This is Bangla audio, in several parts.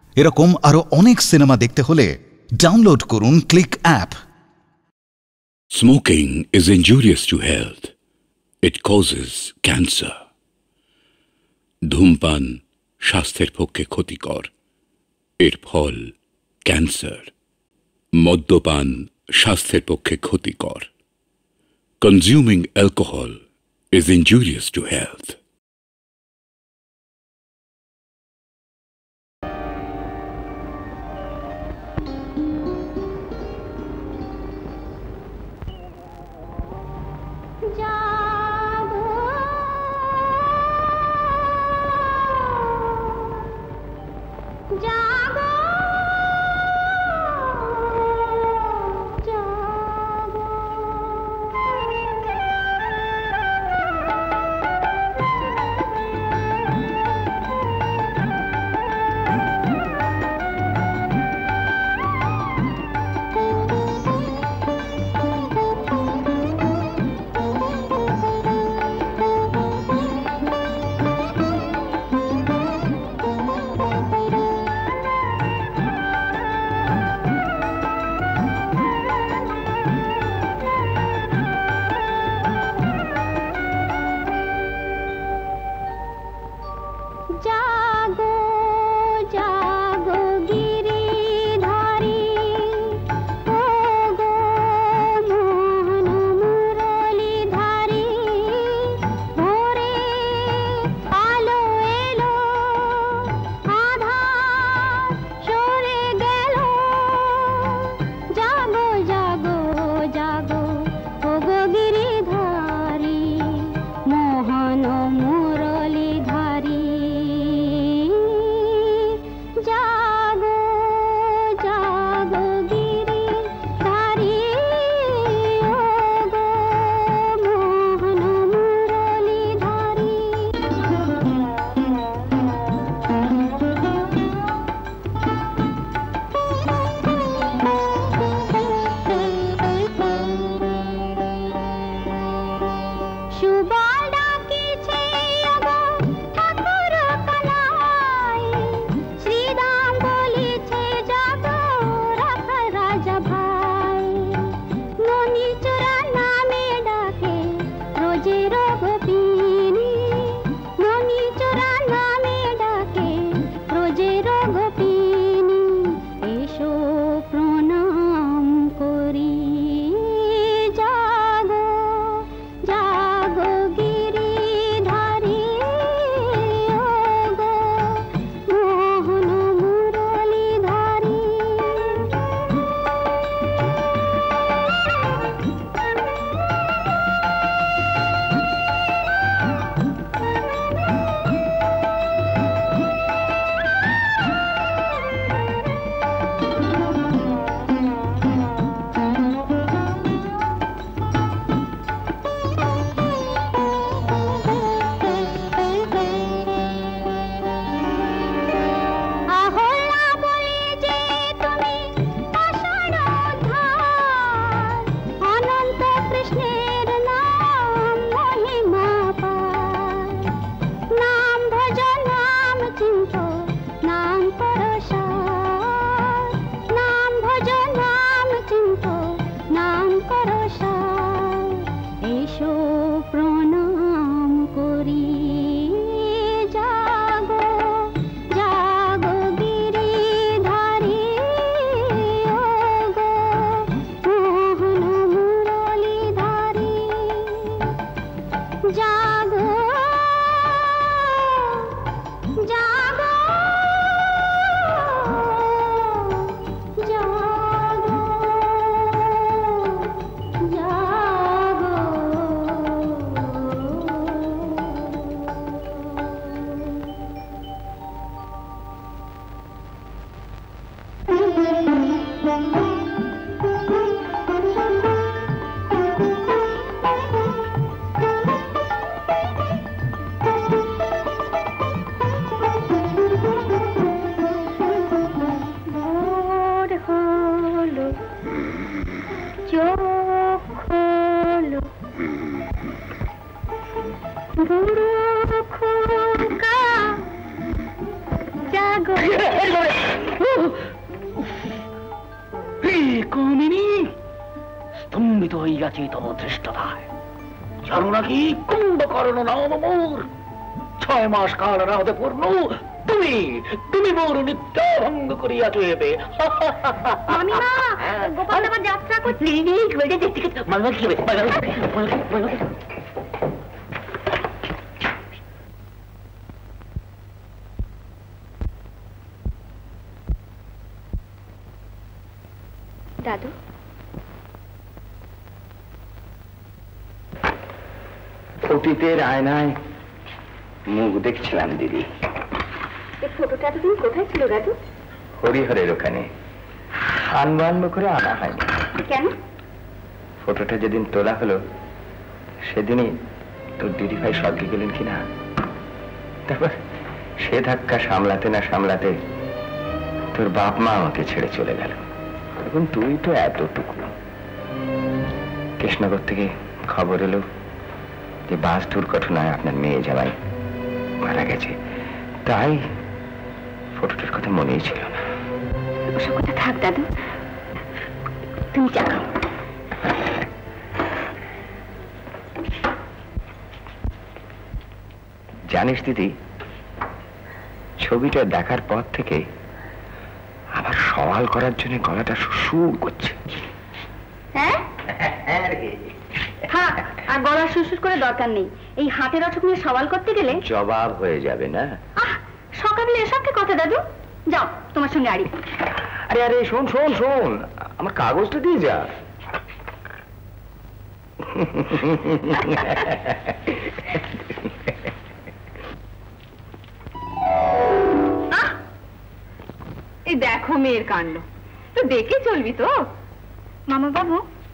এরকম আরো অনেক সিনেমা দেখতে হলে ডাউনলোড করুন click app. Smoking is injurious to health. It causes cancer. ধূমপান স্বাস্থ্যের পক্ষে ক্ষতিকর, এর ফল ক্যান্সার। মদ্যপান স্বাস্থ্যের পক্ষে ক্ষতিকর। Consuming alcohol is injurious to health. Jago কামিনী স্তম্ভিত হইয়াছি তব ধৃষ্টতায়। জানো নাকি কুম্ভকর্ণ নাম মোর, 6 মাস কাল রাধে পূর্ণ তুমি তুমি মোর নিত্য ভঙ্গ করিয়াছ এবে। মামিমা, গোপাল আবার যাত্রা করছে। দাদু, অতীতের আয়নায় মুখ দেখছিলাম দিদি। এই ফটোটা তুমি কোথায় ছিল দাদু? হরিহরের ওখানে আনবো আনবো করে আনা হয়নি। কেন? ফটোটা যেদিন তোলা হলো সেদিনই তোর দিদি ভাই স্বর্গে গেলেন কিনা, তারপর সে ধাক্কা সামলাতে না সামলাতে তোর বাপ মা আমাকে ছেড়ে চলে গেল। এখন তুই তো এতটুকু। কৃষ্ণনগর থেকে খবর এলো যে বাস দুর্ঘটনায় আপনার মেয়ে জামাই মারা গেছে, তাই ফটোটার কথা মনেই ছিল না। ওসব কথা থাক দাদু, তুমি চা খাও। জানিস দিদি, ছবিটা দেখার পর থেকে আবার সওয়াল করার জন্য গলাটা সুর করছে। হ্যাঁ, আর গলা সুসুর করে দরকার নেই। এই হাতের অসুখ নিয়ে সওয়াল করতে গেলে জবাব হয়ে যাবে না। সকালে এসব কি কথা দাদু? যাও তোমার সঙ্গে আড়ি। আরে আরে শোন শোন শোন, আমার কাগজটা দিয়ে যা। এই দেখো মেয়ের কাণ্ড, তো দেখে চলবি তো। মামা বাবু,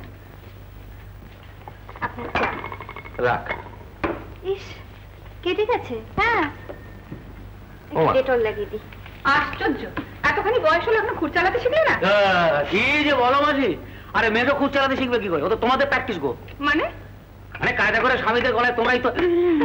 আপনার চা। রাখ। ইস, কেটে গেছে। হ্যাঁ, ডেটল লাগিয়ে দি। আশ্চর্য, এতখানি বয়স হলো এখন খুঁড় চালাতে শিখলে না? কি যে বলো মাঝি, আরে মেয়েকে খুঁড় চালাতে শিখবে কি করে? ও তো তোমাদের প্র্যাকটিস গো। মানে কায়দা করে স্বামীদের গলায় তোমরাই তো।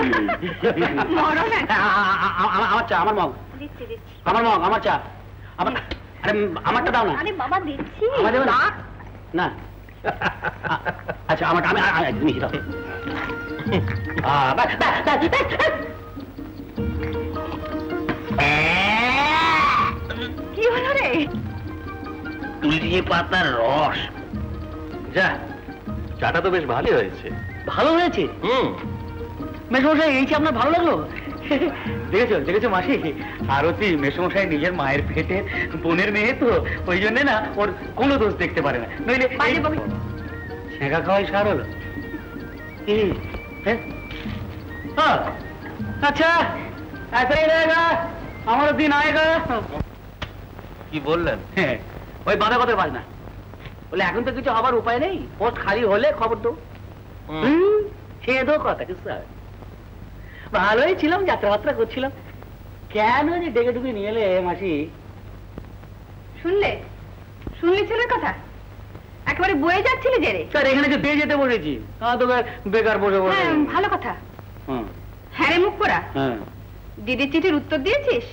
আমার চা, আমার মগ। দিচ্ছি দিচ্ছি। আমার মগ, আমার চা, আমার। আরে আমারটা দাও না। আরে বাবা দিচ্ছি। আমার দেবে না? না, আচ্ছা আমারটা আমি তুমি দাও। কি হলো রে? তুলসী পাতার রস। যা, চাটা তো বেশ ভালোই হয়েছে। ভালো হয়েছে? মেসমশাই, এই যে আপনার ভালো লাগলো? দেখেছো দেখেছো মাসি, আরতি মেসমশাই নিজের মায়ের পেটে বোনের মেয়ে তো, ওই জন্য না ওর কোনো দোষ দেখতে পারে না। নইলে ছেঁকা খাওয়াই সার হলো। কি? আচ্ছা, ऐसा ही रहेगा, हमारा दिन आएगा। কি বললেন? ওই বাঁধা কথার বাজ না, বলে এখন তো কিছু হবার উপায় নেই, পোস্ট খালি হলে খবর দো। খেয়ে দো কথা কিছু। ভালোই ছিলাম, যাত্রাবাত্রা করছিলাম, কেন যে ডেকে ডুকে নিয়ে এলে মাসি? শুনলে শুনলে ছেলের কথা? একেবারে বয়ে যাচ্ছিলে যে রে। স্যার এখানে যে দিয়ে যেতে বসেছি, তা তো বেকার বসে বসে। ভালো কথা। হ্যাঁ রে মুখ পোড়া, দিদির চিঠির উত্তর দিয়েছিস?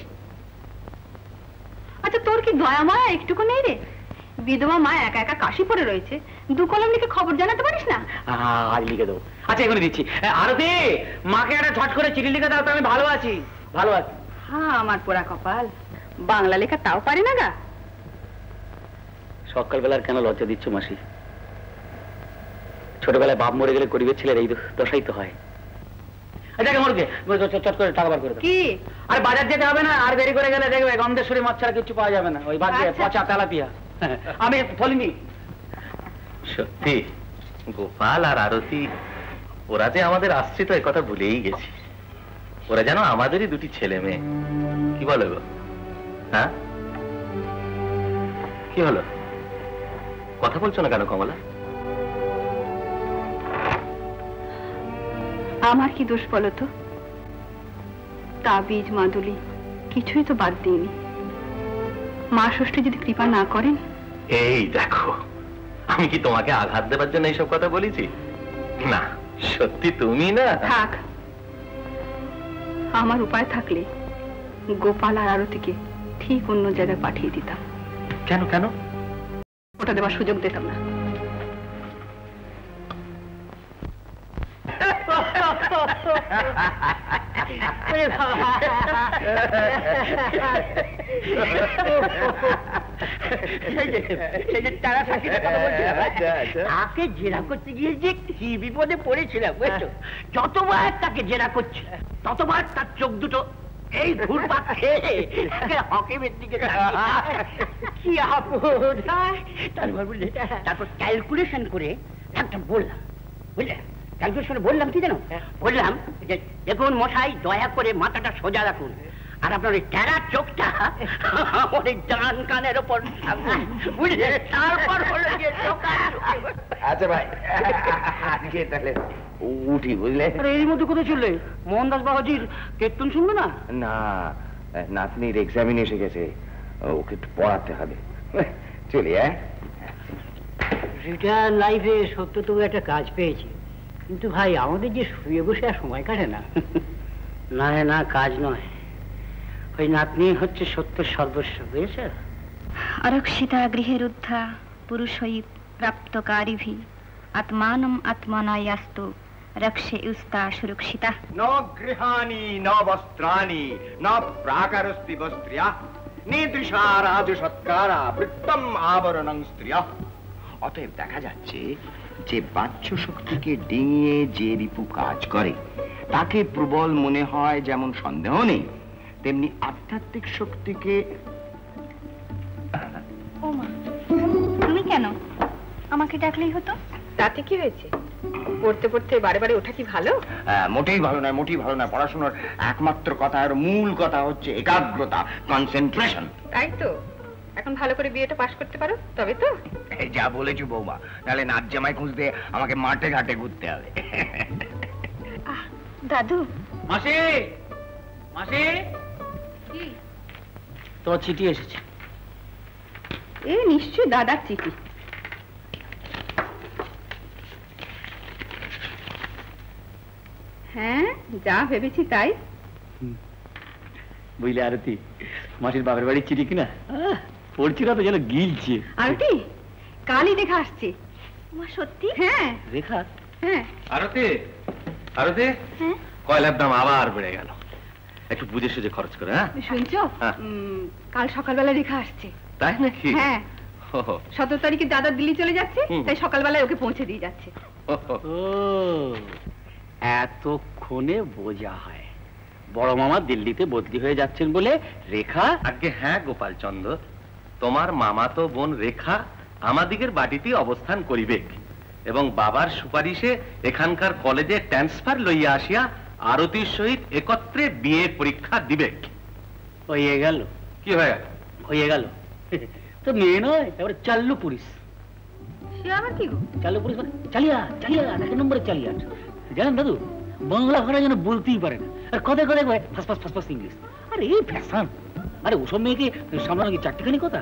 আচ্ছা তোর কি দয়া মায়া একটুকু নেই রে? বিধবা মা একা একা কাশি পড়ে রয়েছে, 2 কলম লিখে খবর জানাতে পারিস না? আজ লিখে দেবো। আচ্ছা এখানে দিচ্ছি। আরতি, মাকে একটা ঝট করে চিঠি লিখে দাও তো, আমি ভালো আছি ভালো আছি। হ্যাঁ, আমার পোড়া কপাল, বাংলা লেখা তাও পারে না গা। সকালবেলার কেন লজ্জা দিচ্ছ মাসি? ছোটবেলায় বাপ মরে গেলে গরিবের ছেলের এই দশাই তো হয়। চট করে টাকা বার করে দাও। কি? আরে বাজার যেতে হবে না, আর দেরি করে গেলে দেখবে গন্ধেশ্বরী মাছ ছাড়া কিছু পাওয়া যাবে না, ওই ভাগ্যে পচা তেলাপিয়া। আমি ফলিনি। সত্যি গোপাল আর আরতি, ওরা যে আমাদের আশ্রিত, এ কথা ভুলেই গেছি। ওরা যেন আমাদেরই 2টি ছেলে মেয়ে। কি বলো গো? হ্যাঁ, কি হলো? কথা বলছো না কেন কমলা? আমার কি দোষ বলো তো? তাবিজ মাদুলি কিছুই তো বাদ দিইনি। মা ষষ্ঠী যদি কৃপা না করেন। এই দেখো, আমি কি তোমাকে আঘাত দেবার জন্য এইসব কথা বলেছি? না, সত্যি তুমি না। থাক, আমার উপায় থাকলে গোপাল আর আরতিকে ঠিক অন্য জায়গায় পাঠিয়ে দিতাম। কেন কেন? ওটা দেওয়ার সুযোগ দিতাম না। তাকে জেরা করতে গিয়ে যে কি বিপদে পড়েছিলাম বুঝছো? যতবার তাকে জেরা করছে ততবার তার চোখ দুটো এই ঘুরপাক খেয়ে হকেমের দিকে কি আপদ। তারপর বুঝলে, তারপর ক্যালকুলেশন করে একটা বললাম, বুঝলে ক্যালকুলেশনে বললাম কি জানো? বললাম যে দেখুন মশাই, দয়া করে মাথাটা সোজা রাখুন, আর আপনার ওই টেরা চোখটা ওই ডান কানের ওপর থাকুন, বুঝলে? তারপর হলো গিয়ে আচ্ছা ভাই, আজকে তাহলে উঠি, বুঝলে? এর মধ্যে কোথায় চললে? মোহনদাস বাবাজির কীর্তন শুনবে না? না, নাতনির এক্সামিন এসে গেছে, ওকে একটু পড়াতে হবে। চলি। রিটায়ার লাইফে সত্য তবু একটা কাজ পেয়েছি, কিন্তু ভাই আমাদের যে শুয়ে বসে আর সময় কাটে না। না না, কাজ নয়, ওই নাতনি হচ্ছে সত্যের সর্বস্ব, বুঝেছে? আরক্ষিতা গৃহেরুদ্ধা পুরুষই প্রাপ্তকারিভি আত্মানম আত্মনায়াস্তু রক্ষে উস্তা সুরক্ষিতা। ন গৃহাণি ন বস্ত্রাণি ন প্রাকারস্তি বস্ত্রিয়া নিদৃশা রাজ সৎকারা বৃত্তম আবরণং স্ত্রিয়া। অতএব দেখা যাচ্ছে যে বাহ্য শক্তিকে ডিঙিয়ে যে রিপু কাজ করে তাকে প্রবল মনে হয়, যেমন সন্দেহ নেই, তেমনি আধ্যাত্মিক শক্তিকে। ওমা, তুমি কেন? আমাকে ডাকলেই হতো। তাতে কি হয়েছে? পড়তে পড়তে বারে বারে ওঠা কি ভালো? মোটেই ভালো নয়, মোটেই ভালো নয়। পড়াশোনার একমাত্র কথা আর মূল কথা হচ্ছে একাগ্রতা, কনসেন্ট্রেশন। তাই তো, এখন ভালো করে বিয়েটা পাশ করতে পারো তবে তো। যা বলেছো বৌমা, তাহলে নাচ জামাই খুঁজতে আমাকে মাঠে ঘাটে ঘুরতে হবে। দাদু। মাসি, মাসি, তোমার চিঠি এসেছে। এ নিশ্চয়ই দাদার চিঠি। হ্যাঁ, যা ভেবেছি তাই। বুঝলে আরতি, মাসির বাপের বাড়ির চিঠি কিনা পড়ছি না তো যেন গিলছে। আরতি, কালই দেখা আসছে। সত্যি? হ্যাঁ। রেখা? হ্যাঁ। আরতি, আরতি, হ্যাঁ, কয়লার দাম আবার বেড়ে গেল, একটু বুঝে সুঝে খরচ করে। হ্যাঁ, শুনছো? কাল সকালবেলা রেখা আসছে। তাই নাকি? হ্যাঁ, 17 তারিখে দাদা দিল্লি চলে যাচ্ছে, তাই সকালবেলায় ওকে পৌঁছে দিয়ে যাচ্ছে। ও, এতক্ষণে বোঝা হয় বড় মামা দিল্লিতে বদলি হয়ে যাচ্ছেন বলে রেখা। আগে হ্যাঁ গোপাল চন্দ্র, তোমার মামাতো বোন রেখা আমাদিগের বাড়িতে অবস্থান করিবে এবং বাবার সুপারিশে এখানকার কলেজে ট্রান্সফার লইয়া আসিয়া আরতির সহিত একত্রে বিয়ে পরীক্ষা দিবে। হয়ে গেল। কি হয়ে গেল? হয়ে গেল তো মেয়ে নয়, এবারে চাল্লু পুলিশ। সে আবার কি গো? চাল্লু পুলিশ মানে চালিয়া, চালিয়া, এক নম্বরে চালিয়া। জানেন দাদু, বাংলা ভাষা যেন বলতেই পারে না, আর কথায় কথায় ফাঁস ফাঁস ফাঁস ফাঁস ইংলিশ। আরে এই ফ্যাশন, আরে ওসব মেয়েকে সামলানো কি চারটিখানি কথা?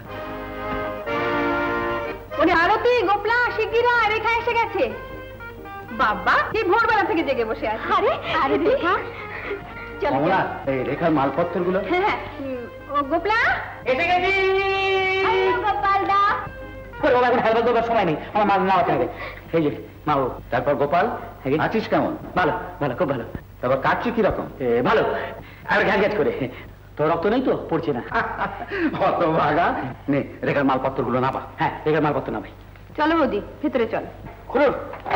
ওরে আরতি, গোপলা, শিগগিরা, রেখা এসে গেছে। বাবা, এই ভোরবেলা থেকে জেগে বসে আছে। আরে আরে রেখা, চলো কমলা, এই রেখার মালপত্রগুলো। হ্যাঁ হ্যাঁ, ও গোপলা এসে গেছি। গোপাল দা, এখন হালকা দেওয়ার সময় নেই, আমার মাল নেওয়া হবে। এই যে মাও। তারপর গোপাল, আছিস কেমন? ভালো ভালো, খুব ভালো। তারপর কাটছি কিরকম? ভালো, আর ঘ্যাঁ ঘ্যাঁ করে। তো রক্ত নেই তো, পড়ছে না। অত ভাগা নে, রেখার মালপত্রগুলো নাবা। হ্যাঁ, রেখার মালপত্র না ভাই। চলো বৌদি, ভেতরে চলো। খুলুন।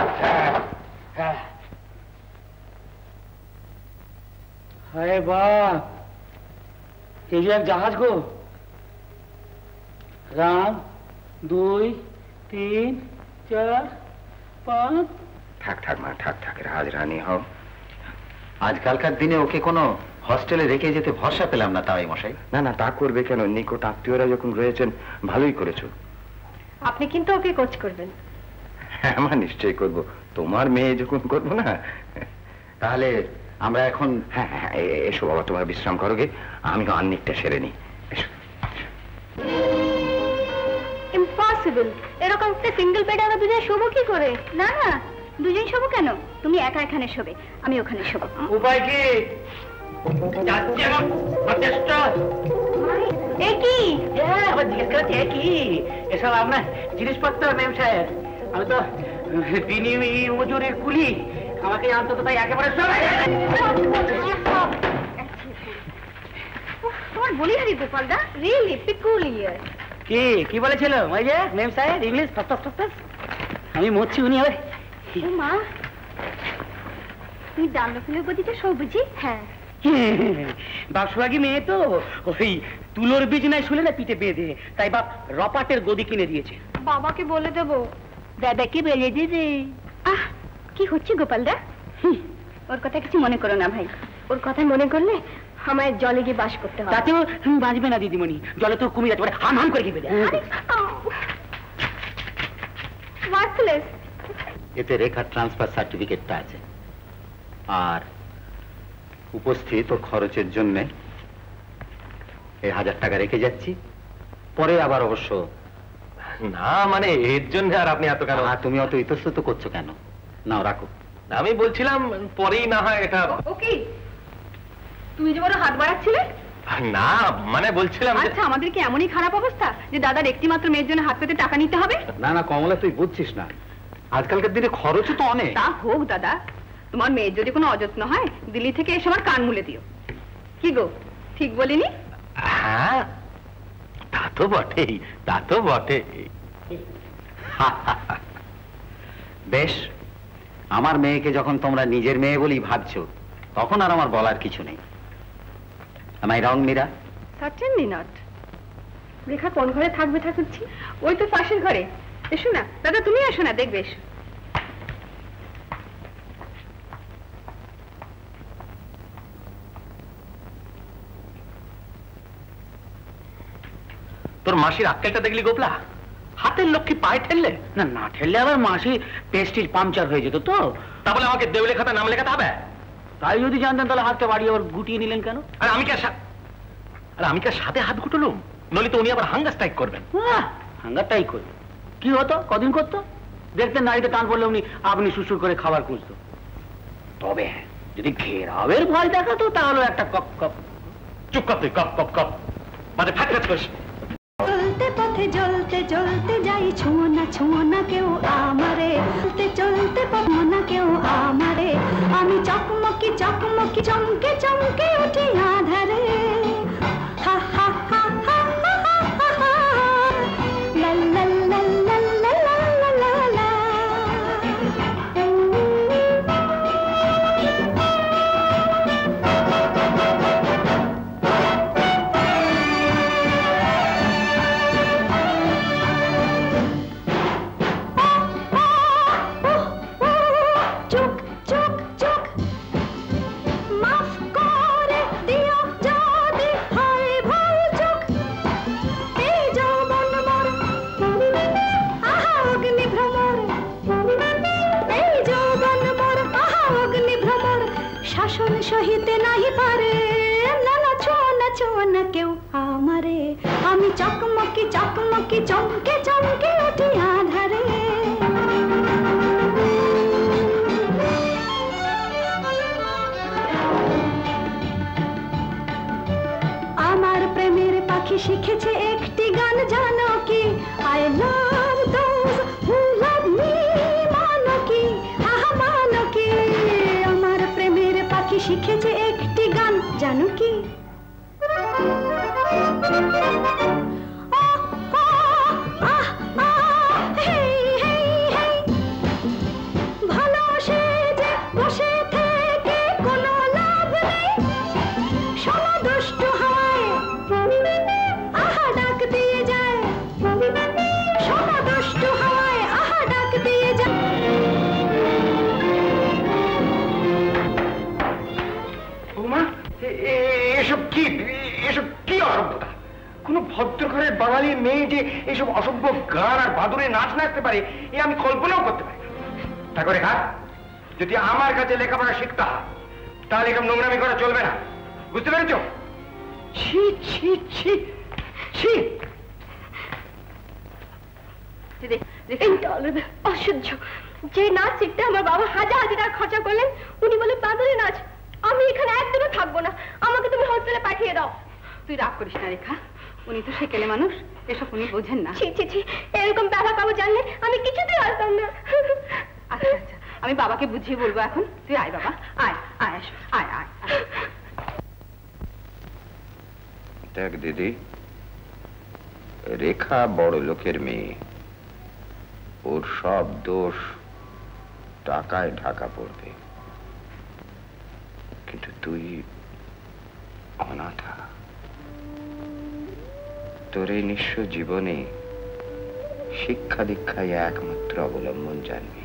আরে বাহ, এই যে এক জাহাজ গো। 1 2 3 4 5। থাক থাক মা, থাক থাক, রাজরানী হও। আজকালকার দিনে ওকে কোনো হস্টেলে রেখে যেতে ভরসা পেলাম না। তাই মশাই? না না, তা করবে কেন? নিকট আত্মীয়রা যখন রয়েছেন, ভালোই করেছো। আপনি কিন্তু ওকে কোচ করবেন। হ্যাঁ মা, নিশ্চয়ই করব। তোমার মেয়ে যখন করবো না। তাহলে আমরা এখন, হ্যাঁ হ্যাঁ, এসো বাবা, তোমরা বিশ্রাম করো গে, আমি আন্নিকটা সেরে নিই। এসো। ইম্পসিবল, এরকম একটা সিঙ্গেল বেডে আমরা দুজন শোবো কি করে? না না, দুজন শোবো কেন? তুমি একা এখানে শোবে, আমি ওখানে শোবো। উপায় কি? যাচ্ছে এখন যথেষ্ট। এই কি আবার জিজ্ঞেস করেছে কি এসব আপনার জিনিসপত্র মেম সাহেব? আমি তো দিনী মজুরের কুলি, আমাকে আনতো তো তাই একেবারে সবাই। তোমার বলি হারি গোপালদা, রিয়েলি পিকুলিয়ার। কি বলেছিল ওই যে মেম সাহেব? ইংলিশ ফস। আমি মরছি, উনি হবে। মা তুই দান্ডফুলের গদিটা সব বুঝি? হ্যাঁ, বাক্সবাগী মেয়ে তো, ওই তুলোর বীজ নাই শুলে না পিঠে বেঁধে, তাই বাপ রপাটের গদি কিনে দিয়েছে। বাবাকে বলে দেবো। দাদাকে বলে দিদি। আহ, কি হচ্ছে গোপালদা? ওর কথা কিছু মনে করো না ভাই, ওর কথা মনে করলে আমায় জলে গিয়ে বাস করতে হবে। তাতেও বাঁচবে না দিদিমণি, জলে তো কুমির আছে, হাম হাম করে খেয়ে দেয়। এতে রেখার ট্রান্সফার সার্টিফিকেটটা আছে, আর উপস্থিত ও খরচের জন্য এই 1000 টাকা রেখে যাচ্ছি, পরে আবার অবশ্য। না মানে এর জন্য আর আপনি এত কেন? তুমি অত ইতস্তত করছো কেন? নাও রাখো। আমি বলছিলাম পরেই না হয় এটা। ওকে, তুমি যে বড় হাত বাড়াচ্ছিলে। না মানে বলছিলাম আচ্ছা, আমাদের কি এমনই খারাপ অবস্থা যে দাদার একটি মাত্র মেয়ের জন্য হাত পেতে টাকা নিতে হবে? না কমলা, তুই বুঝছিস না, আজকালকার দিনে খরচও তো অনেক। তা হোক দাদা, তোমার মেয়ের যদি কোনো অযত্ন হয় দিল্লি থেকে এসে আমার কান মুলে দিও। কি গো, ঠিক বলিনি? হ্যাঁ, তা তো বটেই, তা তো বটে। বেশ, আমার মেয়েকে যখন তোমরা নিজের মেয়ে বলেই ভাবছো, তখন আর আমার বলার কিছু নেই। Am I wrong, Meera? Certainly not. Rekha কোন ঘরে থাকবে থাকুচ্ছি? ওই তো পাশের ঘরে। এসো না দাদা, তুমি এসো না, দেখবে। এসো। তোর মাসির আক্কেলটা দেখলি গোপলা? হাতের লক্ষ্মী পায়ে ঠেললে না ঠেললে আবার মাসি পেস্টিজ পাংচার হয়ে যেত তো। তাহলে আমাকে দেউলে খাতা নাম লেখাতে হবে? তাই যদি জানতেন তাহলে হাতটা বাড়িয়ে আবার গুটিয়ে নিলেন কেন? আর আমি কি সাথে হাত গুটলুম? নলি তো উনি আবার হাঙ্গার স্ট্রাইক করবেন। হাঙ্গারটাই করবে। কি হতো, কদিন করতো? দেখতেন নারীতে টান পড়লে আপনি সুসুর করে খাবার খুঁজতো। তবে হ্যাঁ, যদি ঘেরাবের ভয় দেখাতো তাহলে একটা কপ কপ। চুপ কর তুই, কপ কপ কপ মানে ফ্যাট ফ্যাট করিস। চলতে পথে জ্বলতে যাই, ছুঁয়ো না কেউ আমারে। চলতে পাবো না কেউ আমারে, আমি চকমকি চমকে উঠি আধারে। হা হা হা হা হা হা হা, লা লা লা লা লা লা লা লা। সহিতে নাহি পারে, না ছোঁয় না কেউ আমারে, আমি চকমকি চমকে উঠি আধারে। আমার প্রেমের পাখি শিখেছে একটি গান, জানো কি? I love those who love me, মানো কি? আহা মানো কি? আমার প্রেমের পাখি শিখেছে একটি গান, জানো কি? ভালো সেজে বসে থেকে কোনো লাভ নেই, সমদুষ্ট হয় আহা ডাক দিয়ে যায়, সমদুষ্ট হয় আহা ডাক দিয়ে যায়। এসব কি অসভ্যতা? কোন ভদ্র ঘরের বাঙালি মেয়ে যে এইসব অসভ্য গান আর বাদুরে নাচ নাচতে পারে, এ আমি কল্পনাও করতে পারি। তা করে খা, যদি আমার কাছে লেখাপড়া শিখতে হয় তাহলে এরকম নোংরামি করা চলবে না, বুঝতে পেরেছ? ছি ছি ছি ছি। অসহ্য। যে নাচ শিখতে আমার বাবা হাজার টাকা খরচা করলেন, উনি বলে বাদুরে নাচ। আমি এখানে একদিনও থাকবো না, আমাকে তুমি হোস্টেলে পাঠিয়ে দাও। তুই রাগ করিস না রেখা, উনি তো সেকেলে মানুষ, এসব উনি বোঝেন না। ছি ছি ছি, এরকম ব্যথা পাবো জানলে আমি কিছুতেই আসতাম না। আচ্ছা আচ্ছা, আমি বাবাকে বুঝিয়ে বলবো এখন। তুই আয় বাবা, আয় আয়, আসো, আয় আয়। দেখ দিদি, রেখা বড় লোকের মেয়ে, ওর সব দোষ টাকায় ঢাকা পড়বে, কিন্তু তুই অনাথা। তোর এই নিঃস্ব জীবনে শিক্ষা দীক্ষায় একমাত্র অবলম্বন জানবি।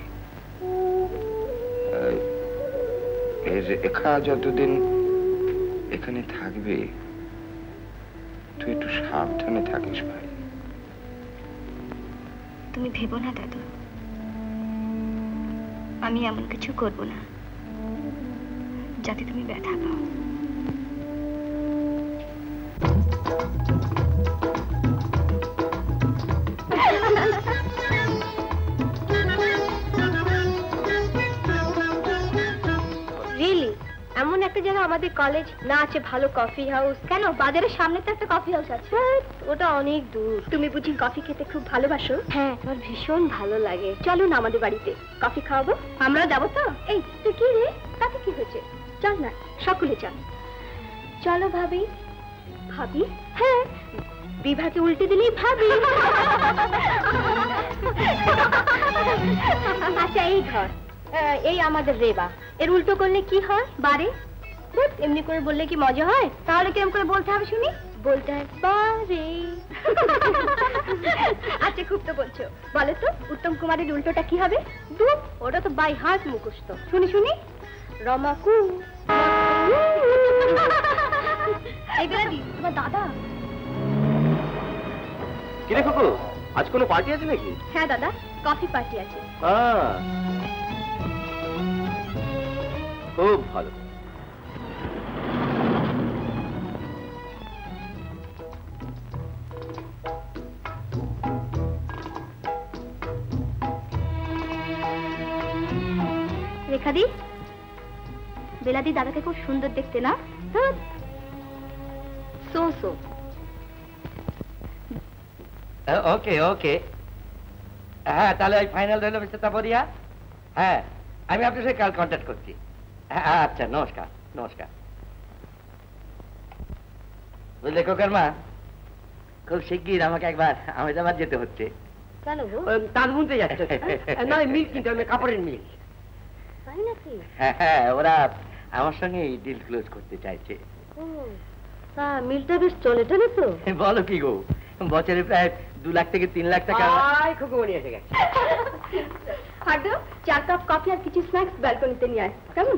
রেখা যতদিন এখানে থাকবে তুই একটু সাবধানে থাকিস ভাই। তুমি ভেবো না দাদু, আমি এমন কিছু করব না যাতে তুমি ব্যথা পাও। রিয়েলি এমন একটা জায়গা আমাদের কলেজ না আছে ভালো কফি হাউস? কেন, বাজারের সামনে তো একটা কফি হাউস আছে। ওটা অনেক দূর। তুমি বুঝি কফি খেতে খুব ভালোবাসো? হ্যাঁ, আমার ভীষণ ভালো লাগে। চলো না আমাদের বাড়িতে, কফি খাওয়াবো। আমরা যাবো তো? এই তুই কি রে, তাতে কি হয়েছে? চল না, সকলে চল। চলো ভাবি। ভাবি? হ্যাঁ, বিভাকে উল্টে দিলেই ভাবি। আচ্ছা এই ধর, এই আমাদের রেবা, এর উল্টো করলে কি হয়? বারে। এমনি করে বললে কি মজা হয়? তাহলে কিরম করে বলতে হবে শুনি? বলতে হয় বারে। আচ্ছা খুব তো বলছো, বলো তো উত্তম কুমারের উল্টোটা কি হবে? দু। ওটা তো বাই হার্ট মুখস্থ। শুনি শুনি। রমাকু। এই বেলাদি তোমার দাদা। কিরে কুকু, আজ কোনো পার্টি আছে নাকি? হ্যাঁ দাদা, কফি পার্টি আছে। খুব ভালো। রেখাদি, বেলাদি দাদাকে খুব সুন্দর দেখতে না? So so. ওকে ওকে, হ্যাঁ তাহলে ওই ফাইনাল রইল মিস্টার তাপরিয়া। হ্যাঁ, আমি আপনার সাথে কাল কন্ট্যাক্ট করছি। হ্যাঁ আচ্ছা, নমস্কার নমস্কার। বুঝলে কোকার মা, খুব শিগগির আমাকে একবার আহমেদাবাদ যেতে হচ্ছে। কেন গো? তাঁত বুনতে যাচ্ছে। না মিল কিনতে হবে, কাপড়ের মিল। তাই নাকি? হ্যাঁ, ওরা আমার সঙ্গে এই ডিল ক্লোজ করতে চাইছে। তা মিলটা বেশ চলে চলে তো? বলো কি গো, বছরে প্রায় 2 লাখ থেকে 3 লাখ টাকা। খুকুমণি এসে গেছে। হাঁটো, 4 কাপ কফি আর কিছু স্ন্যাক্স ব্যালকনিতে নিয়ে আয়। কেমন?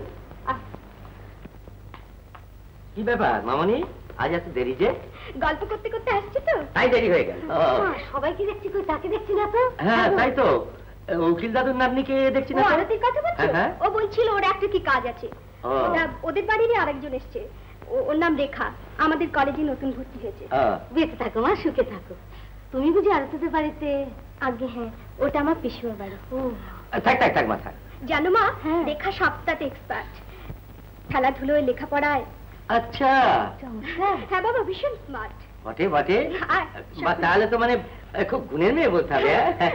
কি ব্যাপার মামনি, আজ এত দেরি যে? গল্প করতে করতে আসছি তো, তাই দেরি হয়ে গেল। সবাইকে দেখছি, কই তাকে দেখছি না তো। হ্যাঁ তাই তো, উকিল দাদুর নাতনিকে দেখছি না। আরতির কথা বলছো? ও বলছিল ওর একটা কি কাজ আছে। ওদের বাড়িরই আরেকজন এসছে, ওর নাম রেখা, আমাদের কলেজে নতুন ভর্তি হয়েছে। বেঁচে থাকো মা, সুখে থাকো। তুমি বুঝি আরতিদের বাড়িতে? আগে হ্যাঁ, ওটা আমার পিসুর বাড়ি। থাক থাক থাক মা, থাক। জানো মা, রেখা সবটাতে এক্সপার্ট, খেলাধুলোয়, লেখাপড়ায়। আচ্ছা হ্যাঁ বাবা, ভীষণ স্মার্ট। বটে বটে, তাহলে তো মানে খুব গুণের মেয়ে বলতে হবে।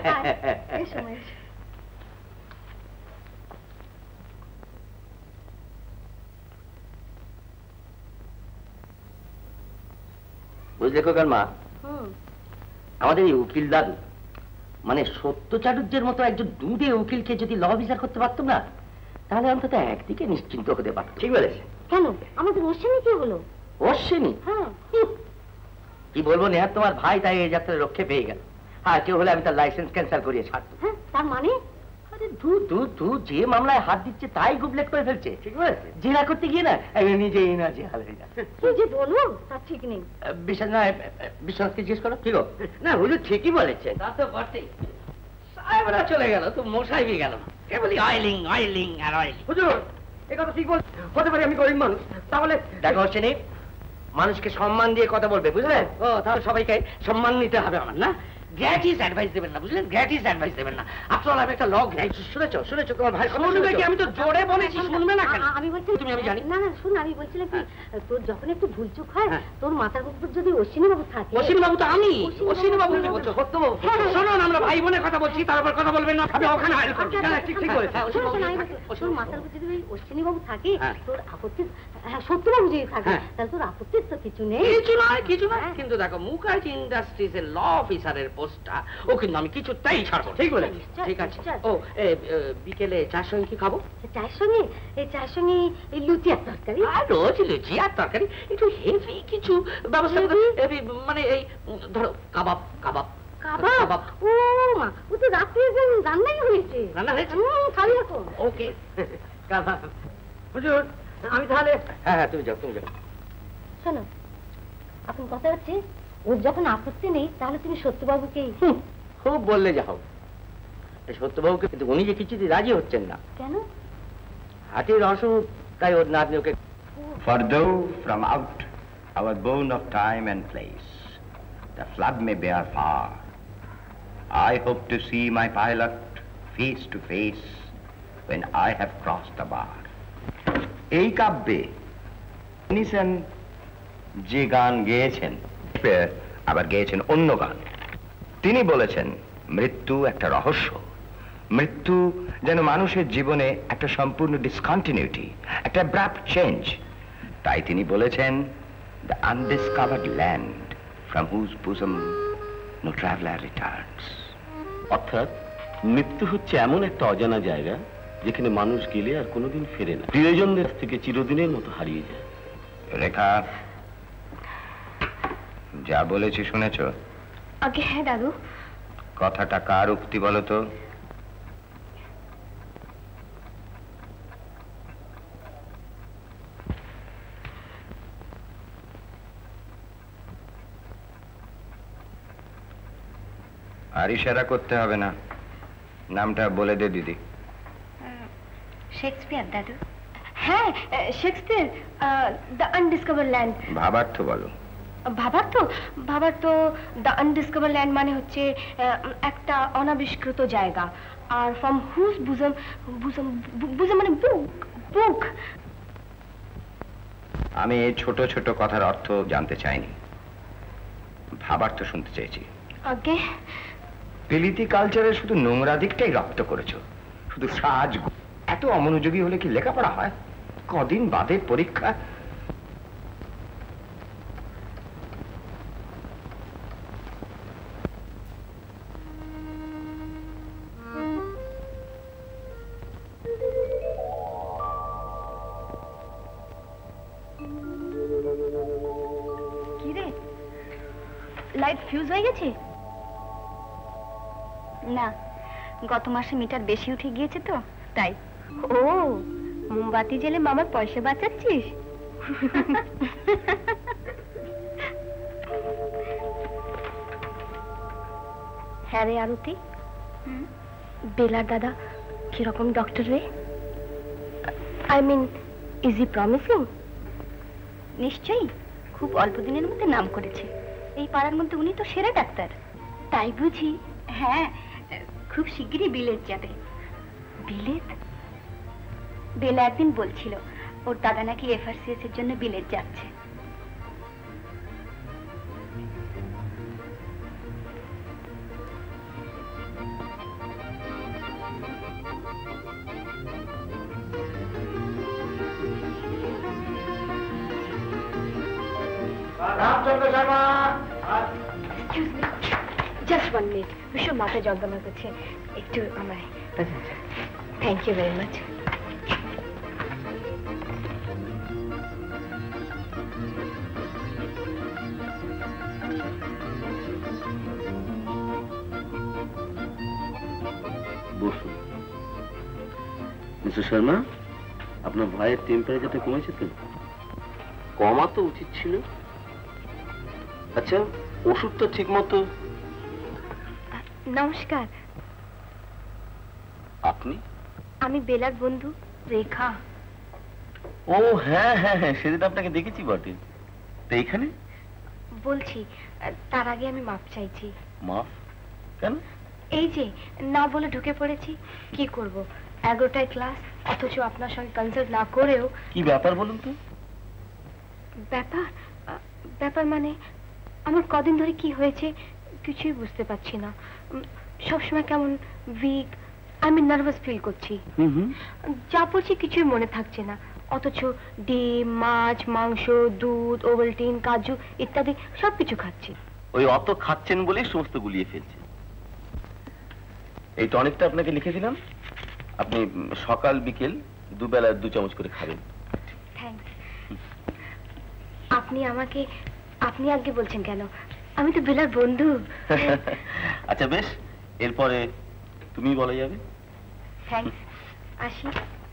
বুঝলে কোকার মা, আমাদের এই উকিল দাদু মানে সত্যচাটুর্যের মতো একজন দুধে উকিলকে যদি ল বিচার করতে পারতাম না, তাহলে অন্তত একদিকে নিশ্চিন্ত হতে পারত। ঠিক বলেছে। কেন, আমাদের অশ্বিনী কি হলো? অশ্বিনী? হ্যাঁ, কি বলবো নেহাত, তোমার ভাই তাই এই যাত্রায় রক্ষে পেয়ে গেল। আর কেউ হলে আমি তার লাইসেন্স ক্যান্সেল করিয়ে ছাড়তো। হ্যাঁ, তার মানে? আরে ধু যে মামলায় হাত দিচ্ছে তাই গুবলেট করে ফেলছে। ঠিক বলেছে। জেরা করতে গিয়ে না আমি নিজেই না জেহাল হয়ে যাচ্ছে। কি যে বলো, তা ঠিক নেই। বিশ্বাস না, বিশ্বাসকে জিজ্ঞেস করো। ঠিক না, হুজুর ঠিকই বলেছে। তা তো বটেই। সাহেবরা চলে গেল তো মশাই বি গেল, কেবলই অয়েলিং অয়েলিং আর অয়েলিং। হুজুর এই কথা ঠিক বল, হতে পারি আমি গরিব মানুষ, তাহলে দেখো হোসেনি, মানুষকে সম্মান দিয়ে কথা বলবে, বুঝলে? ও তাহলে সবাইকে সম্মান নিতে হবে আমার, না? গ্র্যাটিস অ্যাডভাইস দেবেন না, বুঝলেন? গ্র্যাটিস অ্যাডভাইস দেবেন না। আপনার আমি একটা লগ শুনেছো শুনেছো তোমার ভাই শুনবে কি? আমি তো জোরে বলেছি, শুনবে না কেন? আমি বলছি তুমি, আমি জানি না না শুন, আমি বলছিলাম কি তোর যখন একটু ভুলচুক হয় তোর মাথার উপর যদি অশ্বিনী বাবু থাকে। অশ্বিনী বাবু তো আমি, অশ্বিনী বাবু কি বলছো? সত্যবাবু শোনো, আমরা ভাই বোনের কথা বলছি, তারপর কথা বলবেন না। আমি ওখানে হাইল করছি। ঠিক ঠিক বলেছি। তোর মাথার উপর যদি অশ্বিনী বাবু থাকে তোর আপত্তি, সত্যবাবু যদি থাকে তাহলে তোর আপত্তির তো কিছু নেই। কিছু নয়, কিছু নয়। কিন্তু দেখো মুখার্জি ইন্ডাস্ট্রিজ এর ল অফিসারের পোস্টটা ও কিন্তু আমি কিছুতেই ছাড়বো। ঠিক বলে? ঠিক আছে। ও বিকেলে চার সঙ্গে কি খাবো? চায়ের সঙ্গে চায়ের সঙ্গে লুচি আর তরকারি। আর রোজ লুচি আর তরকারি, একটু হেভি কিছু ব্যবস্থা হেভি, মানে এই ধরো কাবাব। কাবাব কাবাব? ও মা, ও তো রাত্রে রান্নাই হয়েছে। রান্না হয়েছে? খালি এখন। ওকে কাবাব। হুজুর আমি তাহলে, হ্যাঁ তুমি যাও, তুমি যাও। শোনো, এখন কথা হচ্ছে ওর যখন আপত্তি নেই তাহলে তুমি সত্যবাবুকেই। খুব বললে যাও সত্যবাবুকে, কিন্তু উনি যে কিছুতে রাজি হচ্ছেন না। কেন? হাতির অসুখ, তাই ওর নাতনি ওকে। For though from out our bourne of time and place the flood may bear far, I hope to see my pilot face to face when I have crossed the bar. এই কাব্যে নিছেন যে গান গেয়েছেন, আবার গেয়েছেন অন্য গান। তিনি বলেছেন মৃত্যু একটা রহস্য, মৃত্যু যেন মানুষের জীবনে একটা সম্পূর্ণ ডিসকন্টিনিউটি, একটা অ্যাব্রাপ্ট চেঞ্জ। তাই তিনি বলেছেন the undiscovered land from whose bosom no traveller returns. অর্থাৎ মৃত্যু হচ্ছে এমন একটা অজানা জায়গা যেখানে মানুষ গেলে আর কোনোদিন ফেরে না, প্রিয়জনদের থেকে চিরদিনের মতো হারিয়ে যায়। রেখা, যা বলেছি শুনেছ? আগে হ্যাঁ দাদু। কথাটা কার উক্তি বলো তো? আর ইশারা করতে হবে না, নামটা বলে দে দিদি। শেক্সপিয়ার দাদু। হ্যাঁ শেক্সপিয়ার, দ্য আনডিসকভার ল্যান্ড। ভাবার্থ বলো। ভাবার্থ দ্য আনডিসকভার ল্যান্ড মানে হচ্ছে একটা অনাবিষ্কৃত জায়গা। আর ফ্রম হুজ বুজম, বুজম বুজম মানে বুক। আমি এই ছোট ছোট কথার অর্থ জানতে চাইনি, ভাবার্থ শুনতে চেয়েছি। আগে বিলিতি কালচারের শুধু নোংরা দিকটাই রপ্ত করেছো, শুধু সাজ। এত অমনোযোগী হলে কি লেখাপড়া হয়? কদিন বাদে পরীক্ষা। কি রে, লাইট ফিউজ হয়ে গেছে? না, গত মাসে মিটার বেশি উঠে গিয়েছে তো তাই। ও, মোমবাতি জ্বেলে মামার পয়সা বাঁচাচ্ছিস? হ্যাঁ রে আরতি, বেলার দাদা কিরকম doctor Ray? I mean, is he promising? নিশ্চয়ই, খুব অল্প দিনের মধ্যে নাম করেছে। এই পাড়ার মধ্যে উনি তো সেরা ডাক্তার। তাই বুঝি? হ্যাঁ, খুব শিগগিরই বিলেত যাবে। বিলেত? বেলা একদিন বলছিল ওর দাদা নাকি FRCS এর জন্য বিলেত যাচ্ছে। রামচন্দ্র শর্মা, জাস্ট 1 মিনিট, ভীষণ মাথা যন্ত্রণা করছে, একটু আমায়। Thank you very much. বসুন। মিস্টার শর্মা, আপনার ভাইয়ের টেম্পারেচারটা কমেছে তো? কমা তো উচিত ছিল। আচ্ছা, ওষুধটা ঠিক মতো? নমস্কার। আপনি? আমি বেলার বন্ধু রেখা। ও হ্যাঁ হ্যাঁ হ্যাঁ, সেদিন আপনাকে দেখেছি বটে। তো এইখানে বলছি, তার আগে আমি মাপ চাইছি। মাফ? কেন? এই যে না বলে ঢুকে পড়েছি, কি করব, 11টায় ক্লাস, অথচ আপনার সঙ্গে কনসাল্ট না করেও। কি ব্যাপার বলুন তো? ব্যাপার মানে আমার কদিন ধরে কি হয়েছে কিছুই বুঝতে পারছি না। সবসময় কেমন উইক, আমি নার্ভাস ফিল করছি। যা পড়ছি কিছুই মনে থাকছে না, অথচ ডিম, মাছ, মাংস, দুধ, ওভালটিন, কাজু ইত্যাদি সবকিছু খাচ্ছি। ওই অত খাচ্ছেন বলেই সমস্ত গুলিয়ে ফেলছে। এই টনিকটা আপনাকে লিখে দিলাম, আপনি সকাল বিকেল দুবেলা 2 চামচ করে খাবেন। থ্যাঙ্কস। আপনি আগে বলছেন কেন? আমি তো বেলার বন্ধু। আচ্ছা বেশ, এরপরে তুমি বলা যাবে। থ্যাঙ্কস, আসি।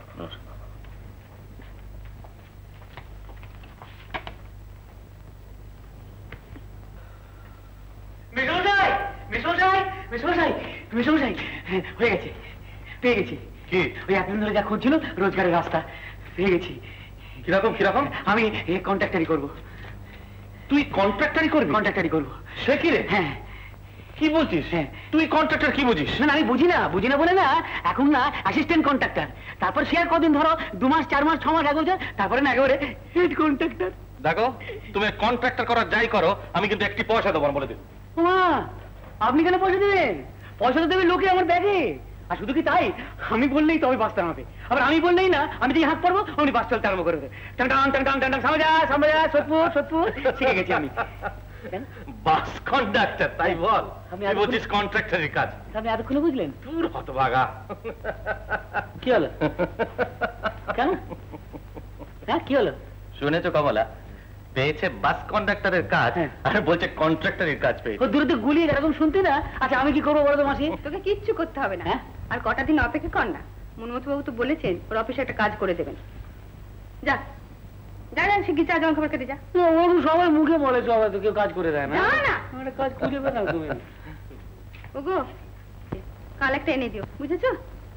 হয়ে গেছে, পেয়ে গেছি। কি? ওই এতদিন ধরে যা খুঁজছিল রোজগারের রাস্তা পেয়ে গেছি। কিরকম কিরকম? আমি কন্ট্রাক্টারি করব। তুই কন্ট্রাক্টারি করবি? কন্ট্রাক্টারি করব। সে কি রে? হ্যাঁ। কি বলছিস? হ্যাঁ। তুই কন্ট্রাক্টর কি বুঝিস? না আমি বুঝি না বলে না, এখন না অ্যাসিস্ট্যান্ট কন্ট্রাক্টর, তারপর সে আর কদিন ধরো 2 মাস 4 মাস 6 মাস আগে তারপরে না একেবারে হেড কন্ট্রাক্টর। দেখো, তুমি কন্ট্রাক্টর করার যাই করো, আমি কিন্তু একটি পয়সা দেবো না বলে দিই। আপনি কেন পয়সা দেবেন? পয়সা তো দেবে লোকে আমার ব্যাগে। আর শুধু কি তাই, আমি বললেই তবে বাস টানাবে, আবার আমি বললেই না, আমি যদি হাত পারবো উনি বাস চলতে আরম্ভ করে দেবে। টান টান টান টান টান, সামনে যা সতপুর শিখে গেছি আমি। বাস কন্ডাক্টর, তাই বল? আমি বলছিস কন্ট্রাক্টরের কাজ। আপনি এতক্ষণে বুঝলেন? দূর হতভাগা। কি হলো? কেন? হ্যাঁ কি হলো? শুনেছো কমলা, পেয়েছে বাস কন্ডাক্টরের কাজ আর বলছে কন্ট্রাক্টরের কাজ পেয়েছে। দূরে তো গুলিয়ে এরকম শুনতে না। আচ্ছা আমি কি করবো বলো তো মাসি? তোকে কিচ্ছু করতে হবে না, আর কটা দিন অপেক্ষা কর না। মনমথ বাবু তো বলেছেন ওর অফিসে একটা কাজ করে দেবেন। যা যা যা, সে গিয়ে জল খাবার খেতে যা। ওর সবাই মুখে বলে, সবাই তো কেউ কাজ করে দেয় না। না একটা কাজ খুঁজে পেলাম তুমি। ওগো, কাল একটা এনে দিও, বুঝেছো?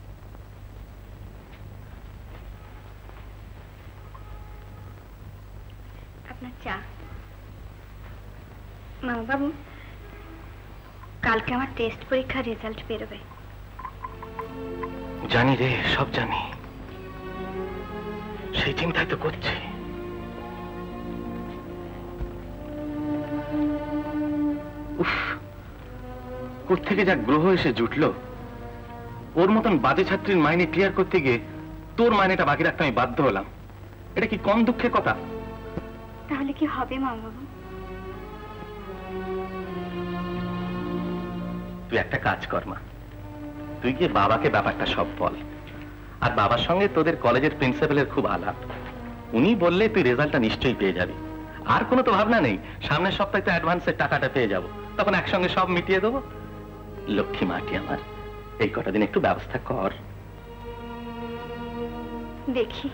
আপনার চা। মামা বাবু, কালকে আমার টেস্ট পরীক্ষার রেজাল্ট বেরোবে। জানি রে, সব জানি, সেই চিন্তাই তো করছি। কোত্থেকে যা গ্রহ এসে জুটলো, ওর মতন বাজে ছাত্রীর মাইনে ক্লিয়ার করতে গিয়ে তোর মাইনেটা বাকি রাখতে আমি বাধ্য হলাম। এটা কি কম দুঃখের কথা? তাহলে কি হবে মামা বাবু? তুই একটা কাজ কর মা, তুই গিয়ে বাবাকে ব্যাপারটা সব বল। আর বাবার সঙ্গে তোদের কলেজের প্রিন্সিপালের খুব আলাপ, উনি বললে তুই রেজাল্টটা নিশ্চয়ই পেয়ে যাবি। আর কোনো তো ভাবনা নেই, সামনের সপ্তাহে তো অ্যাডভান্সের টাকাটা পেয়ে যাব, তখন একসঙ্গে সব মিটিয়ে দেবো। লক্ষ্মী মাটি আমার, এই কটা দিন একটু ব্যবস্থা কর। দেখি।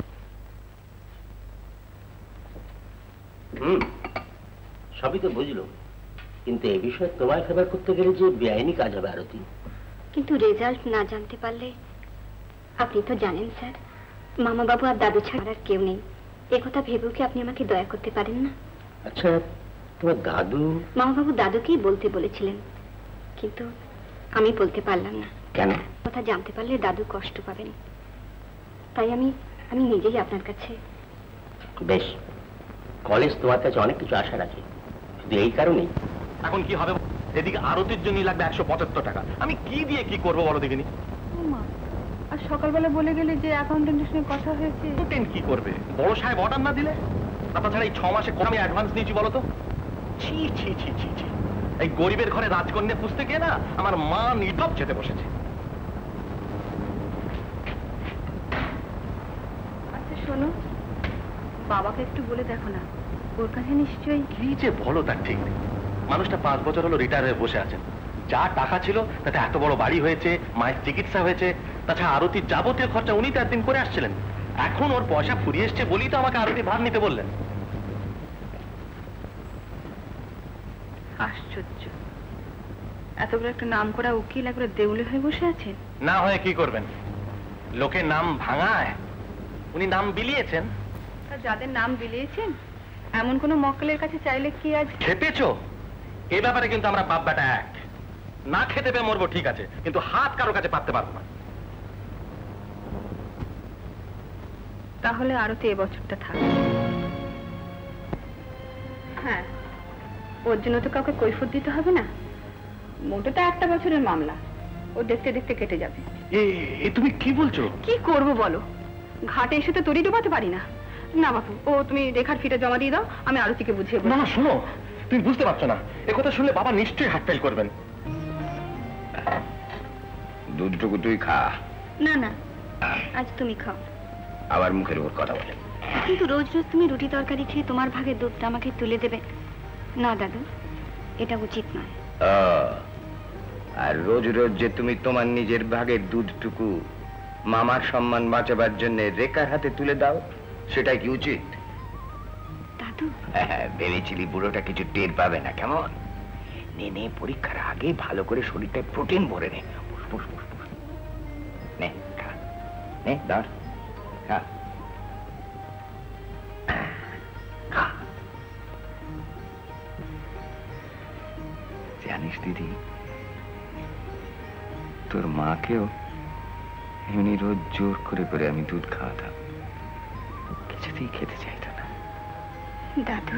সবই তো বুঝলো, কিন্তু এই বিষয়ে তোমায় ফেভার করতে গেলে যে বেআইনি কাজ হবে আরতি। কিন্তু রেজাল্ট না জানতে পারলে? আপনি তো জানেন স্যার, মামা বাবু আর দাদু ছাড়া আর কেউ নেই। একথা ভেবেও কি আপনি আমাকে দয়া করতে পারেন না? আচ্ছা, তোমার দাদু? মামা বাবু দাদুকেই বলতে বলেছিলেন, কিন্তু আমি বলতে পারলাম না। কেন? কথা জানতে পারলে দাদু কষ্ট পাবেন, তাই আমি নিজেই আপনার কাছে। বেশ, কলেজ তোমার কাছে অনেক কিছু আশা রাখে, শুধু এই কারণেই। এখন কি হবে? এদিকে আরতির জন্য লাগবে 175 টাকা, আমি কি দিয়ে কি করবো বলো দেখিনি। আর সকালবেলা বলে গেলে যে অ্যাকাউন্টেন্টের সঙ্গে কথা হয়েছে। কি করবে? বড় সাহেব অর্ডার না দিলে? তাছাড়া এই 6 মাসে কম অ্যাডভান্স দিয়েছি বলো তো? ছি ছি ছি ছি ছি, এই গরিবের ঘরে রাজকন্যা খুঁজতে গিয়ে না আমার মা নির্ধব যেতে বসেছে। আচ্ছা শোনো, বাবাকে একটু বলে দেখো না, ওর কাছে নিশ্চয়ই। কি যে বলো তার ঠিক নেই। মানুষটা 5 বছর হলো রিটায়ার হয়ে বসে আছেন, যা টাকা ছিল তাতে এত বড় বাড়ি হয়েছে, মায়ের চিকিৎসা হয়েছে, তাছাড়া আরতির যাবতীয় খরচা উনি তো একদিন করে আসছিলেন। এখন ওর পয়সা ফুরিয়ে এসছে বলেই তো আমাকে আরতি ভার নিতে বললেন। আশ্চর্য, এত বড় একটা নাম করা উকিল একবারে দেউলে হয়ে বসে আছেন। না হয়ে কি করবেন? লোকের নাম ভাঙায়, উনি নাম বিলিয়েছেন। যাদের নাম বিলিয়েছেন এমন কোন মক্কেলের কাছে চাইলে কি আজ? খেপেছো? এ ব্যাপারে কিন্তু আমরা বাপ বেটা এক। না খেতে পেয়ে মরবো ঠিক আছে, কিন্তু হাত কারো কাছে পাততে পারবো না। তাহলে আরতি এবছরটা থাক। হ্যাঁ, ওর জন্য তো কাউকে কৈফিয়ত দিতে হবে না। মোটে তো একটা বছরের মামলা, ও দেখতে দেখতে কেটে যাবে। তুমি কি বলছো? কি করব বলো, ঘাটে এসে তো তরি ডোবাতে পারি না। না বাপু, ও তুমি রেখার ফিটা জমা দিয়ে দাও, আমি আরতিকে বুঝিয়ে বলবো। না শোনো, তুমি বুঝতে পারছো না, একথা শুনলে বাবা নিশ্চয়ই হার্ট ফেল করবেন। দুধটুকু তুই খা। না না, আজ তুমি খাও। আবার মুখের উপর কথা বলে। কিন্তু রোজ রোজ তুমি রুটি তরকারি খেয়ে তোমার ভাগের দুধটা আমাকে তুলে দেবে না দাদু, এটা উচিত নয়। আর রোজ রোজ যে তুমি তোমার নিজের ভাগের দুধটুকু মামার সম্মান বাঁচাবার জন্য রেখার হাতে তুলে দাও, সেটাই কি উচিত? দাদু ভেবেছিলি বুড়োটা কিছু টের পাবে না, কেমন? নে পরীক্ষার আগে ভালো করে শরীরটায় প্রোটিন ভরে নে। নে খা, নে ধর খা। জানিস দিদি, তোর মাকেও এমনি রোজ জোর করে করে আমি দুধ খাওয়াতাম, কিছুতেই খেতে চাইতো না। দাদু,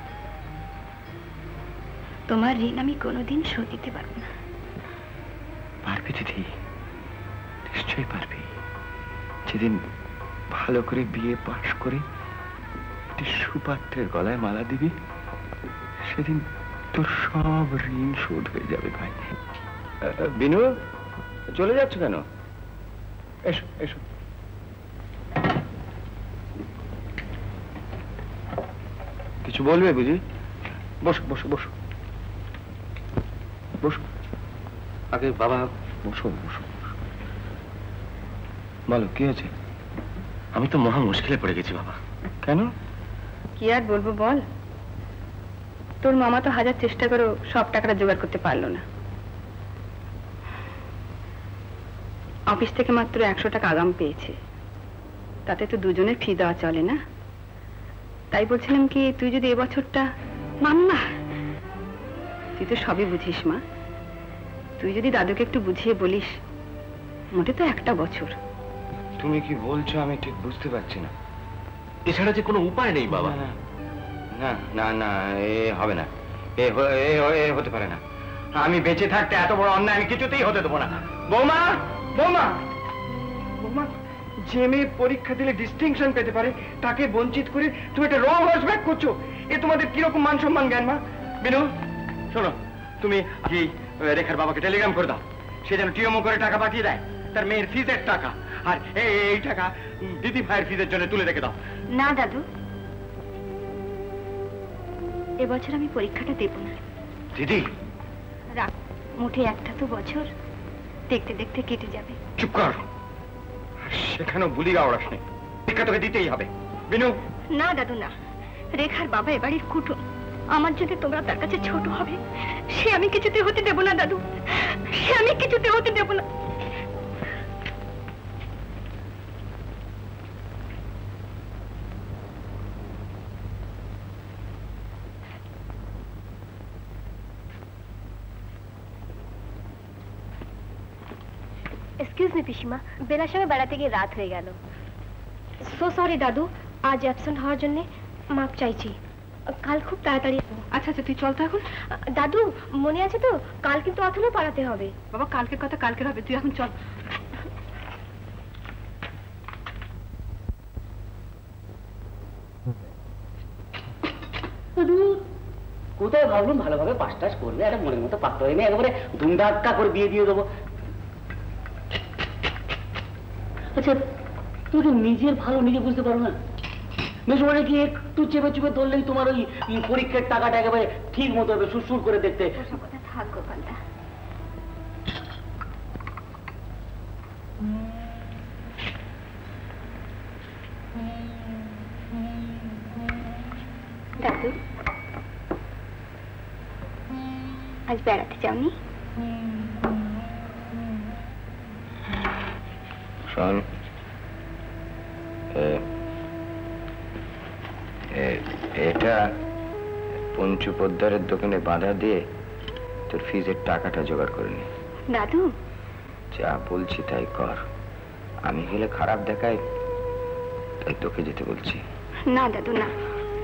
তোমার ঋণ আমি কোনোদিন শোধ দিতে পারবো না। পারবি দিদি, নিশ্চয়ই পারবি। যেদিন ভালো করে বিয়ে পাশ করে একটি সুপাত্রের গলায় মালা দিবি, সেদিন তোর সব ঋণ শোধ হয়ে যাবে ভাই। বিনু, চলে যাচ্ছ কেন? এসো এসো। কিছু বলবে বুঝি? বসো বসো বসো বসো। আগে বাবা বসো বসো। বলো কি হয়েছে? আমি তো মহা মুশকিলে পড়ে গেছি বাবা। কেন? কি আর বলবো বল, তোর মামা তো হাজার চেষ্টা করে সব টাকাটা জোগাড় করতে পারলো না। অফিস থেকে মাত্র 100 টাকা আগাম পেয়েছে, তাতে তো দুজনের ফি দেওয়া চলে না। তাই বলছিলাম কি, তুই যদি এবছরটা... মাম্মা, তুই তো সবই বুঝিস মা, তুই যদি দাদুকে একটু বুঝিয়ে বলিস। মোটে তো একটা বছর। তুমি কি বলছো আমি ঠিক বুঝতে পারছি না। এছাড়া যে কোনো উপায় নেই বাবা। না না না, এ হবে না, এ হতে পারে না। আমি বেঁচে থাকতে এত বড় অন্যায় আমি কিছুতেই হতে দেবো না। বৌমা, বৌমা, বৌমা, যে মেয়ে পরীক্ষা দিলে ডিস্টিংশন পেতে পারে তাকে বঞ্চিত করে তুমি একটা রং হসব্যাক করছো, এ তোমাদের কিরকম মান সম্মান জ্ঞান? মা, বিনু শোনো, তুমি কি রেখার বাবাকে টেলিগ্রাম করে দাও, সে যেন টিএমও করে টাকা পাঠিয়ে দেয়, তার মেয়ের ফিজের টাকা, আর এই টাকা দিদি ভাইয়ের ফিজের জন্য তুলে রেখে দাও। না দাদু, এবছর আমি পরীক্ষাটা দেব না। দিদি রাখ, মুঠে একটা তো বছর, দেখতে দেখতে কেটে যাবে। চুপ কর, সেখানেও বুলি গাওড়াস নেই, পরীক্ষা তোকে দিতেই হবে। বিনু। না দাদু না, রেখার বাবা এবাড়ির কুটুম, আমার জন্য তোমরা তার কাছে ছোট হবে, সে আমি কিছুতে হতে দেব না দাদু, সে আমি কিছুতে হতে দেব না। এক্সকিউজ মি পিসিমা, বেলার সঙ্গে বেড়াতে গিয়ে রাত হয়ে গেল। সো সরি দাদু, আজ অ্যাবসেন্ট হওয়ার জন্য মাপ চাইছি। কাল খুব তাড়াতাড়ি। আচ্ছা আচ্ছা, তুই চল তো এখন। দাদু মনে আছে তো, কাল কিন্তু অথবা পালাতে হবে। বাবা, কালকের কথা কালকের হবে, তুই এখন চল। কোথায় ভাবলাম ভালোভাবে পাস টাস করবে, একটা মনের মতো পাত্র এনে একেবারে ধুমধাক্কা করে বিয়ে দিয়ে দেবো। আচ্ছা, তুমি তো নিজের ভালো নিজে বুঝতে পারো না? মেশোমানে কি একটু চেপে চুপে ধরলেই তোমার ওই পরীক্ষার টাকাটা একেবারে ঠিক মতো হবে, সুরসুর করে দেখতে। থাক গোপালদা, দাদু আজ বেড়াতে যাওনি? শোন, এটা পঞ্চু পোদ্দারের দোকানে বাধা দিয়ে তোর ফিজের টাকাটা জোগাড় করে নি। দাদু, যা বলছি তাই কর। আমি হলে খারাপ দেখায়, তাই তোকে যেতে বলছি। না দাদু না,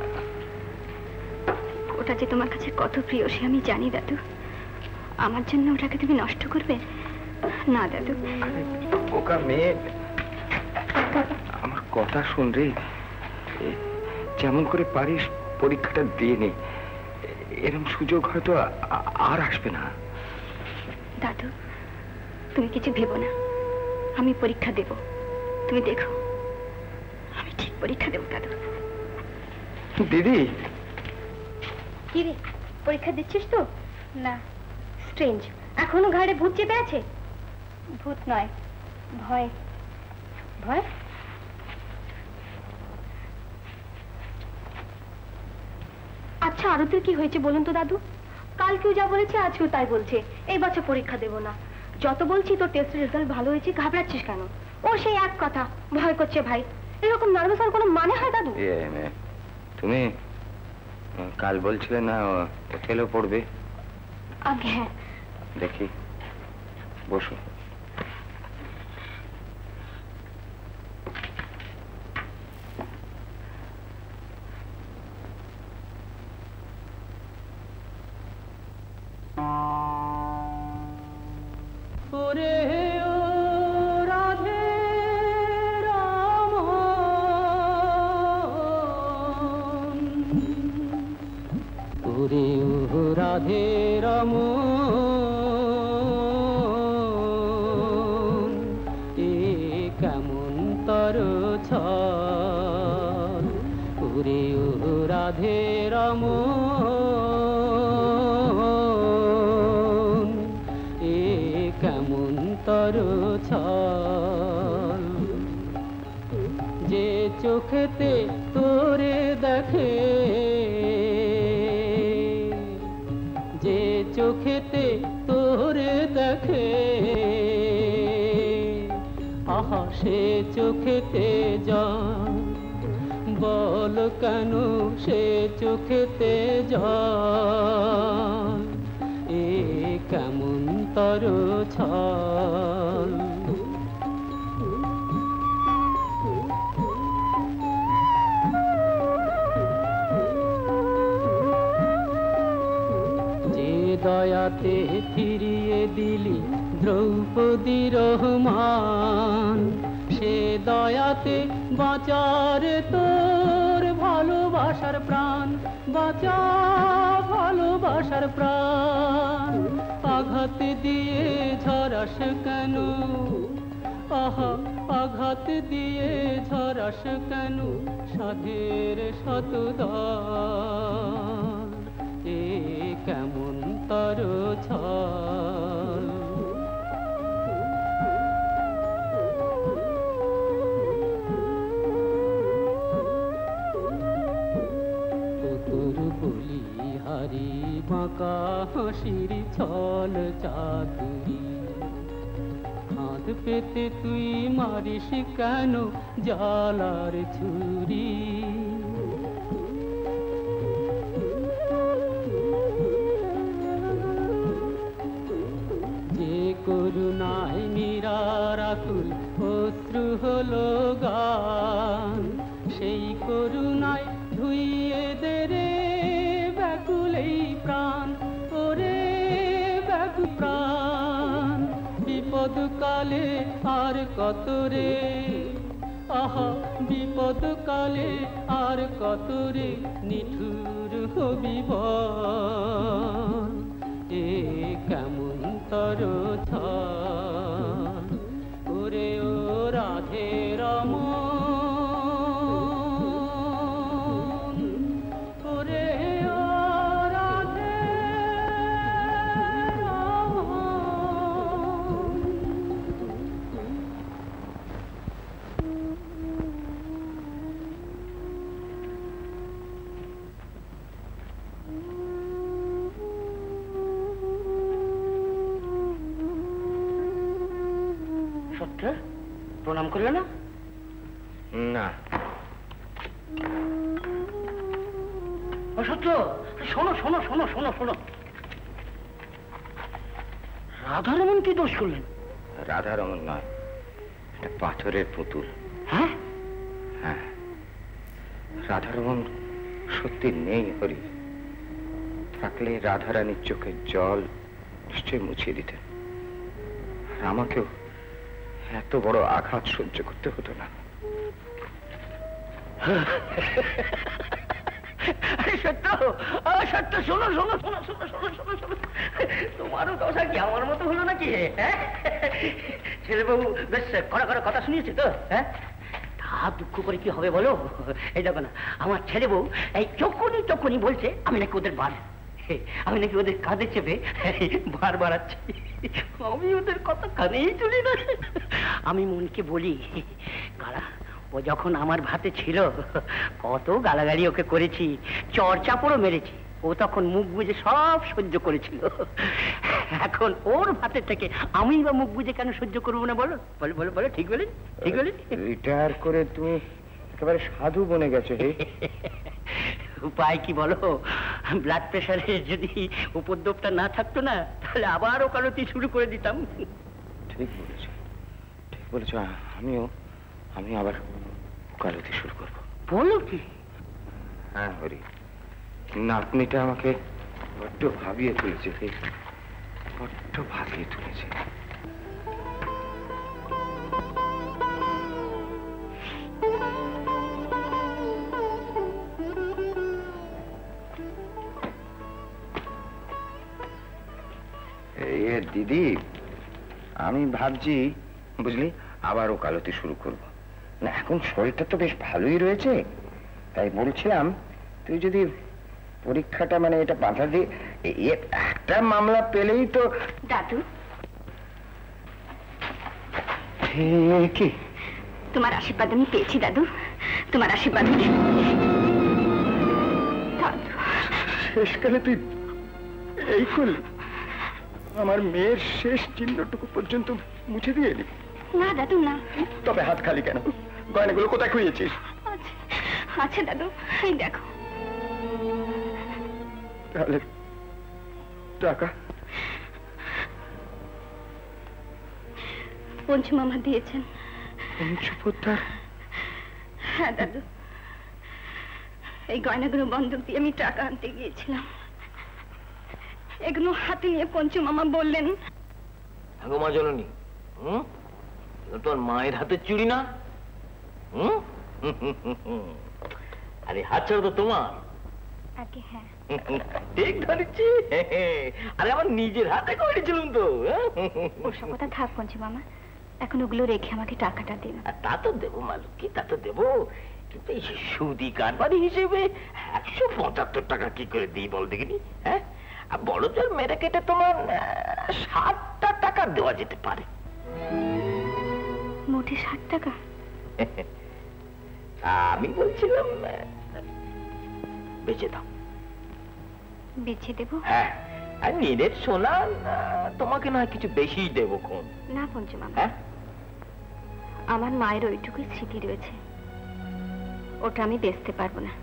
ওটা যে তোমার কাছে কত প্রিয় সে আমি জানি দাদু। আমার জন্য ওটাকে তুমি নষ্ট করবে না দাদু। ওকা মেয়ে, আমার কথা শুন রে। যেমন করে পারিস পরীক্ষাটা দিয়ে নে, এরকম সুযোগ হয়তো আর আসবে না। দাদু, তুমি কিছু ভেবো না, আমি পরীক্ষা দেব। তুমি দেখো, আমি ঠিক পরীক্ষা দেব দাদু। দিদি, কি রে, পরীক্ষা দিচ্ছিস তো? না, স্ট্রেঞ্জ, এখনো ঘাড়ে ভূত চেপে আছে। ভূত নয়, ভয়। ভয়? আচ্ছা, আরতির কি হয়েছে বলুন তো দাদু? কালকেও যা বলেছে আজকেও তাই বলছে, এই বছর পরীক্ষা দেব না। যত বলছি তোর টেস্টের রেজাল্ট ভালো হয়েছে, ঘাবড়াচ্ছিস কেন? ও সেই এক কথা, ভয় করছে ভাই। এরকম নার্ভাস হওয়ার কোনো মানে হয় দাদু? তুমি কাল বলছিলে না হোটেলেও পড়বে? আগে হ্যাঁ। দেখি, বসো। রাধে রমন, এ কেমন তর ছল, ওরে ও রাধে রমন, এ কেমন তর ছল, যে চোখেতে তোরে দেখে, যে চোখেতে তোরে দেখে, আহা সে চোখেতে জল, বল কেন সে চোখেতে জল, এ কেমন তর ছল। দয়াতে ফিরিয়ে দিলি দ্রৌপদী রহমান, সে দয়াতে বাঁচার তোর ভালোবাসার প্রাণ, বাঁচা ভালোবাসার প্রাণ। আঘাত দিয়ে ঝরাস কেন, আহা আঘাত দিয়ে ঝরাস কেন সাধের শতদল, এ কেমন তর ছল। তোর বলিহারি বাঁকা হাসির ছল চাতুরি, হাত পেতে তুই মারিস কেন জালার ছুরি, করুণায় মীরার আকুল অশ্রু হলো গান, সেই করুণায় ধুইয়ে দে রে ব্যাকুল এই প্রাণ, ওরে ব্যাকুল প্রাণ। বিপদ কালে আর কত রে, আহা বিপদ কালে আর কত রে নিঠুর হবি বল, এ কেমন তর ছল, ওরে ও রাধে রমন, ওরে ও রাধে সত্য প্রণাম করলে না? না। সত্য, শোনো শোনো শোনো শোনো শোনো, রাধারমন কি দোষ করলেন? রাধারমন নয়, একটা পাথরের পুতুল। হ্যাঁ হ্যাঁ, রাধারমন সত্যি নেই হরি। থাকলে রাধারানীর চোখের জল নিশ্চয় মুছিয়ে দিতেন, আর আমাকেও এত বড় আঘাত সহ্য করতে হতো না। সত্য সত্য, শোনো শোনো শোনো শোনো শোনো শোনো শোনো, তোমারও দশা কি আমার মতো হলো নাকি? ছেলেবাবু বেশ কড়া কড়া কথা শুনিয়েছে তো? হ্যাঁ, তা দুঃখ করে কি হবে বলো? এই দেখো না, আমার ছেলে বউ এই যখনই বলছে আমি নাকি ওদের বার, আমি নাকি ওদের কাঁধে চেপে বার বাড়াচ্ছি। আমি ওদের কথা কানেই তুলি না। আমি মনকে বলি, কারা ও যখন আমার ভাতে ছিল কত গালাগালি ওকে করেছি, চড়চাপড়ও মেরেছি, ও তখন মুখ বুজে সব সহ্য করেছিল। এখন ওর ভাতের থেকে আমি বা মুখ বুজে কেন সহ্য করবো না বলো? বলো বলো বলো, ঠিক বলি ঠিক বলি? রিটায়ার করে তুমি একেবারে সাধু বনে গেছো হে। উপায় কি বলো? ব্লাড প্রেশারের যদি উপদ্রবটা না থাকতো না, তাহলে আবার ওকালতি শুরু করে দিতাম। ঠিক বলেছো, ঠিক বলেছো। আমি আবার ওকালতি শুরু করবো। বলো কি? হ্যাঁ হরি, নাতনিটা আমাকে বড্ড ভাবিয়ে তুলেছে, বড্ড ভাবিয়ে তুলেছে। দিদি, আমি ভাবছি বুঝলি আবার ওকালতি শুরু করব না। এখন শরীরটা তো বেশ ভালোই রয়েছে, তাই বলছিলাম তুই যদি পরীক্ষাটা মানে এটা বাধা দিয়ে একটা মামলা পেলেই তো। দাদু, কি তোমার আশীর্বাদ আমি পেয়েছি দাদু, তোমার আশীর্বাদ। শেষকালে তুই এই করলি, আমার মেয়ের শেষ চিহ্নটুকু পর্যন্ত মুছে দিয়ে এলি। না দাদু না। তবে হাত খালি কেন? গয়নাগুলো কোথায় খুঁজেছিস? আচ্ছা দাদু, এই দেখো। তাহলে টাকা? পঞ্চু মামা দিয়েছেন। পঞ্চুপোদ্দার? হ্যাঁ দাদু, এই গয়নাগুলো বন্ধক দিয়ে আমি টাকা আনতে গিয়েছিলাম। এগুলো হাতে নিয়ে পঞ্চু মামা বললেন, মা জননী, তোর মায়ের হাতের চুড়ি না? আরে হাত ছাড়া তো তোমার। আগে হ্যাঁ ঠিক ধরেছি। আরে আমার নিজের হাতে করেছিলাম তো। ওসব কথা থাক পঞ্চু মামা, এখন ওগুলো রেখে আমাকে টাকাটা দিন। তা তো দেবো মালুকি, তা তো দেবো, কিন্তু এই সুদি কারবারি হিসেবে 175 টাকা কি করে দিই বল দেখিনি? হ্যাঁ, আর বড় জোর মেরে কেটে তোমার 60 টাকা দেওয়া যেতে পারে। মোটে 60 টাকা? আমি বলছিলাম বেঁচে দাও। বেঁচে দেবো? হ্যাঁ, আর নিজের সোনা তোমাকে না কিছু বেশি দেবো কোন? না পঞ্চু মামা, হ্যাঁ, আমার মায়ের ওইটুকুই স্মৃতি রয়েছে, ওটা আমি বেচতে পারবো না।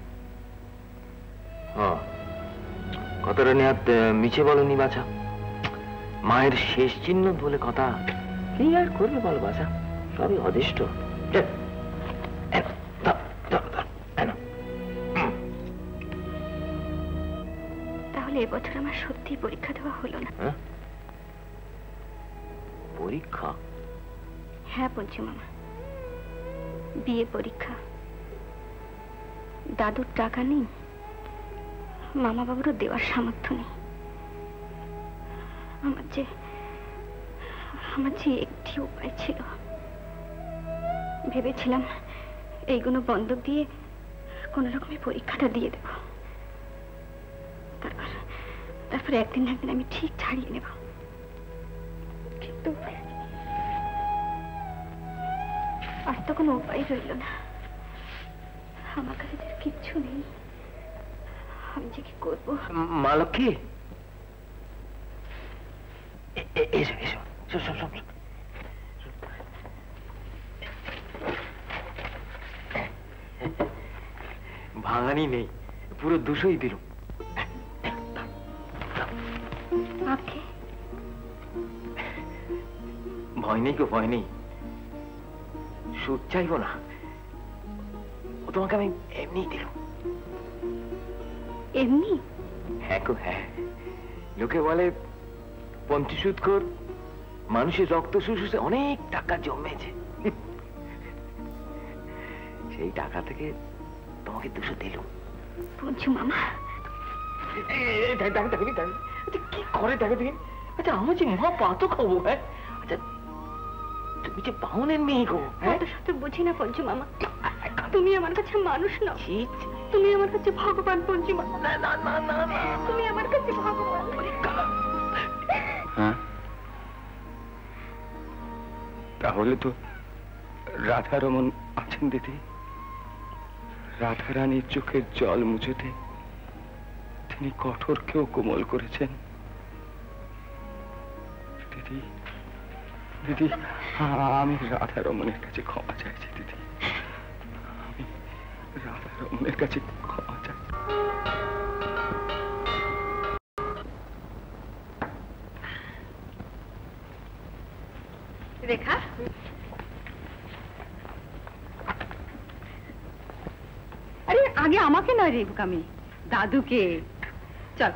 কথাটা নেহাত মিছে বলনি বাছা, মায়ের শেষ চিহ্ন বলে কথা। কি আর করবে বল বাছা, সবই অদৃষ্ট। তাহলে এবছর আমার সত্যি পরীক্ষা দেওয়া হলো না। পরীক্ষা? হ্যাঁ পঞ্চু মামা, বিয়ে পরীক্ষা। দাদুর টাকা নেই, মামা বাবুরও দেওয়ার সামর্থ্য নেই। আমার যে একটি উপায় ছিল, ভেবেছিলাম এইগুলো বন্ধক দিয়ে কোন রকমের পরীক্ষাটা দিয়ে দেব, তারপর একদিন না একদিন আমি ঠিক ছাড়িয়ে নেব। কিন্তু আর তো কোনো উপায় রইল না, আমার কাছে কিচ্ছু নেই। আমি যে কি করবো? মালক্ষী, এসো এসো, ভাঙানি নেই, পুরো 200ই দিল। আপনি ভয় নেই গো, ভয় নেই। সুদ চাইবো না, ও তোমাকে আমি এমনি দিলাম। এমনি? হ্যাঁ গো হ্যাঁ। লোকে বলে পঞ্চসুদখোর মানুষের রক্ত শুষে অনেক টাকা জমেছে, সেই টাকা থেকে তোমাকে 200 দিলাম। পঞ্চু মামা কি করে দেখো দেখি। আচ্ছা আমার যে মা পাতো খাবো। হ্যাঁ আচ্ছা তুমি যে বাউনের মেয়ে গো। সাথে বুঝি না পঞ্চু মামা, তুমি আমার কাছে মানুষ নও, তুমি আমার কাছে ভগবান। পঞ্চু মামা না না না না না, তুমি আমার কাছে ভগবান। হ্যাঁ তাহলে তো রাধারমন আছেন দিদি। রাধারানীর চোখের জল মুছতে তিনি কঠোরকেও কোমল করেছেন। দিদি দিদি আমি রাধারমনের কাছে ক্ষমা চাইছি দিদি, আমি রাধারমনের কাছে ক্ষমা চাইছি। রেখা আরে আগে আমাকে নয় রে বোকামি, দাদুকে। চল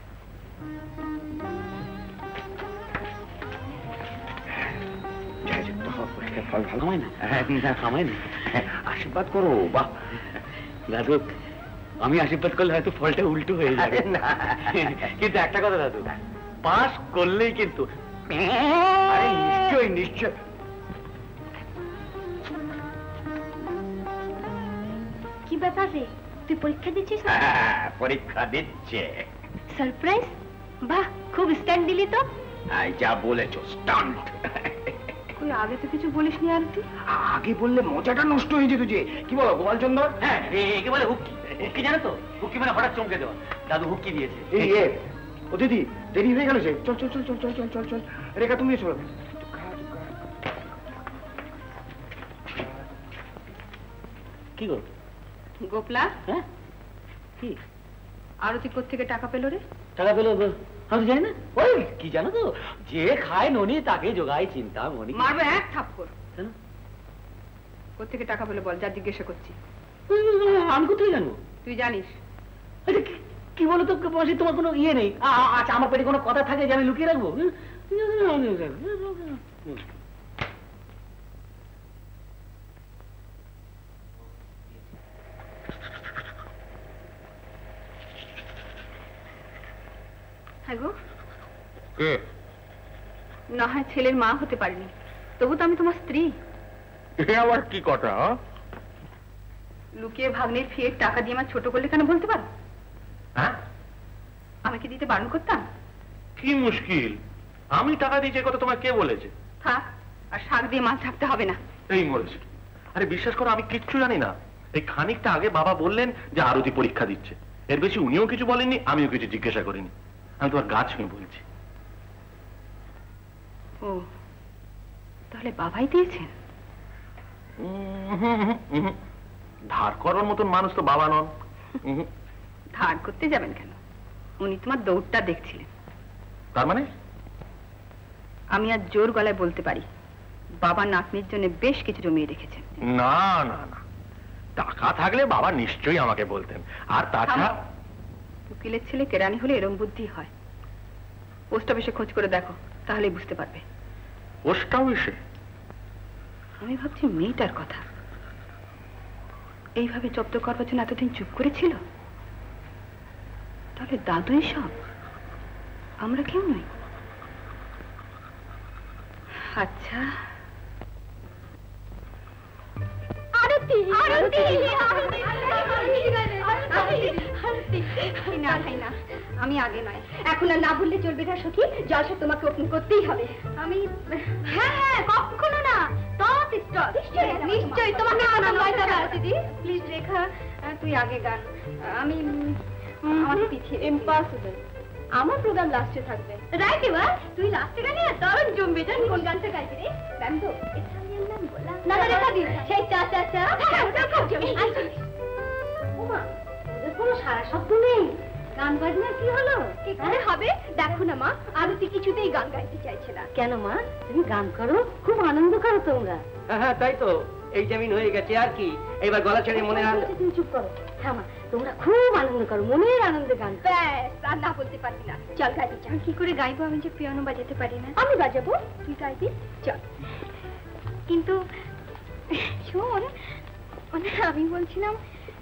আশীর্বাদ করো। বাহ দাদু, আমি আশীর্বাদ করলে হয়তো ফলটা উল্টো হয়ে যাবে না, কিন্তু একটা কথা দাদু, পাস করলেই কিন্তু নিশ্চয় নিশ্চয়। কি ব্যাপার রে, তুই পরীক্ষা দিচ্ছিস? পরীক্ষা দিচ্ছে। সারপ্রাইজ? বাহ, খুব স্ট্যান্ড দিলি তো। যা বলেছো স্টান্ট। তুই আগে তো কিছু বলিসনি আরতি। আগে বললে মজাটা নষ্ট হয়ে যেত। যে কি বলো গোপালচন্দ্র? হ্যাঁ একে বলে হুক্কি। হুক্কি জানো তো? হুক্কি মানে হঠাৎ চমকে দেওয়া। দাদু হুক্কি দিয়েছে। ও দিদি দেরি হয়ে গেল যে। চল চল চল চল চল চল চল চল। রেখা তুমি চলো। কি গো গোপলা? হ্যাঁ কি আরতি কোত্থেকে টাকা পেলো রে? টাকা পেলো আমি জানি না। ওই কি জানো তো, যে খায় ননি তাকে জোগায় চিন্তা মনি। মারবে এক থাপ্পড়। কোত্থেকে টাকা পেলো বল, যা জিজ্ঞাসা করছি। আমি কোথায় জানবো? তুই জানিস? কি বলো তো মাসি, তোমার কোনো ইয়ে নেই? আচ্ছা আমার পেটে কোনো কথা থাকে যে আমি লুকিয়ে রাখবো? হ্যাঁ গো, না হয় ছেলের মা হতে পারিনি, তবু তো আমি তোমার স্ত্রী। আবার কি কথা? লুকিয়ে ভাগ্নের ফিয়ের টাকা দিয়ে আমার ছোট করলে কেন বলতে পারো? হ্যাঁ আমাকে দিতে বারণ করতাম? কি মুশকিল, আমি টাকা দিয়েছি কথা তোমার কে বলেছে? থাক, আর শাক দিয়ে মাছ থাকতে হবে না। এই মরেছে। আরে বিশ্বাস করো আমি কিচ্ছু জানি না। এই খানিকটা আগে বাবা বললেন যে আরতি পরীক্ষা দিচ্ছে, এর বেশি উনিও কিছু বলেননি, আমিও কিছু জিজ্ঞাসা করিনি। আমি তোমার গা ছুঁয়ে বলছি। ও তাহলে বাবাই দিয়েছেন? ধার করার মতন মানুষ তো বাবা নন। ধার করতে যাবেন কেন? উনি তোমার দৌড়টা দেখছিলেন। তার মানে? আমি আর জোর গলায় বলতে পারি, বাবা নাতনির জন্য বেশ কিছু জমিয়ে রেখেছেন। না না না, টাকা থাকলে বাবা নিশ্চয়ই আমাকে বলতেন। আর তাছাড়া উকিলের ছেলে কেরানি হলে এরম বুদ্ধি হয়। পোস্ট অফিসে খোঁজ করে দেখো, তাহলেই বুঝতে পারবে। পোস্ট অফিসে? আমি ভাবছি মেয়েটার কথা। এইভাবে জব্দ করবার জন্য এতদিন চুপ করেছিল, তাহলে দাদুই সব, আমরা কেউ নই। আচ্ছা আমি আগে নয়, এখন আর না বললে চলবে না সখী। জলসা তোমাকে ওপেন করতেই হবে। আমি হ্যাঁ হ্যাঁ কখনো না, নিশ্চয়ই তোমাকে দিদি। প্লিজ রেখা, তুই আগে গান, আমি আমার পিছিয়ে। ইম্পসিবল, আমার প্রোগ্রাম লাস্টে থাকবে। রাইট, এবার তুই লাস্টে গানে দারুণ জমবে। জান কোন গানটা গাইবি রে? গান তো না না রেখা দি, সেই চা চা চা। ওটা খুব জমে। ওমা, ওদের কোনো সারা শব্দ নেই। গান বাজনা কি হলো? এখানে হবে দেখো না মা, আরতি কিছুতেই গান গাইতে চাইছে না। কেন মা, তুমি গান করো, খুব আনন্দ করো তোমরা। হ্যাঁ তাই তো, এই জামিন হয়ে গেছে আর কি, এবার গলা ছেড়ে মনে আনন্দ। তুমি চুপ করো। হ্যাঁ মা, তোমরা খুব আনন্দ করো, মনের আনন্দে গান। ব্যাস, আর না বলতে পারবি না। চল গাইতে চল। কি করে গাইবো? আমি যে পিয়ানো বাজাতে পারি না। আমি বাজাবো, তুই গাইবি। চল। কিন্তু শোন, আমি বলছিলাম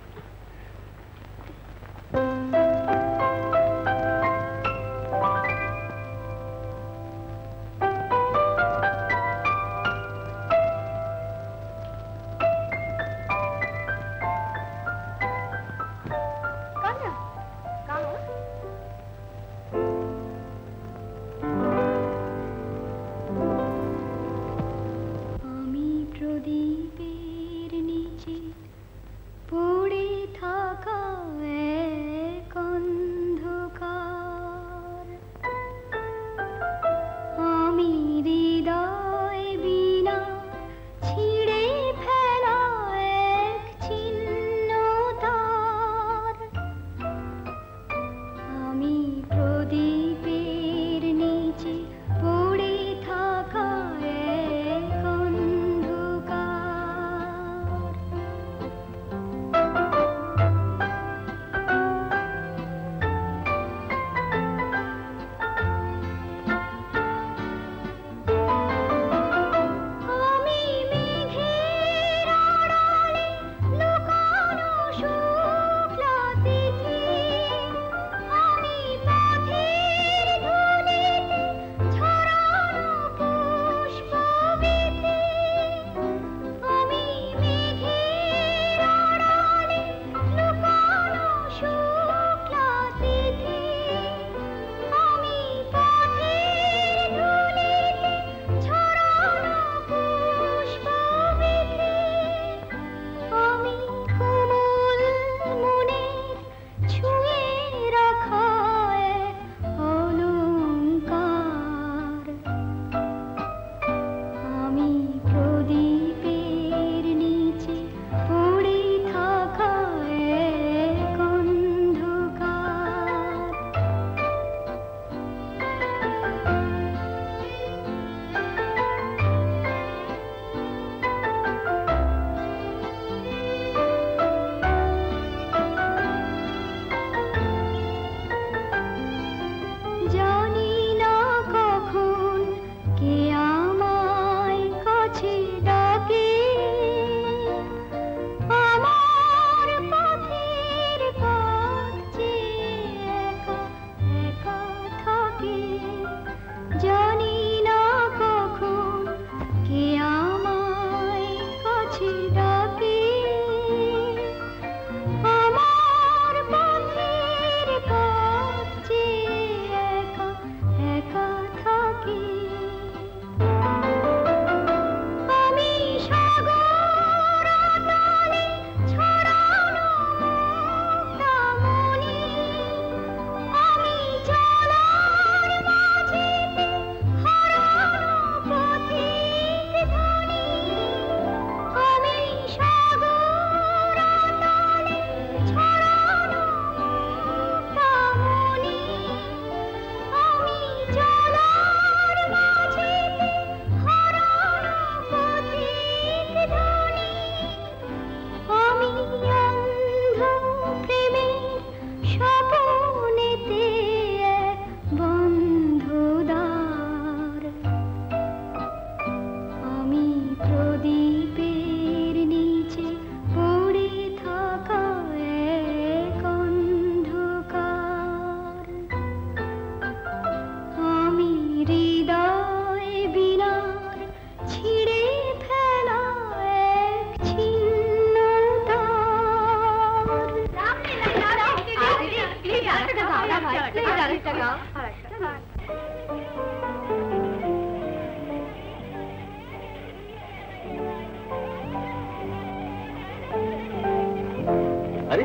আরে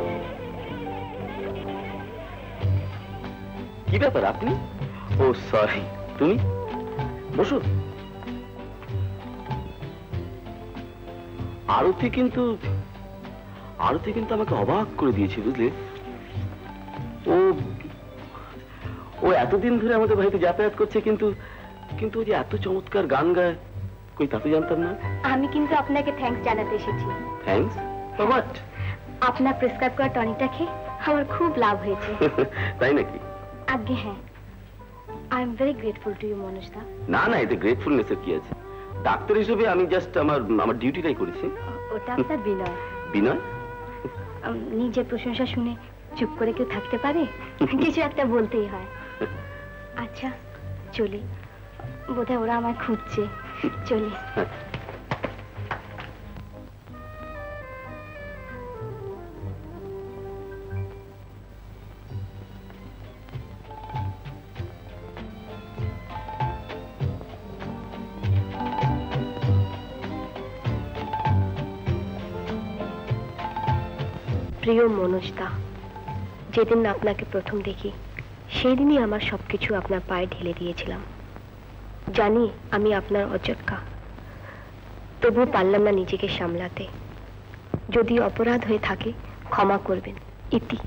কি ব্যাপার আপনি? ও সরি, তুমি বসো। আরতি কিন্তু আমাকে অবাক করে দিয়েছে, বুঝলে? ও ও এতদিন ধরে আমাদের বাড়িতে যাতায়াত করছে, কিন্তু কিন্তু ও যে এত চমৎকার গান গায়, কই তা তো জানতাম না। আমি কিন্তু আপনাকে থ্যাঙ্কস জানাতে এসেছি। Thanks for what? আপনার প্রেসক্রাইব করা টনিকটা খেয়ে আমার খুব লাভ হয়েছে। তাই নাকি? আজ্ঞে হ্যাঁ। I am very grateful to you Manoj da. না না, এতে গ্রেটফুলনেস এর কি আছে? ডাক্তার হিসেবে আমি জাস্ট আমার ডিউটিটাই করেছি। ওটা আপনার বিনয়। বিনয়? নিজের প্রশংসা শুনে চুপ করে কেউ থাকতে পারে? কিছু একটা বলতেই হয়। আচ্ছা চলি, বোধহয় ওরা আমায় খুঁজছে। চলি। প্রিয় মনোজ দা, যেদিন আপনাকে প্রথম দেখি সেই দিনই আমার সবকিছু আপনার পায়ে ঢেলে দিয়েছিলাম। জানি আমি আপনার অযোগ্যা, তবুও পারলাম না নিজেকে সামলাতে। যদি অপরাধ হয়ে থাকে ক্ষমা করবেন। ইতি।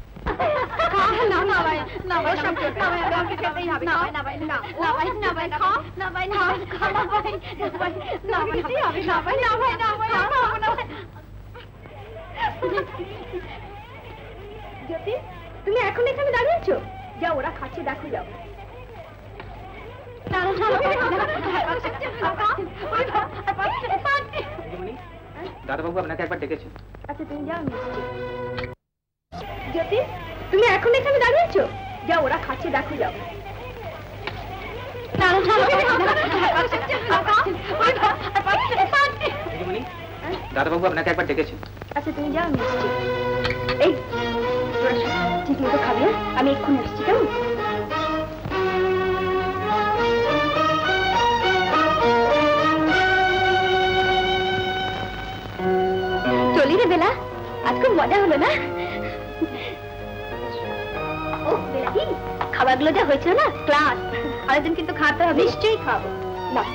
জ্যোতি, তুমি এখন এখানে দাঁড়িয়েছো? যাও, ওরা খাচ্ছে, দেখো যাও। দাদাবাবু আপনাকে একবার ডেকেছেন। আচ্ছা তুমি যাও, জ্যোতি তুমি এখন এখানে দাঁড়িয়েছো? যাও, ওরা খাচ্ছে, দেখো যাও। দাদাবাবু আপনাকে একবার ডেকেছেন। আচ্ছা তুমি যাও, এই ঠিক মতো খাবি, আমি এক্ষুনি আসছি। কেমন? চলি রে বেলা, আজ খুব মজা হলো না? ও বেলা কি খাবারগুলো যা হয়েছিল না, ক্লাস। আরেকদিন কিন্তু খাওয়াতে হবে। নিশ্চয়ই খাবো। না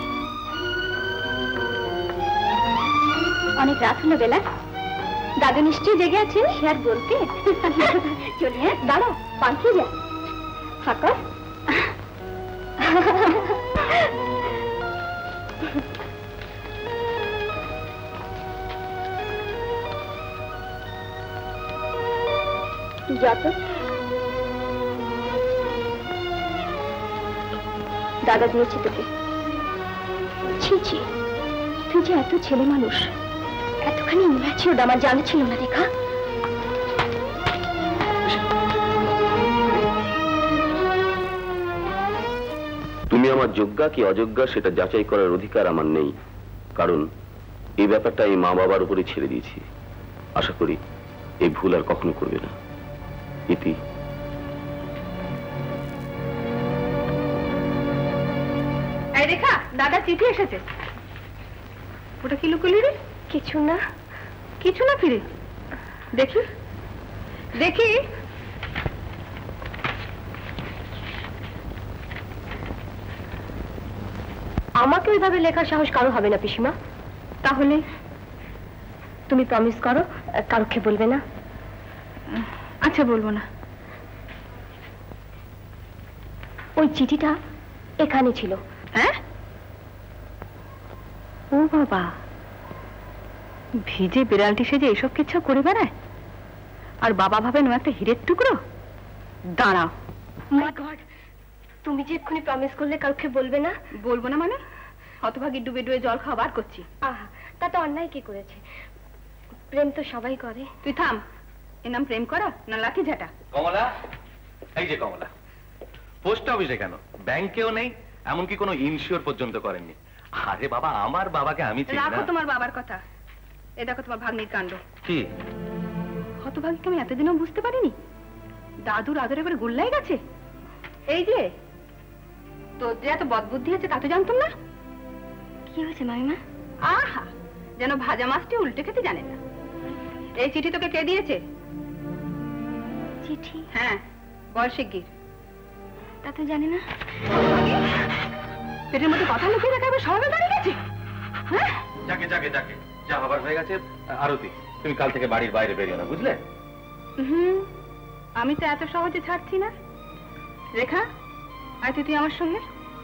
অনেক রাত হলো বেলা, দাদু নিশ্চয়ই জেগে আছেন। সে আর বলতে। চলি হ্যাঁ, দাঁড়াও, পান খেয়ে যা। ফাঁকা যত দাদা দিয়েছে তোকে। ছি ছি, তুই যে এত ছেলে মানুষ, এতখানি ম্যাচিওর আমার জানা ছিল না। দেখা তুমি আমার যোগ্যা কি অযোগ্যা সেটা যাচাই করার অধিকার আমার নেই, কারণ এই ব্যাপারটা এই মা বাবার উপরে ছেড়ে দিয়েছি। আশা করি এই ভুল আর কখনো করবে না। ইতি। এই রেখা, দাদা চিঠি এসেছে। ওটা কি লুকোলি রে? কিছু না। কিছু না? ফিরে দেখি দেখি। আমাকে ওইভাবে লেখার সাহস কারো হবে না পিসিমা। তাহলে তুমি প্রমিস করো কাউকে বলবে না। আচ্ছা বলবো না। ওই চিঠিটা এখানে ছিল। হ্যাঁ? ও বাবা, ভিজে বিড়ালটি সেজে এইসব কিছু করে বেড়ায়, আর বাবা ভাবেন ও একটা হীরের টুকরো। দাঁড়াও। মাই গড, তুমি যে এক্ষুনি প্রমিস করলে কাউকে বলবে না? বলবো না মানে? হতভাগী ডুবে ডুবে জল খাওয়া বার করছি। আহা, তা তো অন্যায় কি করেছে? প্রেম তো সবাই করে। তুই থাম। এর নাম প্রেম করা না লাঠি ঝাঁটা? কমলা, এই যে কমলা, পোস্ট অফিসে কেন? ব্যাংকেও নেই, এমনকি কোনো ইনশিওর পর্যন্ত করেননি। আরে বাবা, আমার বাবাকে আমি চিনি না। রাখো তোমার বাবার কথা। এ দেখো তোমার ভাগ্নির কাণ্ড। কি হতভাগীকে আমি এতদিনও বুঝতে পারিনি। দাদুর আদরে করে গুল্লাই গেছে। এই যে তোর যে এত বদবুদ্ধি আছে তা তো জানতাম না। কি হয়েছে মামিমা? আহা, যেন ভাজা মাছটি উল্টে খেতে জানে না। এই চিঠি তোকে কে দিয়েছে? চিঠি? হ্যাঁ, বল শিগগির। তা তো জানি না। পেটের মধ্যে কথা লুকিয়ে রাখা আবার সবাই দাঁড়িয়ে গেছে। হ্যাঁ, যাকে যাকে যাকে যা হবার হয়ে গেছে। আরতি, তুমি কাল থেকে বাড়ির বাইরে বেরিও না, বুঝলে? আমি তো এত সহজে ছাড়ছি না। রেখা, আয় তুই আমার সঙ্গে।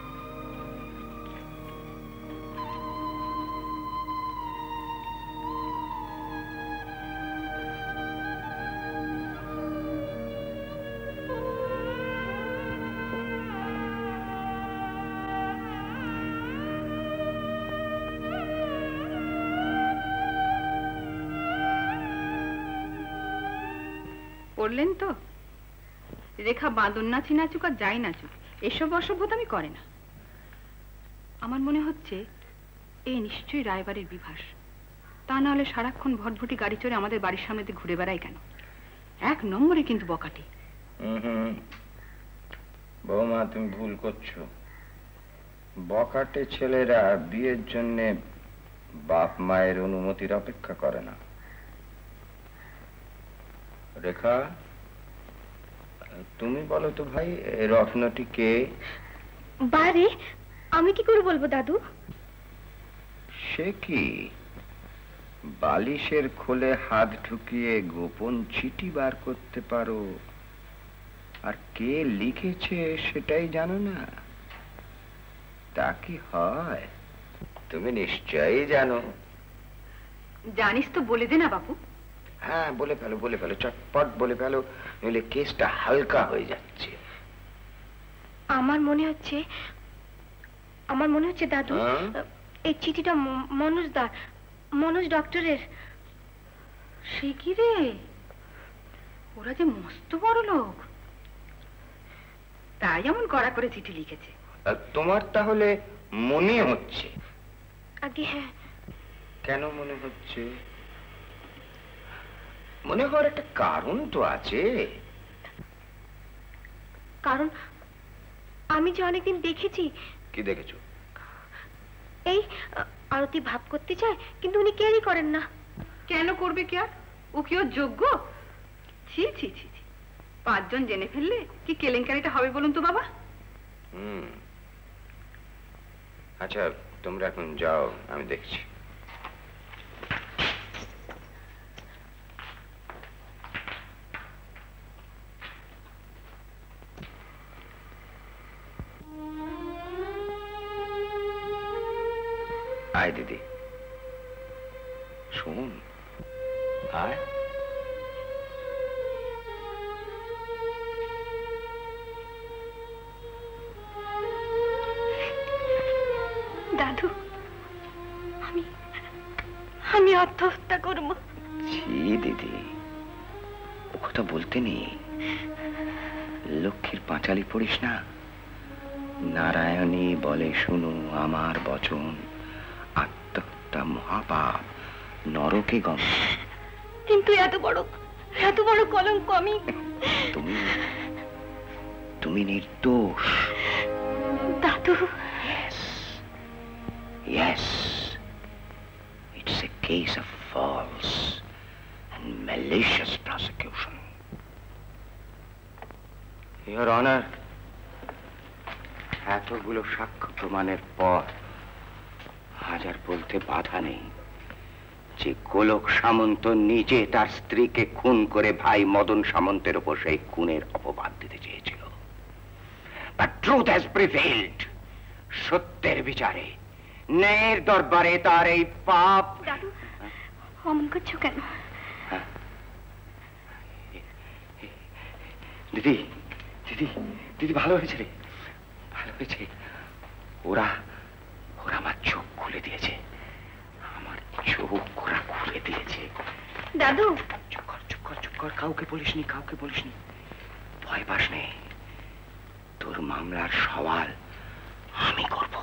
পড়লেন তো? রেখা বাঁদর নাচি নাচুক আর যাই নাচুক, এসব অসভ্যতামি করে না। আমার মনে হচ্ছে এই নিশ্চয়ই রায়বাড়ির বিভাস, তা না হলে সারাক্ষণ ভটভটি গাড়ি চড়ে আমাদের বাড়ির সামনে দিয়ে ঘুরে বেড়ায় কেন? এক নম্বরে কিন্তু বকাটে। বৌমা, তুমি ভুল করছো। বকাটে ছেলেরা বিয়ের জন্য বাপ মায়ের অনুমতির অপেক্ষা করে না। রেখা, তুমি বলো তো ভাই, রত্নটি কে? বারে আমি কি করে বলবো দাদু? সে কি বালিশের খোলে হাত ঢুকিয়ে গোপন চিঠি বার করতে পারো, আর কে লিখেছে সেটাই জানো না? তা কি হয়? তুমি নিশ্চয়ই জানো। জানিস তো বলে দে না বাপু। হ্যাঁ, বলে ফেলো, চটপট বলে ফেলো, নইলে কেসটা হালকা হয়ে যাচ্ছে। আমার মনে হচ্ছে দাদু, এই চিঠিটা মনোজ ডক্টরের। সে কি রে, ওরা যে মস্ত বড় লোক, তাই এমন কড়া করে চিঠি লিখেছে। তোমার তাহলে মনে হচ্ছে? আগে হ্যাঁ। কেন মনে হচ্ছে? মনে হওয়ার একটা কারণ তো আছে। কারণ আমি যে অনেকদিন দেখেছি। কি দেখেছো? এই আরতি ভাব করতে চায়, কিন্তু উনি কেয়ারই করেন না। কেন করবে কেয়ার? ও কি ওর যোগ্য? ছি ছি ছি ছি, 5 জন জেনে ফেললে কি কেলেঙ্কারিটা হবে বলুন তো বাবা? আচ্ছা, তোমরা এখন যাও, আমি দেখছি। আয় দিদি, শোন, আয়। দাদু, আমি আত্মহত্যা করব। ছি দিদি, ও কথা বলতে নেই। লক্ষ্মীর পাঁচালি পড়িস না? নারায়ণী বলে শুনো আমার বচন, আত্মহত্যা মহাপাপ, নরকে গম। কিন্তু এত বড় কলঙ্ক আমি। তুমি নির্দোষ দাদু। Yes, it's a case of false and malicious prosecution. Your Honor, এতগুলো সাক্ষ্য প্রমাণের পর হাজার বলতে বাধা নেই যে গোলক সামন্ত নিজে তার স্ত্রীকে খুন করে ভাই মদন সামন্তের উপর সেই খুনের অপবাদ দিতে চেয়েছিল। But truth has prevailed. সত্যের বিচারে, ন্যায়ের দরবারে তার এই পাপ। দাদু, অমন করছো কেন? দিদি দিদি দিদি, ভালো হয়েছে রে, ভালো হয়েছে। ওরা আমার চোখ খুলে দিয়েছে, আমার চোখ ওরা খুলে দিয়েছে। দাদু, চুপ কর, কাউকে বলিসনি, ভয় পাস নেই। তোর মামলার সওয়াল আমি করবো।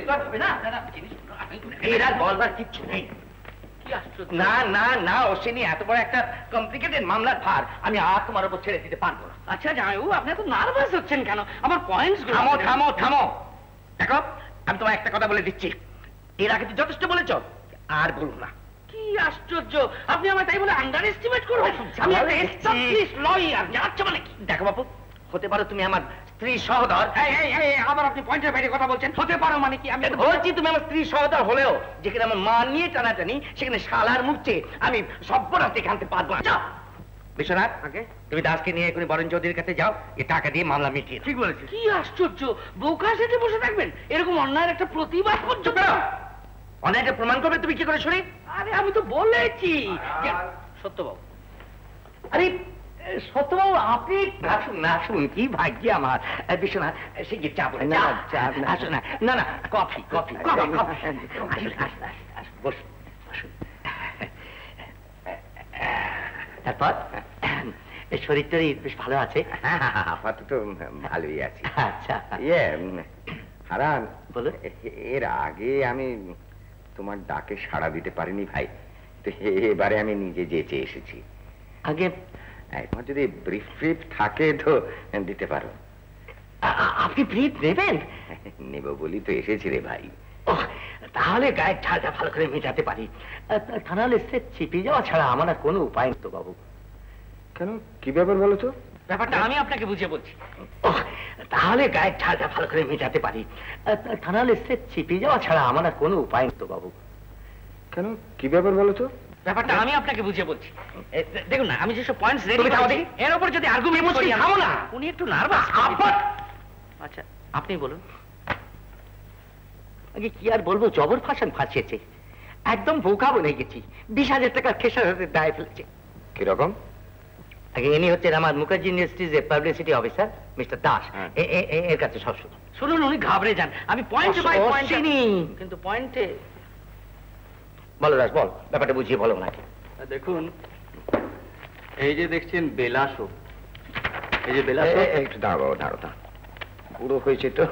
বলবার কিচ্ছু নেই। না না না, অশ্বিনী, এত বড় একটা কমপ্লিকেটেড মামলার ভার আমি আর তোমার উপর ছেড়ে দিতে পারবো না। আচ্ছা জামাইবাবু, আপনি এত নার্ভাস হচ্ছেন কেন? আমার পয়েন্টস। থামো। দেখো, আমি তোমার একটা কথা বলে দিচ্ছি, এর আগে তো যথেষ্ট বলেছ, আর বলবো না। কি আশ্চর্য, আপনি আমায় তাই বলে আন্ডার এস্টিমেট করবেন? আমি একটা এস্টাবলিশড লয়ার, জানাচ্ছ মানে কি? দেখো বাবু, হতে পারো তুমি আমার স্ত্রী সহোদর। আবার আপনি পয়েন্টের বাইরে কথা বলছেন। হতে পারো মানে কি? আমি বলছি তুমি আমার স্ত্রী সহোদর হলেও যেখানে আমার মা নিয়ে টানাটানি, সেখানে শালার মুখ চেয়ে আমি সভ্যরাতে আনতে পারবো না। বিশ্বনাথ, তুমি দাসকে নিয়ে এখনই বরেন চৌধুরীর কাছে যাও, এ টাকা দিয়ে মামলা মিটিয়ে ঠিক বলেছি। কি আশ্চর্য, বোকা সেজে বসে থাকবেন, এরকম অন্যায়ের একটা প্রতিবাদ পর্যন্ত। অন্যায়টা প্রমাণ করবে তুমি কি করে শুনি? আরে আমি তো বলেছি যে সত্যবাবু, আরে সত্যবাবু আপনি আসুন না, আসুন, কি ভাগ্য আমার। বিশ্বনাথ সে কি চা বলে না, আসুন না, না না কফি কফি বসুন বসুন। তারপর শরীর টরীর বেশ ভালো আছে? আপাতত ভালোই আছি। আচ্ছা হারান, বলো, এর আগে আমি তোমার ডাকে সাড়া দিতে পারিনি ভাই, তো এবারে আমি নিজে যেচে এসেছি। আগে তোমার যদি ব্রিফ ট্রিপ থাকে তো দিতে পারো। আপনি ব্রিফ নেবেন? নেব বলি তো এসেছি রে ভাই। তাহলে গায়ের ঠালটা ভালো করে মেটাতে পারি, তা নাহলে সে চিপে যাওয়া ছাড়া আমার আর কোনো উপায় নেই তো বাবু। কেন, কি ব্যাপার বলো তো? ব্যাপারটা আমি আপনাকে বুঝিয়ে বলছি। তাহলে গায়ের ঠালটা ভালো করে মেটাতে পারি, তা নাহলে সে চিপে যাওয়া ছাড়া আমার আর কোনো উপায় নেই তো বাবু। কেন, কি ব্যাপার বলো তো? ব্যাপারটা আমি আপনাকে বুঝিয়ে বলছি। দেখুন না, আমি যেসব পয়েন্টস রেডি করেছি এর উপর যদি আর্গুমেন্ট করি, থামো না, উনি একটু নার্ভাস। আচ্ছা আপনি বলুন। আগে কি আর বলবো, জবর ফাঁসান ফাঁসিয়েছে, একদম বোকা বনে গেছি। 20,000 টাকার খেসারতের দায় ফেলেছে। কিরকম? আগে ইনি হচ্ছেন আমার মুখার্জি ইন্ডাস্ট্রিজ এর পাবলিসিটি অফিসার মিস্টার দাস, এর কাছে সব শুনুন। শুনুন, উনি ঘাবড়ে যান। আমি পয়েন্টে বাই পয়েন্ট কিন্তু পয়েন্টে। বলো দাস, বল, ব্যাপারটা বুঝিয়ে বলো নাকি। দেখুন, এই যে দেখছেন বেলাসো, এই যে বেলাসো, একটু দাঁড়াবো, দাঁড়াও, বুড়ো হয়েছে তো,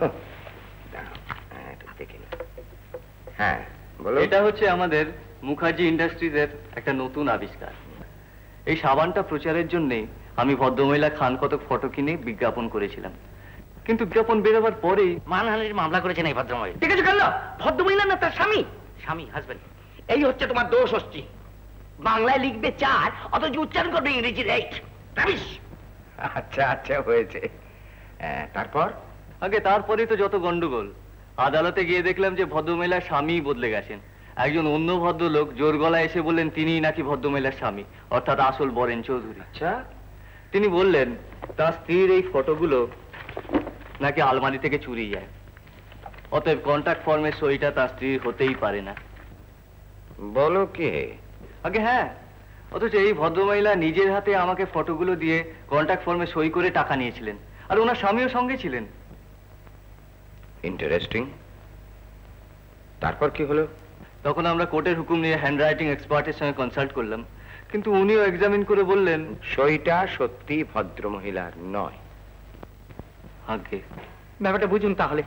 দেখে নি। হ্যাঁ বলো। এটা হচ্ছে আমাদের মুখার্জি ইন্ডাস্ট্রিজের একটা নতুন আবিষ্কার। এই সাবানটা প্রচারের জন্যে আমি ভদ্রমহিলা খান কতক ফটো কিনে বিজ্ঞাপন করেছিলাম, কিন্তু বিজ্ঞাপন বেরোবার পরেই মানহানির মামলা করেছেন এই ভদ্রমহিলা। ঠিক আছে, কেন ভদ্রমহিলা না, তার স্বামী, স্বামী হাজবেন্ড। এই হচ্ছে তোমার দোষ হচ্ছে, বাংলায় লিখবে 4 অথচ উচ্চারণ করবে ইংরেজির 8। আচ্ছা আচ্ছা হয়েছে, তারপর? আগে তারপরেই তো যত গন্ডগোল। আদালতে গিয়ে দেখলাম যে ভদ্রমহিলার স্বামী বদলে গেছেন। একজন অন্য ভদ্রলোক জোর গলায় এসে বললেন তিনিই নাকি ভদ্রমহিলার স্বামী, অর্থাৎ আসল বরেন চৌধুরী। আচ্ছা, তিনি বললেন তার স্ত্রীর এই ফটোগুলো নাকি আলমারি থেকে চুরি যায়, অতএব কন্ট্রাক্ট ফর্মের সইটা তার স্ত্রীর হতেই পারে না। বলো কি? আগে হ্যাঁ, অথচ এই ভদ্রমহিলা নিজের হাতে আমাকে ফটোগুলো দিয়ে কন্ট্রাক্ট ফর্মে সই করে টাকা নিয়েছিলেন, আর ওনার স্বামীও সঙ্গে ছিলেন। ইন্টারেস্টিং। তারপর কি হলো? তখন আমরা কোর্টের হুকুম নিয়ে হ্যান্ডরাইটিং এক্সপার্টের সঙ্গে কনসাল্ট করলাম, কিন্তু উনিও এক্সামিন করে বললেন সইটা সত্যি ভদ্রমহিলার নয়। আগে ব্যাপারটা বুঝুন তাহলে।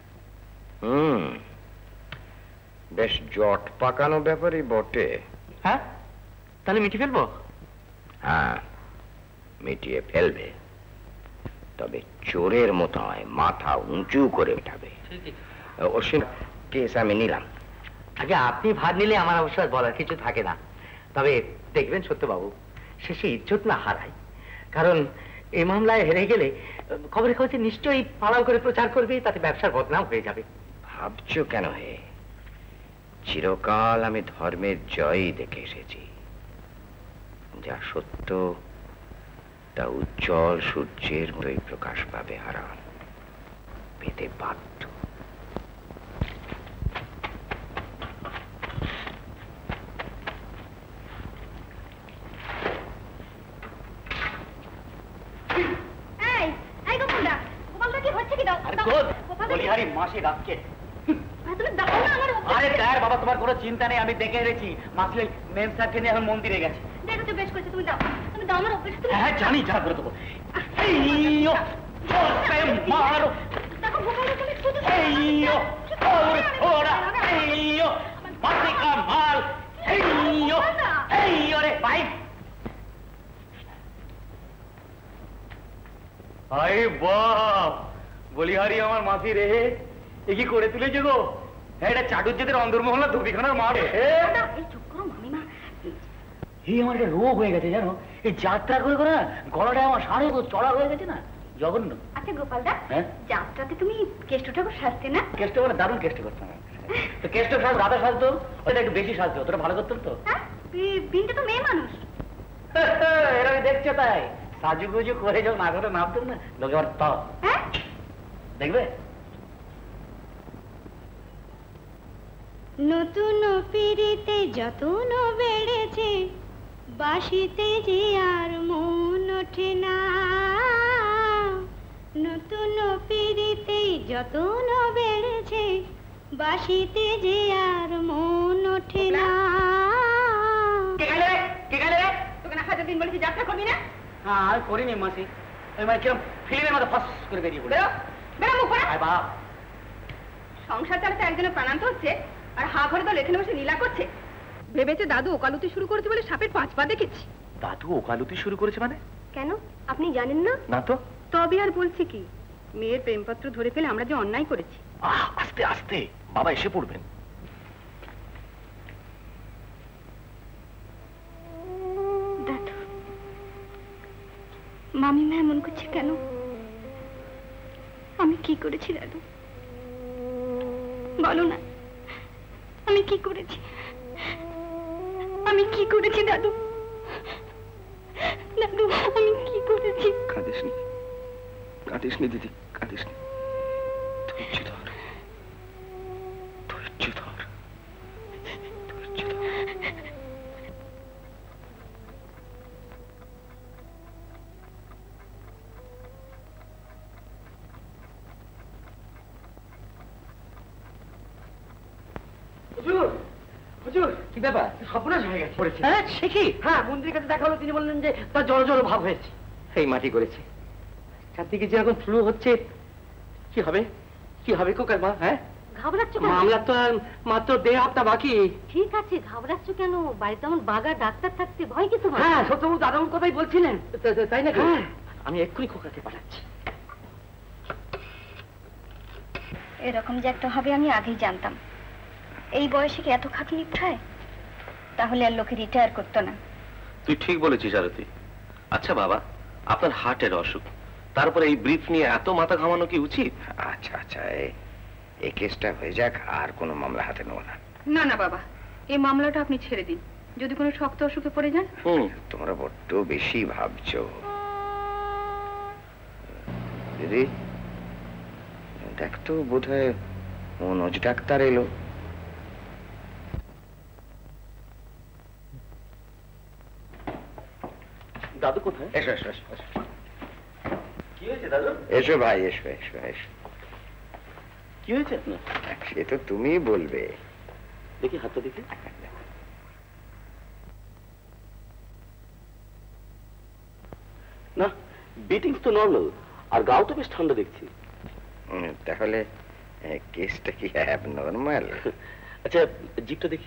বেশ জট পাকানো ব্যাপারই বটে। হ্যাঁ, তাহলে মিটিয়ে ফেলবো? হ্যাঁ, মিটিয়ে ফেলবে, তবে চোরের মতো হয়, মাথা উঁচু করে উঠাবে। অবশ্যই কেস আমি নিলাম। আগে আপনি ভার নিলে আমার অবশ্য বলার কিছু থাকে না, তবে দেখবেন সত্যবাবু শেষে ইজ্জত না হারায়, কারণ এই মামলায় হেরে গেলে খবরে খবরে নিশ্চয়ই পাড়াও করে প্রচার করবে, তাতে ব্যবসার বদনাম হয়ে যাবে। ভাবছো কেন হে? চিরকাল আমি ধর্মের জয়ই দেখে এসেছি। যা সত্য তা উজ্জ্বল সূর্যের মতোই প্রকাশ পাবে হারান, পেতে বাধ্য। মাসি রাখছে। আরে গায়ের বাবা, তোমার কোনো চিন্তা নেই, আমি দেখে এনেছি। মাসি ওই মেম স্যারকে নিয়ে এখন মন্দিরে গেছে। দেখো তো, বেশ করেছে, তুমি দাও, তুমি দাও আমার অভ্যেস। হ্যাঁ জানি, যা করে দেবো। মারো, দেখো গোপাল, তুমি শুধু মাল। আরে বাহ, বলিহারি আমার মাসি রে, এ কি করে তুলেছে গো? হ্যাঁ, এটা চাটুজ্যেদের অন্দরমহল্লা ধুবিখানার মাঠ। এই আমার একটা রোগ হয়ে গেছে জানো, এই যাত্রা করে করে না গলাটা আমার সাড়ে চড়া হয়ে গেছে না, জঘন্য। আচ্ছা গোপালদা, যাত্রাতে তুমি কেষ্ট ঠাকুর সাজতে না? কেষ্ট মানে দারুণ কেষ্ট করতাম। তো কেষ্ট সাজ দাদা সাজতো, ওটা একটু বেশি সাজতো, তোরা ভালো করতাম তো। বিনটা তো মেয়ে মানুষ। এরকম দেখছো তাই সাজুগুজু করে যখন আঘাতে নামতেন না লোকে আবার তো দেখবে। নতুন পিড়িতে যতন বেড়েছে বাসিতে যে আর মন ওঠে না, নতুন পিড়িতে যতন বেড়েছে বাসিতে যে আর মন ওঠে না। তোকে না হাজার দিন বলেছি যাত্রা করবি না। হ্যাঁ আর করিনি মাসি, মানে কিরম ফিল্মের মতো ফাঁস করে বেরিয়ে পড়ে। সংসার চালাতে একজনের প্রাণান্ত হচ্ছে আর হা ঘরে তো লেখানে বসে নীলা করছে। ভেবেছে দাদু ওকালতি শুরু করেছে বলে সাপের 5 পা দেখেছি। দাদু ওকালতি শুরু করেছে মানে? কেন আপনি জানেন না? না তো। তবে আর বলছি কি, মেয়ের প্রেমপত্র ধরে ফেলে আমরা যে অন্যায় করেছি। আস্তে আস্তে, বাবা এসে পড়বেন। দাদু, মামিমা এমন করছে কেন? আমি কি করেছি দাদু? বলো না, আমি কি করেছি? আমি কি করেছি দাদু? দাদু আমি কি করেছি? কাঁদিসনি, কাঁদিসনি দিদি, কাঁদিসনি। ধৈর্য ধর, ধৈর্য ধর, ধৈর্য ধর। কি ব্যাপার? স্বপ্নাশ হয়ে গেছে। হ্যাঁ সে কি? হ্যাঁ মন্ত্রীর কাছে দেখা হলো, তিনি বললেন যে তার জড়ো জড়ো ভাব হয়েছে। এই মাটি করেছে, চারদিকে যে এখন ফ্লু হচ্ছে। কি হবে, কি হবে কোকার মা? হ্যাঁ ঘাবড়াচ্ছ কেন? মামলা তো আর মাত্র 1.5 সপ্তাহ বাকি। ঠিক আছে, ঘাবড়াচ্ছ কেন? বাড়িতে এমন বাগা ডাক্তার থাকতে ভয় কি তোমার? হ্যাঁ সত্যবাবু দাদাবুর কথাই বলছিলেন। তাই নাকি? আমি এক্ষুনি খোকাকে পাঠাচ্ছি। এরকম যে একটা হবে আমি আগেই জানতাম। এই বয়সে কি এত খাটুনি উঠায়? তাহলে আর লোকে রিটায়ার করতো না। তুই ঠিক বলেছিস আরতি। আচ্ছা বাবা, আপনার হার্টের অসুখ, তারপরে এই ব্রিফ নিয়ে এত মাথা ঘামানো কি উচিত? আচ্ছা আচ্ছা, এই কেসটা হয়ে যাক, আর কোনো মামলা হাতে নেব না। না না বাবা, এই মামলাটা আপনি ছেড়ে দিন। যদি কোনো শক্ত অসুখে পড়ে যান। তোমরা বড্ড বেশি ভাবছো দিদি। দেখ তো, বোধ হয় মনোজ ডাক্তার এলো। দাদু কোথায়? এসো এসো এসো। কি হয়েছে দাদু? এসো ভাই, এসো এসো এসো। কি হয়েছে আপনার? সে তো তুমিই বলবে। দেখি হাতটা দেখি। না, বিটিংস তো নর্মাল, আর গাও তো বেশ ঠান্ডা দেখছি। তাহলে কেসটা কি অ্যাবনর্মাল? আচ্ছা জিপটা দেখি।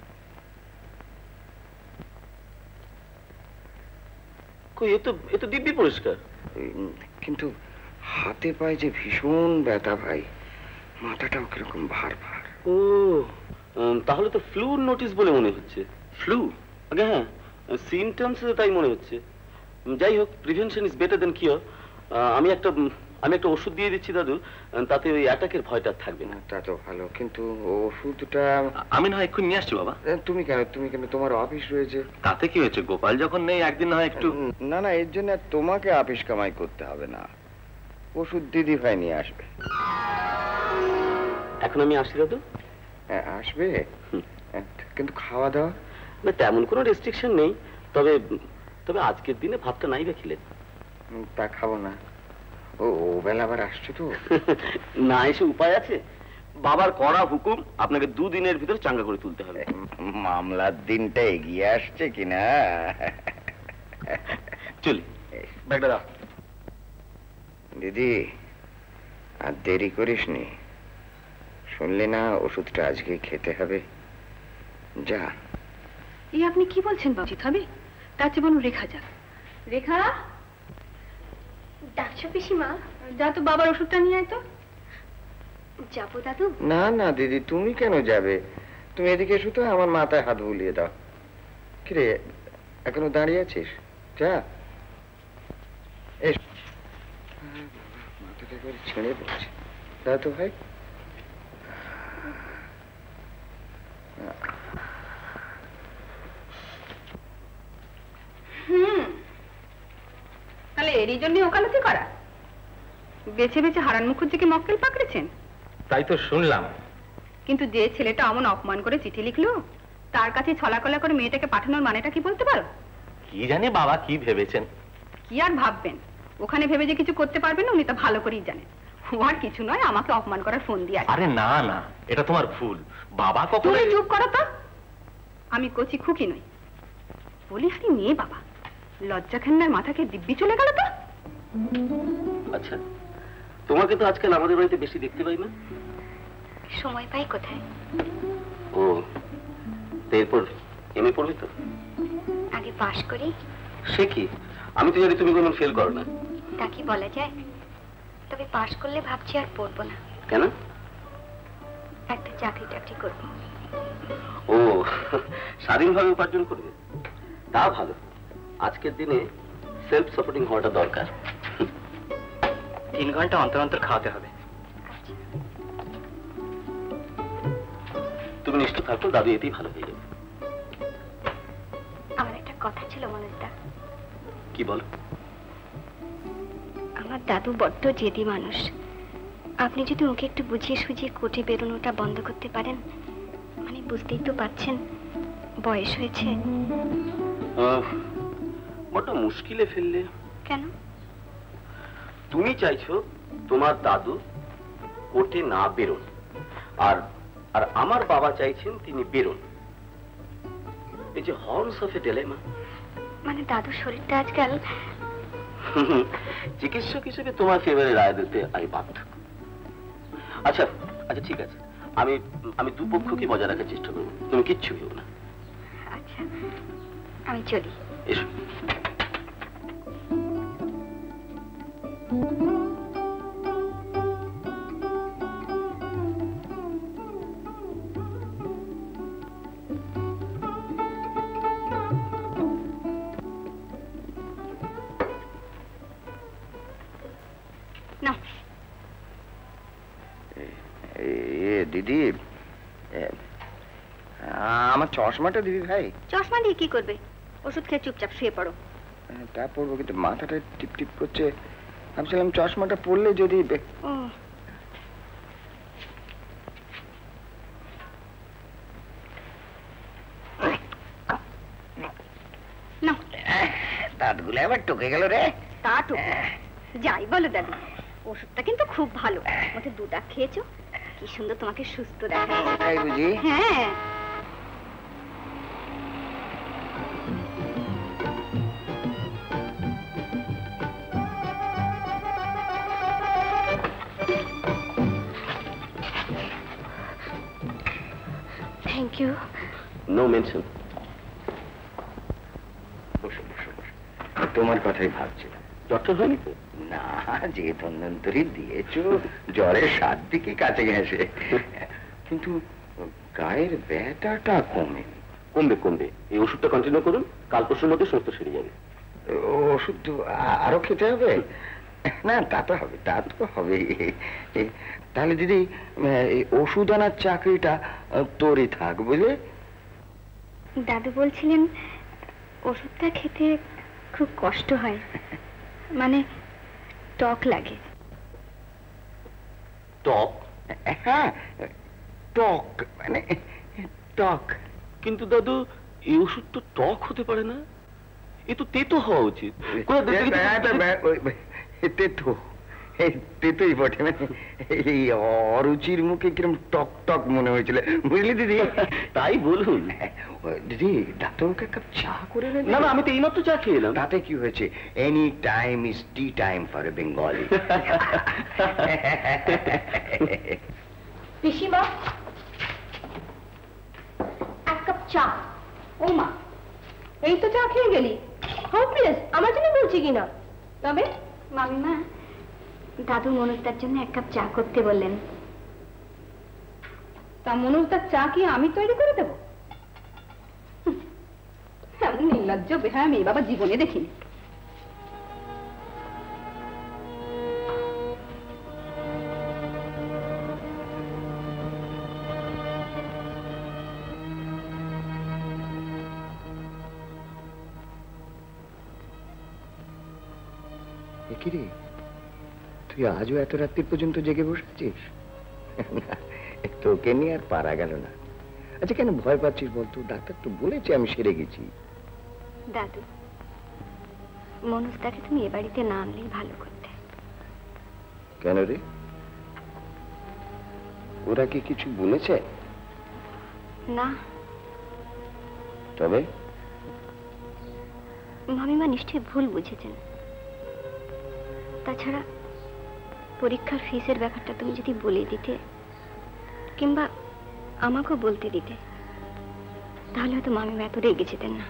কই, এ তো দিব্যি পরিষ্কার। কিন্তু হাতে পায়ে যে ভীষণ ব্যথা ভাই, মাথাটাও কিরকম ভার ভার। ও, তাহলে তো ফ্লুর নোটিস বলে মনে হচ্ছে। ফ্লু? আগে হ্যাঁ, সিমটমস তাই মনে হচ্ছে। যাই হোক, prevention is better then cure. আমি একটা ওষুধ দিয়ে দিচ্ছি দাদু, তাতে ওই অ্যাটাকের ভয়টা থাকবে না। তা তো ভালো, কিন্তু ওষুধটা আমি না হয় এক্ষুনি নিয়ে আসছি বাবা। তুমি কেন? তোমার অফিস রয়েছে। তাতে কি হয়েছে, গোপাল যখন নেই একদিন না হয় একটু। না না, এর জন্য তোমাকে অফিস কামাই করতে হবে না, ওষুধ দিদি ভাই নিয়ে আসবে। এখন আমি আসছি দাদু। আসবে, কিন্তু খাওয়া দাওয়া? না তেমন কোনো রেস্ট্রিকশন নেই, তবে আজকের দিনে ভাতটা নাই বা খেলেন। তা খাবো না, ও বেলা আবার আসছে তো। না এসে উপায় আছে? বাবার কড়া হুকুম, আপনাকে 2 দিনের ভিতর চাঙ্গা করে তুলতে হবে। মামলার দিনটা এগিয়ে আসছে কিনা। চলি, ব্যাগটা দাও। দিদি আর দেরি করিস নি, শুনলি না ওষুধটা আজকে খেতে হবে। যা। এই আপনি কি বলছেন বাবু? হবে তার চেয়ে বলুন রেখা যাক। রেখা, ডাকছো পিসিমা? যা তো বাবার ওষুধটা নিয়ে আয় তো। যাবো দাদু? না না দিদি, তুমি কেন যাবে? তুমি এদিকে এসো তো, আমার মাথায় হাত বুলিয়ে দাও। কিরে, এখনো দাঁড়িয়ে আছিস? যা। মাথাটা করে ছেড়ে পড়ছে। দাদু ভাই, এই জন্যই ওকালতি করা? বেছে বেছে হারান মুখুজ্জিকে মক্কেল পাকড়েছেন? তাই তো শুনলাম। কিন্তু যে ছেলেটা অমন অপমান করে চিঠি লিখলো, তার কাছে ছলাকলা করে মেয়েটাকে পাঠানোর মানেটা কি বলতে পারো? কি জানি বাবা কি ভেবেছেন। কি আর ভাববেন, ওখানে ভেবে যে কিছু করতে পারবেন উনি তা ভালো করেই জানেন। ও আর কিছু নয়, আমাকে অপমান করার ফোন দিয়ে। আরে না না, এটা তোমার ভুল। বাবা কখনো। তুমি চুপ করো তো। আমি কচি খুকি নই, বলি হারি মেয়ে বাবা। লজ্জা খান্নার মাথাকে দিব্যি চলে গেল তো। আচ্ছা, তোমাকে তো আজকাল আমাদের বাড়িতে বেশি দেখতে পাই না। সময় পাই কোথায়? ও, এরপর এমএ পড়বে তো? আগে পাশ করি। সে কি, আমি তো জানি তুমি কোনো ফেল করো না। তা কি বলা যায়? তবে পাশ করলে ভাবছি আর পড়বো না। কেন? একটা চাকরি টাকরি করবো। ও, স্বাধীনভাবে উপার্জন করবে, তা ভালো। আজকের দিনে সেলফ সাপোর্টিং হওয়াটা দরকার। 3 ঘন্টা অন্তর অন্তর খাওয়াতে হবে। তুমি নিশ্চিত থাকো, দাদু এতেই ভালো হয়ে যাবে। আমার একটা কথা ছিল মনোজদা। কি বলো? আমার দাদু বড্ড জেদি মানুষ। আপনি যদি ওকে একটু বুঝিয়ে সুঝিয়ে কোর্টে বেরোনোটা বন্ধ করতে পারেন। মানে বুঝতেই তো পারছেন, বয়স হয়েছে। বড্ড মুশকিলে ফেললে। কেন? তুমি চাইছো তোমার দাদু কোর্টে না বেরোন, আর আর আমার বাবা চাইছেন তিনি বেরোন। এই যে হর্নস অফ এ ডিলেমা। মানে দাদুর শরীরটা আজকাল। চিকিৎসক হিসেবে তোমার ফেভারে রায় দিতে আমি বাধ্য। আচ্ছা আচ্ছা, ঠিক আছে, আমি আমি দুপক্ষকে বজায় রাখার চেষ্টা করবো, তুমি কিচ্ছু ভেবো না। আচ্ছা, আমি চলি। এসো। দিদি, আমার চশমাটা দিবি ভাই? চশমা দিয়ে কি করবে? ওষুধ খেয়ে চুপচাপ শুয়ে পড়ো। তা পড়বো, কিন্তু মাথাটা টিপ টিপ করছে। ভাবছিলাম চশমাটা পড়লে যদি। দাঁতগুলো আবার টকে গেল রে। তা টকে যাই বলো দাদু, ওষুধটা কিন্তু খুব ভালো। ওতে 2 ডাক খেয়েছো, কি সুন্দর তোমাকে সুস্থ দেখা যাচ্ছে। তাই বুঝি? হ্যাঁ। Thank you. No mention. তোমার কথাই ভাবছিলাম। ডক্টর হয়নি তো? না, যে ধন্বন্তরী দিয়েছো, জ্বরের 7 দিকে কাছে গেছে, কিন্তু গায়ের ব্যথাটা কমে। কমবে কমবে, এই ওষুধটা কন্টিনিউ করুন, কাল পরশুর মধ্যে সুস্থ সেরে যাবে। ওষুধ আরো খেতে হবে? না, তা তো হবে, তা তো হবে। তাহলে দিদি, ওষুধ আনার চাকরিটা তোরই থাক, বুঝলে? দাদু বলছিলেন ওষুধটা খেতে খুব কষ্ট হয়, মানে টক লাগে। টক? হ্যাঁ, টক মানে টক। কিন্তু দাদু, এই ওষুধ তো টক হতে পারে না, এ তো তেতো হওয়া উচিত। তেতো, তেতোই বটে। মানে এই অরুচির মুখে কিরম টক টক মনে হয়েছিল, বুঝলি দিদি? তাই বলুন। দিদি, ডাক্তারবাবুকে এক কাপ চা করে নেন। না না, আমি তো এইমাত্র চা খেয়ে এলাম। তাতে কি হয়েছে? Any time is tea time for a Bengali. পিসিমা, এক কাপ চা। ও মা, এই তো চা খেয়ে গেলি। হোপ প্লিজ, আমার জন্য বলছি কিনা। তবে মামিমা, দাদু মনোজদার জন্য 1 কাপ চা করতে বললেন। তা মনোজদার চা কি আমি তৈরি করে দেবো? এমন নির্লজ্জ বেহায়া মেয়ে বাবা জীবনে দেখিনি। কিরে, তুই আজও এত রাত্রি পর্যন্ত জেগে বসেছিস? তোকে নিয়ে আর পারা গেল না। আচ্ছা কেন ভয় পাচ্ছিস বলতো? ডাক্তার তো বলেছে আমি সেরে গেছি। দাদু, মনুষ্টাকে তুমি এ বাড়িতে না আনলেই ভালো করতে। কেন রে, ওরা কি কিছু বলেছে? না। তবে মামিমা নিশ্চয়ই ভুল বুঝেছেন। তাছাড়া পরীক্ষার ফিসের ব্যাপারটা তুমি যদি বলে দিতে কিংবা আমাকেও বলতে দিতে, তাহলে হয়তো মামিমা এত রেগে যেতেন না।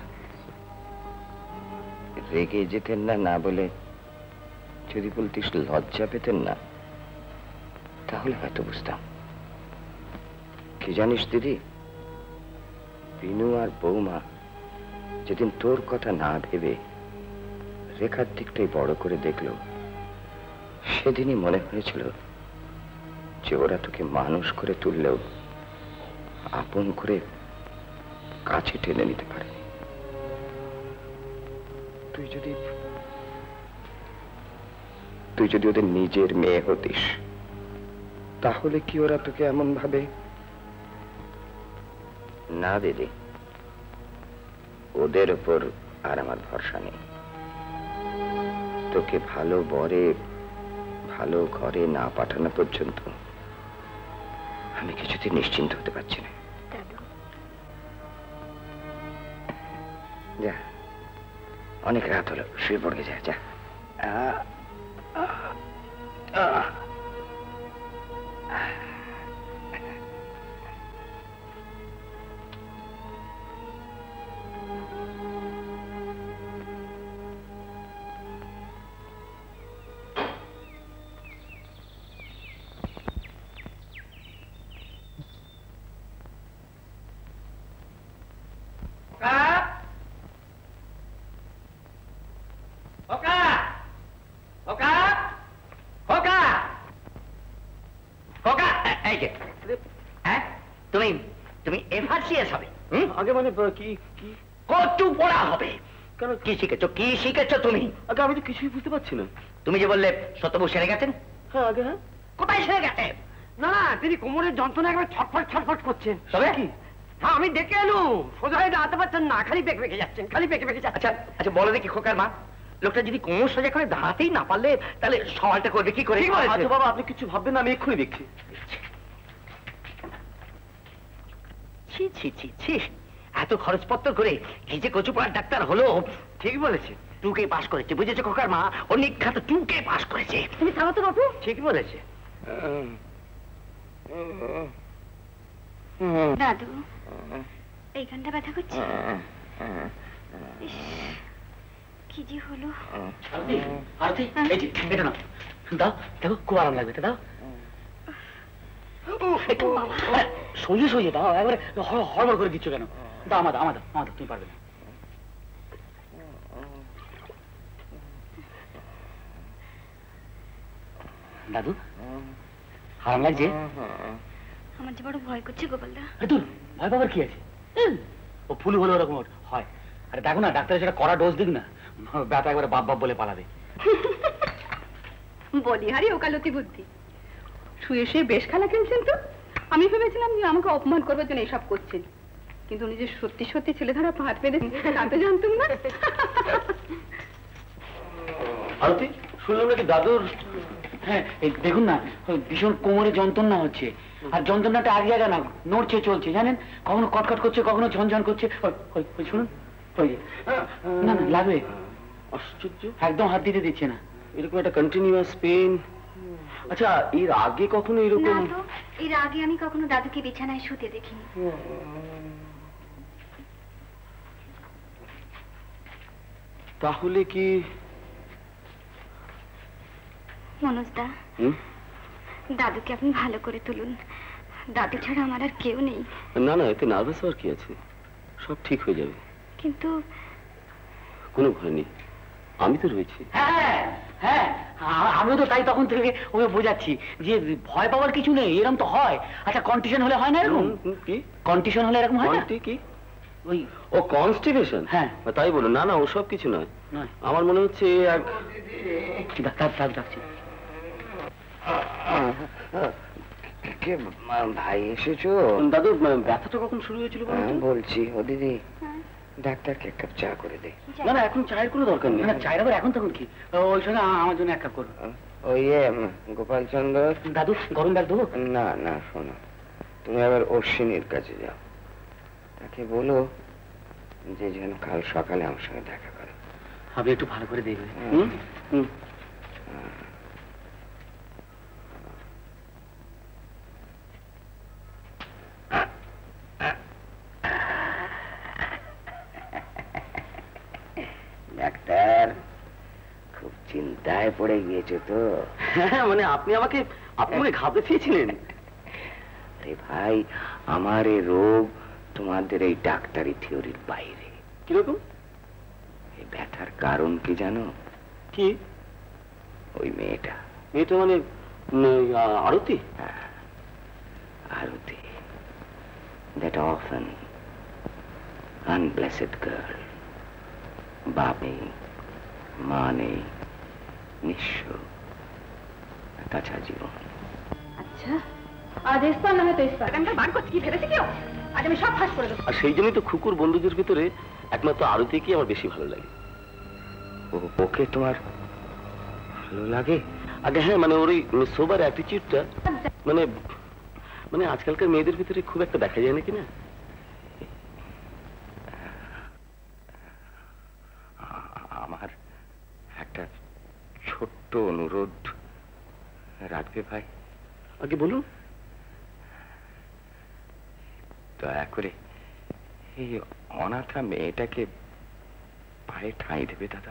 রেগে যেতেন না না বলে যদি বলতিস লজ্জা পেতেন না, তাহলে হয়তো বুঝতাম। কি জানিস দিদি, বিনু আর বৌমা যেদিন তোর কথা না ভেবে রেখার দিকটাই বড় করে দেখলো, সেদিনই মনে হয়েছিল যে ওরা তোকে মানুষ করে তুললেও আপন করে কাছে টেনে নিতে পারে। তুই যদি ওদের নিজের মেয়ে হতিস, তাহলে কি ওরা তোকে এমন ভাবে? না দিদি, ওদের উপর আর আমার ভরসা নেই। তোকে ভালো বরে ভালো ঘরে না পাঠানো পর্যন্ত আমি কিছুতে নিশ্চিন্ত হতে পারছি না। যা, অনেক রাত হলো, শুয়ে পড়ে যা। যা। তুমি এফআরসিএস হবে? আগে মানে কি কি কচু পড়া হবে? কেন, কি শিখেছো? কি শিখেছো তুমি? আগে আমি তো কিছুই বুঝতে পারছি না। তুমি যে বললে সত্যবাবু সেরে গেছেন? হ্যাঁ আগে। হ্যাঁ, কোথায় সেরে গেছে? না তিনি কোমরের যন্ত্রণা একবার ছটফট ছটফট করছেন। তবে কি? হ্যাঁ আমি দেখে এলুম, সোজা হয়ে দাঁড়াতে পারছেন না, খালি বেঁকে বেঁকে যাচ্ছেন, খালি বেঁকে বেঁকে যাচ্ছেন। আচ্ছা আচ্ছা বলো দেখি খোকার মা, লোকটা যদি কোমর সোজা করে দাঁড়াতেই না পারলে তাহলে সওয়ালটা করবে কি করে? আচ্ছা বাবা আপনি কিছু ভাববেন না, আমি এক্ষুনি দেখছি। ছি ছি ছি ছি, এত খরচপত্র করে কি যে কচুপাড়ার ডাক্তার হলো। ঠিক বলেছে, 2K পাস করেছে, বুঝেছে খোকার মা? ও নিখ্যাত 2K পাস করেছে। তুমি থামো তো বাবু। ঠিক বলেছে। দাদু, এইখানটা ব্যথা করছে। কি যে হলো। আরতি, এই যে এটা নাও, দাও, দেখো খুব আরাম লাগবে। দাও, সইয়ে সইয়ে দাও, একবারে হড়বড় করে দিচ্ছ কেন? দাও, আমাদের আমাদের আমাদের, তুমি পারবে না। দাদু, আরাম লাগছে? আমার যে বড় ভয় করছে গোপালদা। দূর, ভয় পাবার কি আছে? ও ফুল হলে ওরকম হয়। আরে দেখো না, ডাক্তার সেটা কড়া ডোজ দিক না, ব্যথা একবারে বাপ বাপ বলে পালাবে। বলিহারি ওকালতি বুদ্ধি। শুয়ে শুয়ে বেশ খেলা খেলছেন তো। আমি ভেবেছিলাম যে আমাকে অপমান করবার জন্য এসব করছেন, কিন্তু উনি যে সত্যি সত্যি ছেলে ধরা হাত পেতে তাতে জানতুম না। আরতি, শুনলাম নাকি দাদুর? হ্যাঁ, এই দেখুন না, ভীষণ কোমরে যন্ত্রণা হচ্ছে, আর যন্ত্রণাটা আগে আগে না নড়ছে চলছে, জানেন? কখনো কটকট করছে, কখনো ঝনঝন করছে। শুনুন, ওই না না লাগবে। আশ্চর্য, একদম হাত দিতে দিচ্ছে না, এরকম একটা কন্টিনিউয়াস পেন। আচ্ছা, এর আগে কখনো এরকম? এর আগে আমি কখনো দাদুকে বিছানায় শুতে দেখিনি। তাহলে কি মনোজদা, দাদুকে আপনি ভালো করে তুলুন। দাদু ছাড়া আমার আর কেউ নেই। না না, এতে নার্ভাস হওয়ার কি আছে, সব ঠিক হয়ে যাবে। কিন্তু কোনো ভয় নেই, আমি তো রয়েছি। হ্যাঁ হ্যাঁ, আমিও তো তাই তখন থেকে ওকে বোঝাচ্ছি যে ভয় পাওয়ার কিছু নেই, এরকম তো হয়। আচ্ছা, কন্ডিশন হলে হয় না এরকম? কি কন্ডিশন হলে এরকম হয় না? কি ওই ও কনস্টিপেশন? হ্যাঁ তাই বলো। না না, ওসব কিছু নয়। আমার মনে হচ্ছে এক ডাক্তার ডাকছি। ভাই এসেছো? দাদু ব্যথাটা কখন শুরু হয়েছিল বলছি। ও দিদি, ডাক্তারকে এক কাপ চা করে দে। না না, এখন চায়ের কোনো দরকার নেই। না, চায়ের আবার এখন তখন কি? ওই সঙ্গে আমার জন্য এক কাপ করো। ওই গোপাল চন্দ্র। দাদু গরম ব্যাগ দেবো? না না, শোনো, তুমি আবার অশ্বিনীর কাছে যাও, তাকে বলো যে যেন কাল সকালে আমার সঙ্গে দেখা করে। আমি একটু ভালো করে দেখবে। ডাক্তার, খুব চিন্তায় পড়ে গিয়েছো তো? মানে আপনি আমাকে ঘাবড়েছিলেন? আরে ভাই, আমার এই রোগ তোমাদের এই ডাক্তারি থিওরির বাইরে। কিরকম? এই ব্যথার কারণ কি জানো? কি? ওই মেয়েটা। মেয়েটা মানে আরতি? আরতি, that orphan, unblessed girl, বাপ নেই, মা নেই, নিঃস্ব, কাঁচা জীবন। আচ্ছা, আজ ইস্পার না হয়তো ইস্পার বার করছি। কি ভেবেছে কেউ? আজ আমি সব ফাঁস করে দেবো। আর সেই জন্যই তো খুকুর বন্ধুদের ভিতরে একমাত্র আরতিকে আমার বেশি ভালো লাগে। ওকে তোমার ভালো লাগে? আগে হ্যাঁ, মানে ওর ওই সোবার অ্যাটিটিউডটা মানে মানে আজকালকার মেয়েদের ভিতরে খুব একটা দেখা যায় নাকি না? আমার একটা ছোট্ট অনুরোধ রাখবে ভাই? আগে বলুন। দয়া করে এই অনাথা মেয়েটাকে পায়ে ঠাঁই দেবে দাদা।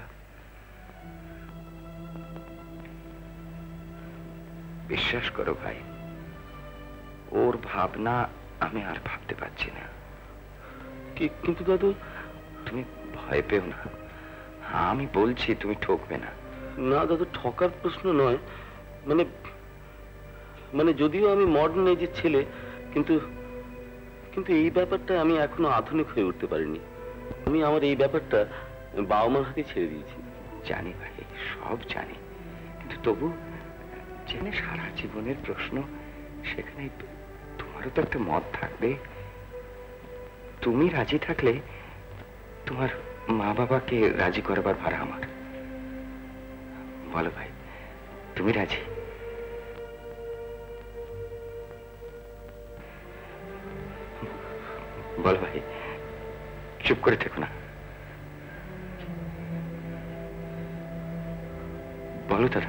বিশ্বাস করো ভাই, ওর ভাবনা আমি আর ভাবতে পারছি না। কিন্তু দাদু, তুমি ভয় পেও না, আমি বলছি তুমি ঠকবে না। না দাদু, ঠকার প্রশ্ন নয়। মানে মানে যদিও আমি মডার্ন এজের ছেলে, কিন্তু কিন্তু এই ব্যাপারটা আমি এখনো আধুনিক হয়ে উঠতে পারিনি। আমি আমার এই ব্যাপারটা বাবা মার হাতে ছেড়ে দিয়েছি। জানি ভাই, সব জানি, কিন্তু তবু জেনে সারা জীবনের প্রশ্ন, সেখানে তোমারও তো একটা মত থাকবে। তুমি রাজি থাকলে তোমার মা বাবাকে রাজি করবার ভাড়া আমার। বলো ভাই, তুমি রাজি? বল ভাই, চুপ করে থেকো না, বলো দাদা।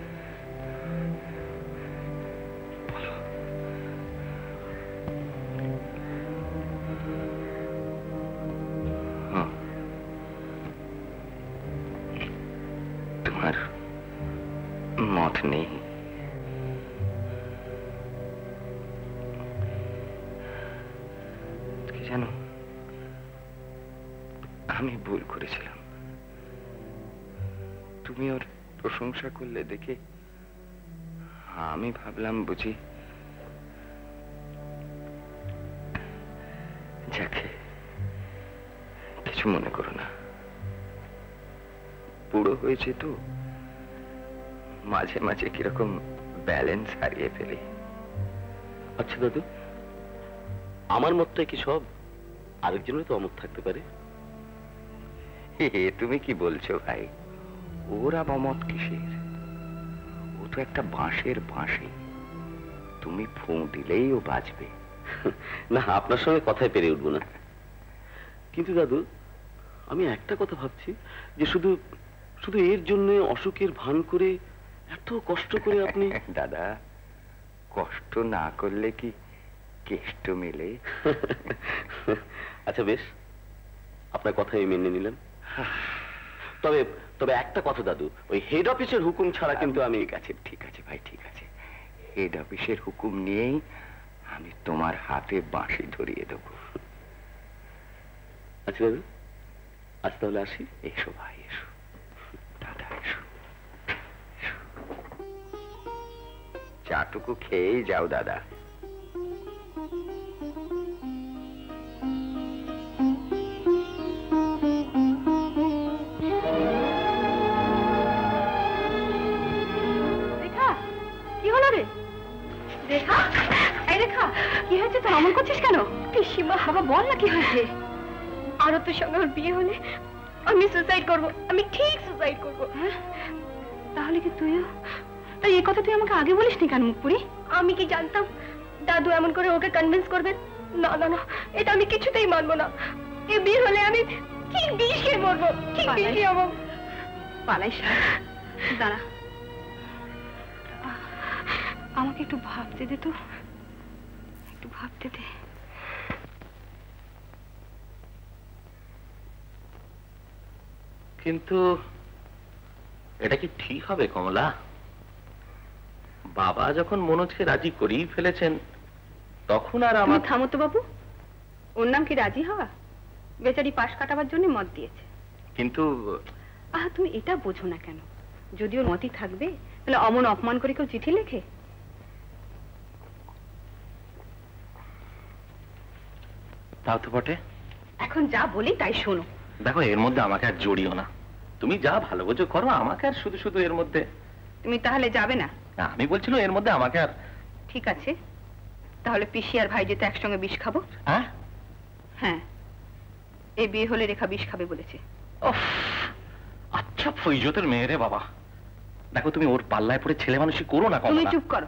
তোমার মত নেই? কি জানো, আমি ভুল করেছিলাম। তুমি ওর প্রশংসা করলে দেখে আমি ভাবলাম বুঝি। যাকে কিছু মনে করো না, বুড়ো হয়েছে তো, মাঝে মাঝে কিরকম ব্যালেন্স হারিয়ে ফেলি। আচ্ছা দাদু, আমার মতটাই কি সব? আরেকজনের তো অমত থাকতে পারে। তুমি কি বলছো ভাই? ওরা অমত কিসের? ও তো একটা বাঁশের বাঁশি, তুমি ফোঁ দিলেই ও বাজবে। না, আপনার সঙ্গে কথায় পেরে উঠবো না। কিন্তু দাদু, আমি একটা কথা ভাবছি যে শুধু শুধু এর জন্য অসুখের ভান করে এত কষ্ট করে আপনি। দাদা, কষ্ট না করলে কি কেষ্ট মেলে? আচ্ছা বেশ, আপনার কথা আমি মেনে নিলাম। তবে তবে একটা কথা দাদু, ওই হেড অফিসের হুকুম ছাড়া কিন্তু আমি। ঠিক আছে ভাই, ঠিক আছে, হেড অফিসের হুকুম নিয়েই আমি তোমার হাতে বাঁশি ধরিয়ে দেবো। আচ্ছা দাদু, আজ তাহলে আসি। এসো ভাই, এসো দাদা, এসো। চাটুকু খেয়েই যাও দাদা। রেখা, এই রেখা, কি হয়েছে তোর? অমন করছিস কেন? পিসিমা, বাবা বল না কি হয়েছে। আরতের সঙ্গে ওর বিয়ে হলে আমি সুসাইড করব, আমি ঠিক সুসাইড করব। তাহলে কি তুইও? তাই এই কথা তুই আমাকে আগে বলিসনি কেন মুখপুরি? আমি কি জানতাম দাদু এমন করে ওকে কনভিন্স করবেন? না না না, এটা আমি কিছুতেই মানবো না। এ বিয়ে হলে আমি ঠিক বিষ খেয়ে মরবো, ঠিক বিষ খেয়ে হবো। পালাই দাঁড়া, আমাকে একটু ভাবতে দে তো, একটু ভাবতে দে। কিন্তু এটা কি ঠিক হবে কমলা? বাবা যখন মনোজকে রাজি করেই ফেলেছেন তখন আর আমার... থামো তো বাবু, ওর নাম কি রাজি হওয়া? বেচারি পাশ কাটাবার জন্য মত দিয়েছে। কিন্তু তুমি এটা বোঝো না কেন? যদি ওর মতই থাকবে তাহলে অমন অপমান করে কেউ চিঠি লেখে? তাও তো বটে। এখন যা বলি তাই শোনো। দেখো, এর মধ্যে আমাকে আর জড়িও না। তুমি যা ভালো বোঝো করো, আমাকে আর শুধু শুধু এর মধ্যে... তুমি তাহলে যাবে না? না, আমি বলছিলাম এর মধ্যে আমাকে আর... ঠিক আছে, তাহলে পিসি আর ভাই যেতে একসঙ্গে বিষ খাবো। হ্যাঁ, এই বিয়ে হলে রেখা বিষ খাবে বলেছে। আচ্ছা ফৈজতের মেয়ে রে বাবা। দেখো, তুমি ওর পাল্লায় পড়ে ছেলে মানুষই করো না। তুমি চুপ করো।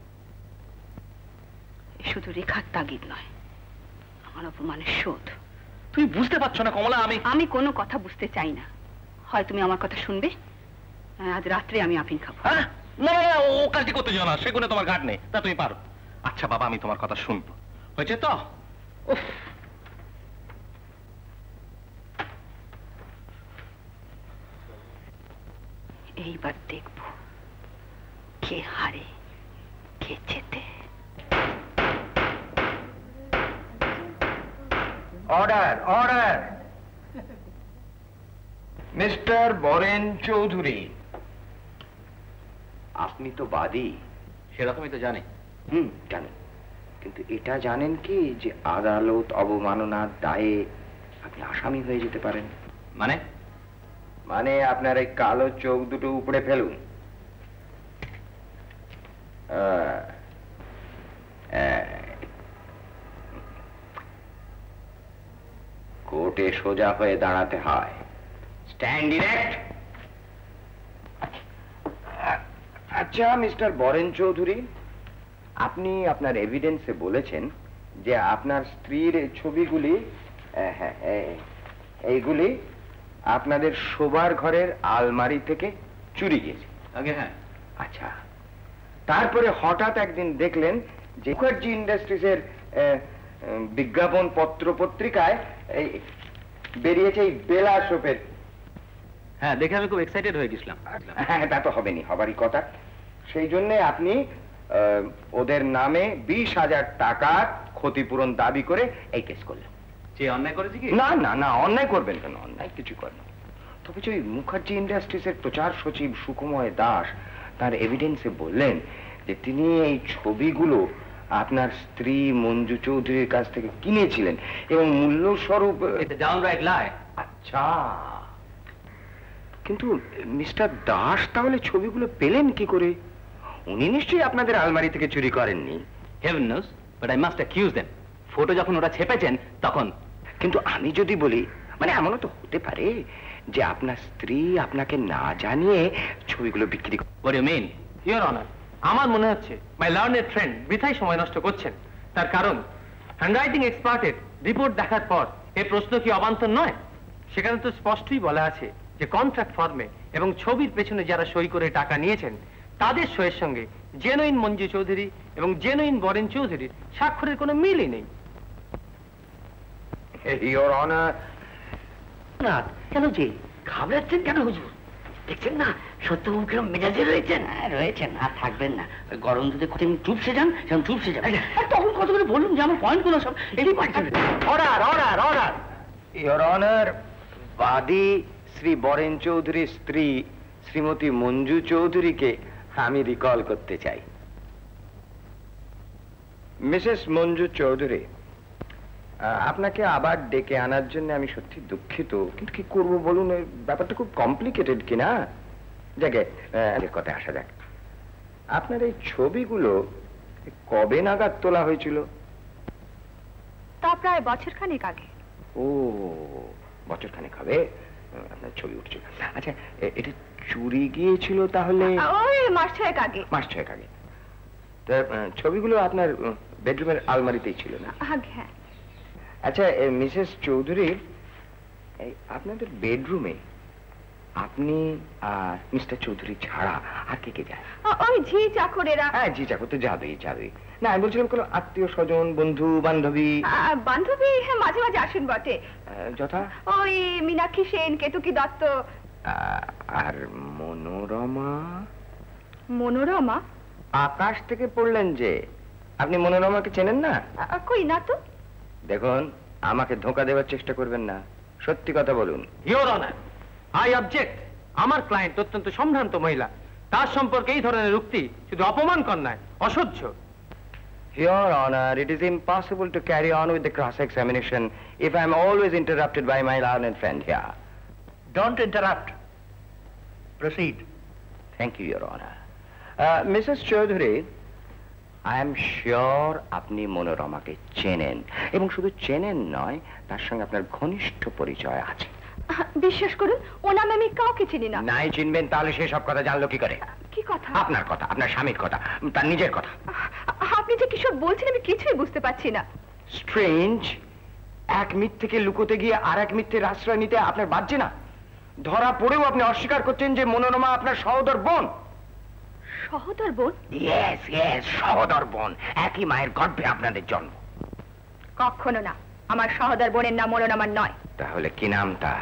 শুধু রেখার তাগিদ নয়, আমার অপমানের শোধ। তুমি বুঝতে পারছো না কমলা? আমি কোনো কথা বুঝতে চাই না। হয় তুমি আমার কথা শুনবে, আজ রাত্রে আমি আফিন খাবো। না না না, ও কাজটি করতে যাও না, সেগুলো তোমার ঘাট নেই, তা তুমি পারো। আচ্ছা বাবা, আমি তোমার কথা শুনবো, হয়েছে তো? এইবার দেখবো কে হারে কে জেতে। Order order. Mister Baren Chowdhury, আপনি তো বাদী। সেরকমই তো জানি। জানেন, কিন্তু এটা জানেন কি যে আদালত অবমাননার দায়ে আপনি আসামি হয়ে যেতে পারেন? মানে? মানে আপনার এই কালো চোখ দুটো উপড়ে ফেলুন। কোর্টে সোজা হয়ে দাঁড়াতে হয়। Stand direct. আচ্ছা মিস্টার বরেন চৌধুরী, আপনি আপনার এভিডেন্সে বলেছেন যে আপনার স্ত্রীর ছবিগুলি, এইগুলি আপনাদের শোবার ঘরের আলমারি থেকে চুরি গেছে। আগে হ্যাঁ। আচ্ছা, তারপরে হঠাৎ একদিন দেখলেন যে মুখার্জি ইন্ডাস্ট্রিজের বিজ্ঞাপন পত্র পত্রিকায় বেরিয়েছে এই বেলা সোপের। হ্যাঁ, দেখে আমি খুব এক্সাইটেড হয়ে গেছিলাম। হ্যাঁ, তা তো হবেনি, হবারই কথা। সেই জন্য আপনি ওদের নামে 20,000 টাকার ক্ষতিপূরণ দাবি করে এই কেস করলেন। যে অন্যায় করেছে কি? না না না, অন্যায় করবেন কেন? অন্যায় কিছু করেন। তবে যে ওই মুখার্জি ইন্ডাস্ট্রিজের প্রচার সচিব সুকুময় দাস তার এভিডেন্সে বললেন যে তিনি এই ছবিগুলো আপনার স্ত্রী মঞ্জু চৌধুরীর কাছ থেকে কিনেছিলেন এবং মূল্য স্বরূপ... ডাউনরাইট লাই। আচ্ছা, কিন্তু মিস্টার দাস তাহলে ছবিগুলো পেলেন কি করে? উনি নিশ্চয়ই আপনাদের আলমারি থেকে চুরি করেননি। Heaven knows, but I must accuse them. Photo যখন ওরা ছেপেছেন তখন। কিন্তু আমি যদি বলি, মানে এমনও তো হতে পারে যে আপনার স্ত্রী আপনাকে না জানিয়ে ছবিগুলো বিক্রি করে। What do you mean? Your Honor, আমার মনে হচ্ছে মাই লার্নেড ফ্রেন্ড বৃথাই সময় নষ্ট করছেন। তার কারণ হ্যান্ডরাইটিং এক্সপার্টের রিপোর্ট দেখার পর এই প্রশ্ন কি অবান্তর নয়? সেখানে তো স্পষ্টই বলা আছে যে কন্ট্রাক্ট ফর্মে এবং ছবির পেছনে যারা সই করে টাকা নিয়েছেন তাদের সইয়ের সঙ্গে জেনুইন মঞ্জু চৌধুরী এবং জেনুইন বরেন চৌধুরীর স্বাক্ষরের কোনো মিলই নেই। Your Honor, না কেন যে ঘাবড়াচ্ছেন কেন হুজুর? দেখছেন না সত্যবাবু কিরম মেজাজে রয়েছেন? রয়েছেন, আর থাকবেন না। গরম দুধে চুপসে যান, সেরকম চুপসে যান। তখন কত করে বলুন যে আমার পয়েন্ট গুলো সব order order order. Your Honor, বাদী শ্রী বরেন চৌধুরীর স্ত্রী শ্রীমতী মঞ্জু চৌধুরীকে আমি রিকল করতে চাই। মিসেস মঞ্জু চৌধুরী, আপনাকে আবার ডেকে আনার জন্য আমি সত্যি দুঃখিত, কিন্তু কি করবো বলুন, ব্যাপারটা খুব কমপ্লিকেটেড কিনা। যাকে কথা আসা যাক, আপনার এই ছবিগুলো কবে নাগাদ তোলা হয়েছিল? তা প্রায় বছরখানেক আগে। ও, বছরখানেক হবে। আপনার ছবি উঠছে। আচ্ছা, এটা চুরি গিয়েছিল তাহলে? ওই মাস ছয়েক আগে। মাস ছয়েক আগে। তা ছবিগুলো আপনার বেডরুমের আলমারিতেই ছিল না? হ্যাঁ। আচ্ছা মিসেস চৌধুরী, আপনাদের বেডরুমে আপনি আর মিস্টার চৌধুরী ছাড়া আর কে কে যায়? ওই ঝি চাকরেরা। হ্যাঁ, ঝি চাকর তো যাবেই। না, আমি বলছিলাম কোনো আত্মীয় স্বজন, বন্ধু বান্ধবী? বান্ধবী মাঝে মাঝে আসেন বটে। যথা? ওই মীনাক্ষী সেন, কেতকী দত্ত। আর মনোরমা? মনোরমা? আকাশ থেকে পড়লেন যে, আপনি মনোরমাকে চেনেন না? কই না তো। দেখুন, আমাকে ধোঁকা দেওয়ার চেষ্টা করবেন না, সত্যি কথা বলুন। Your honour, I object. আমার ক্লায়েন্ট অত্যন্ত সম্ভ্রান্ত মহিলা, তার সম্পর্কে এই ধরনের উক্তি শুধু অপমানকর নয়, অসহ্য। Your Honor, it is impossible to carry on with the cross-examination if I am always interrupted by my learned friend here. Don't interrupt. Proceed. Thank you, Your Honor. Mrs. Chaudhary, I am sure আপনি মনোরমাকে চেনেন, এবং শুধু চেনেন নয়, তার সঙ্গে আপনার ঘনিষ্ঠ পরিচয় আছে। বিশ্বাস করুন, ও নামে আমি কাউকে চিনি না। নাই চিনবেন তাহলে সেই সব কথা জানলো কি করে? কি কথা? আপনার কথা, আপনার স্বামীর কথা, তার নিজের কথা। আপনি যে কিসব বলছেন আমি কিছুই বুঝতে পারছি না। স্ট্রেঞ্জ, এক মিথ্যেকে লুকোতে গিয়ে আর এক মিথ্যের আশ্রয় নিতে আপনার বাজছে না? ধরা পড়েও আপনি অস্বীকার করছেন যে মনোরমা আপনার সহোদর বোন। সহোদর বোন? ইয়েস, সহোদর বোন। একই মায়ের গর্ভে আপনাদের জন্ম। কখনো না, আমার সহোদর বোনের নাম মনোরমা নয়। তাহলে কি নাম তার?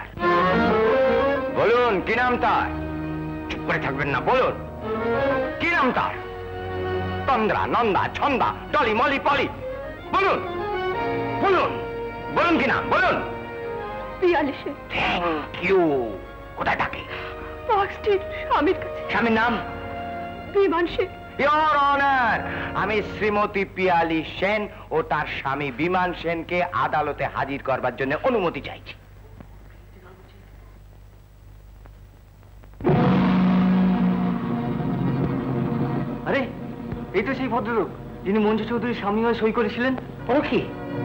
বলুন, কি নাম তার? চুপ করে থাকবেন না, বলুন কি নাম তার? তন্দ্রা, নন্দা, ছন্দা, ডলি, মলি, পলি, বলুন বলুন বলুন কি নাম বলুন? পিয়ালি সেন। Thank you. কোথায় থাকে? পার্ক স্ট্রিট, স্বামীর কাছে। স্বামীর নাম? বিমান সেন। ইওর অনার, আমি শ্রীমতী পিয়ালি সেন ও তার স্বামী বিমান সেনকে আদালতে হাজির করবার জন্য অনুমতি চাইছি। আরে, এই তো সেই ভদ্রলোক যিনি মঞ্জু চৌধুরীর স্বামী হয়ে সই করেছিলেন। ও কি?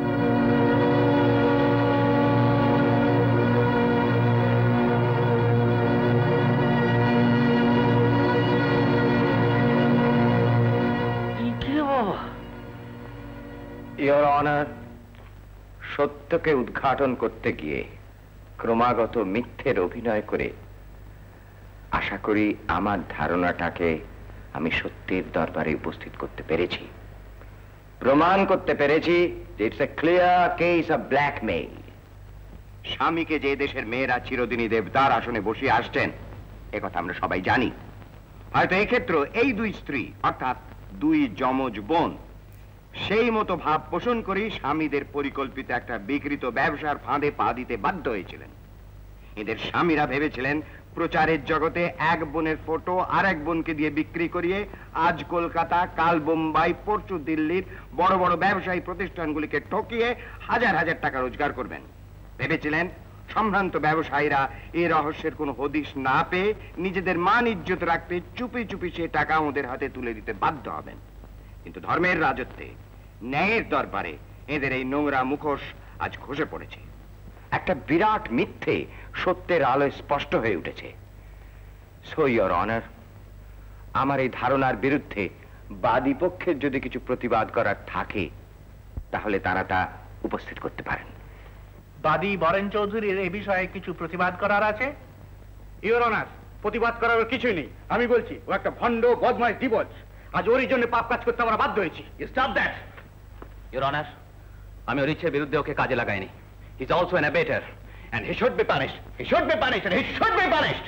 ইওর অনার, সত্যকে উদ্ঘাটন করতে গিয়ে ক্রমাগত মিথ্যের অভিনয় করে আশা করি আমার ধারণাটাকে আমি সত্যের দরবারে উপস্থিত করতে পেরেছি, প্রমাণ করতে পেরেছি যে it's a clear case of blackmail. স্বামীকে যে দেশের মেয়েরা চিরদিনই দেবতার আসনে বসিয়ে আসছেন, একথা আমরা সবাই জানি। হয়তো এক্ষেত্রে এই দুই স্ত্রী, অর্থাৎ দুই যমজ বোন, সেই মতো ভাব পোষণ করেই স্বামীদের পরিকল্পিত একটা বিকৃত ব্যবসার ফাঁদে পা দিতে বাধ্য হয়েছিলেন। এদের স্বামীরা ভেবেছিলেন প্রচারের জগতে এক বোনের ফটো আর এক বোনকে দিয়ে বিক্রি করিয়ে আজ কলকাতা, কাল বোম্বাই, পরশু দিল্লির বড় বড় ব্যবসায়ী প্রতিষ্ঠানগুলিকে ঠকিয়ে হাজার হাজার টাকা রোজগার করবেন। ভেবেছিলেন সম্ভ্রান্ত ব্যবসায়ীরা এই রহস্যের কোনো হদিশ না পেয়ে নিজেদের মান ইজ্জত রাখতে চুপি চুপি সে টাকা ওদের হাতে তুলে দিতে বাধ্য হবেন। কিন্তু ধর্মের রাজত্বে, ন্যায়ের দরবারে এদের এই নোংরা মুখোশ আজ খসে পড়েছে। একটা বিরাট মিথ্যে সত্যের আলোয় স্পষ্ট হয়ে উঠেছে। সো ইওর অনার, আমার এই ধারণার বিরুদ্ধে বাদী পক্ষের যদি কিছু প্রতিবাদ করার থাকে তাহলে তারা তা উপস্থিত করতে পারেন। বাদী বরেন চৌধুরীর এই বিষয়ে কিছু প্রতিবাদ করার আছে? ইওর অনার, প্রতিবাদ করার কিছুই নেই। আমি বলছি ও একটা ভণ্ড, বদমাইশ, ডিভোর্স। আজ ওরই জন্য পাপ কাজ করতে আমরা বাধ্য হয়েছি। Stop that. ইওর অনার, আমি ওর ইচ্ছের বিরুদ্ধে ওকে কাজে লাগাইনি। He is also an abettor and he should be punished. He should be punished and he should be punished.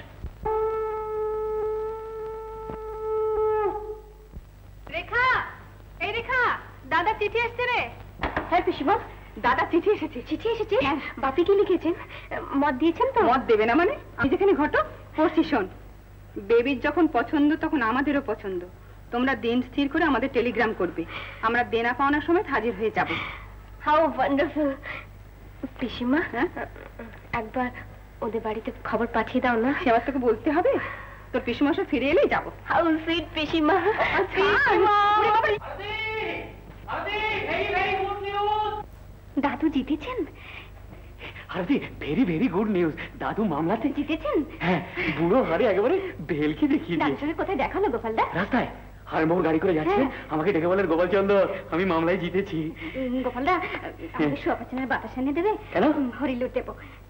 Rekha, এই রেখা, দাদা চিঠি এসেছে রে। হ্যাঁ পিসিমা, দাদা চিঠি এসেছে। চিঠি এসেছে? বাপি কি লিখেছেন? মত দিয়েছেন তো? মত দেবে না মানে? আমি যেখানে ঘটক পড়ছি। শোন, বেবির যখন পছন্দ তখন আমাদেরও পছন্দ। তোমরা দিন স্থির করে আমাদের টেলিগ্রাম করবে, আমরা দেনা পাওনার সময় হাজির হয়ে যাব। How wonderful. পিসিমা, একবার ওদের বাড়িতে খবর পাঠিয়ে দাও না। সেবার তোকে বলতে হবে? তোর পিসিমশাই ফিরে এলেই যাবো। হাউ সুইট পিসিমা। জিতেছেন? Arati, very very good news. দাদু মামলাতে জিতেছেন? হ্যাঁ, বুড়ো হারে একেবারে ভেলকি দেখিয়ে দাদুর সঙ্গে কোথায় দেখালো গোপালদা? রাস্তায় হারমোহন গাড়ি করে যাচ্ছে, আমাকে ডেকে বলেন গোপালচন্দ্র আমি মামলায় জিতেছি। গোপালদা, আমাকে সুপাচনের বাতাস এনে দেবে? কেন? হরিলুট দেবো।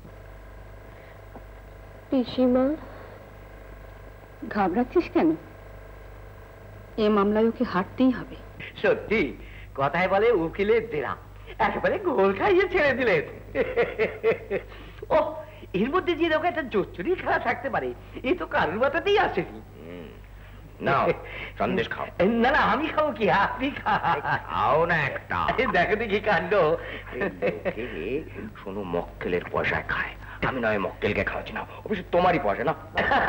পিসিমা, ঘাবড়াচ্ছিস কেন? এ মামলায় ওকে হারতেই হবে। সত্যি কথায় বলে উকিলের দেরা, একেবারে গোল খাইয়ে ছেড়ে দিলেন। ও, এর মধ্যে যে এরকম একটা জোচ্চুরি খেলা থাকতে পারে এ তো কারোর মাথাতেই আসেনি। না, সন্দেশ খাও। না না, আমি খাবো কি, আপনি খাও না একটা। দেখো দেখি কাণ্ড। শোনো, মক্কেলের পয়সায় খায়, আমি নয় মক্কেলকে খাওয়াচ্ছি না, অবশ্য তোমারই পয়সা না।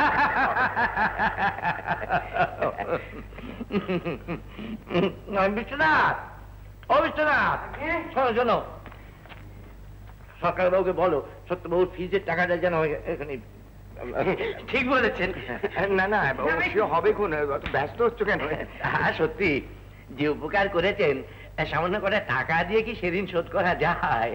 বিশ্বনাথ, ও বিশ্বনাথ, শোনো শোনো, সরকারবাবুকে বলো সত্যবাবুর ফিজের টাকাটা যেন এখানে। ঠিক বলেছেন। না না, অবশ্যই হবে কোন, ব্যস্ত হচ্ছ কেন? সত্যি যে উপকার করেছেন সামান্য করে টাকা দিয়ে কি সেদিন শোধ করা যায়?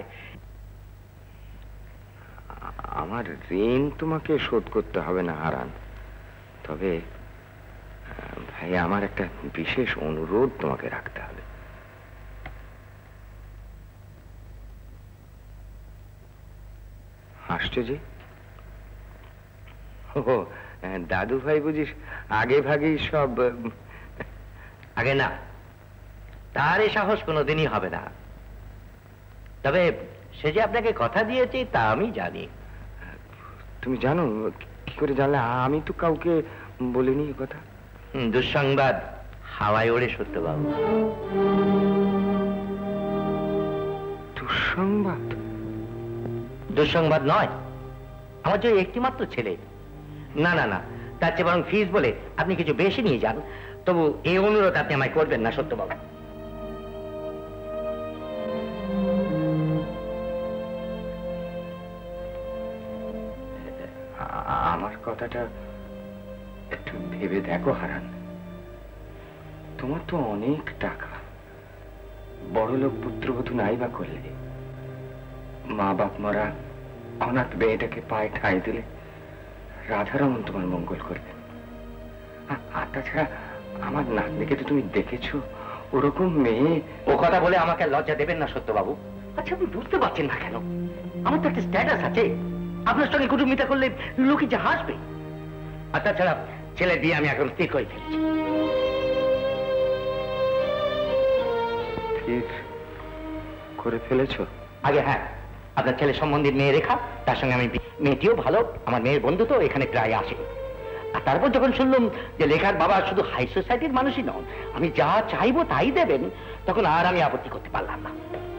আমার ঋণ তোমাকে শোধ করতে হবে না হারান, তবে ভাই আমার একটা বিশেষ অনুরোধ তোমাকে রাখতে হবে। হাসছো যে? ও দাদু ভাই বুঝিস আগে ভাগেই সব। আগে না, তার এই সাহস কোনোদিনই হবে না। তবে সে যে আপনাকে কথা দিয়েছে তা আমি জানি। তুমি জানো? কি করে জানলে? আমি তো কাউকে বলিনি এ কথা। দুঃসংবাদ হাওয়ায় ওড়ে সত্যবাবু। দুঃসংবাদ? দুঃসংবাদ নয়, আমার যে একটি মাত্র ছেলে। না না না, তার চেয়ে বরং ফিস বলে আপনি কিছু বেশি নিয়ে যান, তবু এই অনুরোধ আপনি আমায় করবেন না সত্যবাবু। আমার কথাটা একটু ভেবে দেখো হারান, তোমার তো অনেক টাকা, বড়লোক পুত্রবধূ নাই বা করলে, মা বাপ মরা অনাথ মেয়েটাকে পায়ে ঠাঁই দিলে রাধারমন তোমার মঙ্গল করবেন। আর তাছাড়া আমার নাতনিকে তো তুমি দেখেছো, ওরকম মেয়ে। ও কথা বলে আমাকে লজ্জা দেবেন না সত্যবাবু। আচ্ছা, আপনি বুঝতে পারছেন না কেন? আমার তো একটা স্ট্যাটাস আছে, আপনার সঙ্গে কুটুম্বিতা করলে লোকে যা হাসবে। আর তাছাড়া ছেলে বিয়ে আমি এখন স্থির করে ফেলেছি। ঠিক করে ফেলেছো? আগে হ্যাঁ, আপনার ছেলে সম্বন্ধে মেয়ে রেখা, তার সঙ্গে আমি, মেয়েটিও ভালো, আমার মেয়ের বন্ধু তো এখানে প্রায় আসে। আর তারপর যখন শুনলাম যে লেখার বাবা শুধু হাই সোসাইটির মানুষই নন, আমি যা চাইবো তাই দেবেন, তখন আর আমি আপত্তি করতে পারলাম না।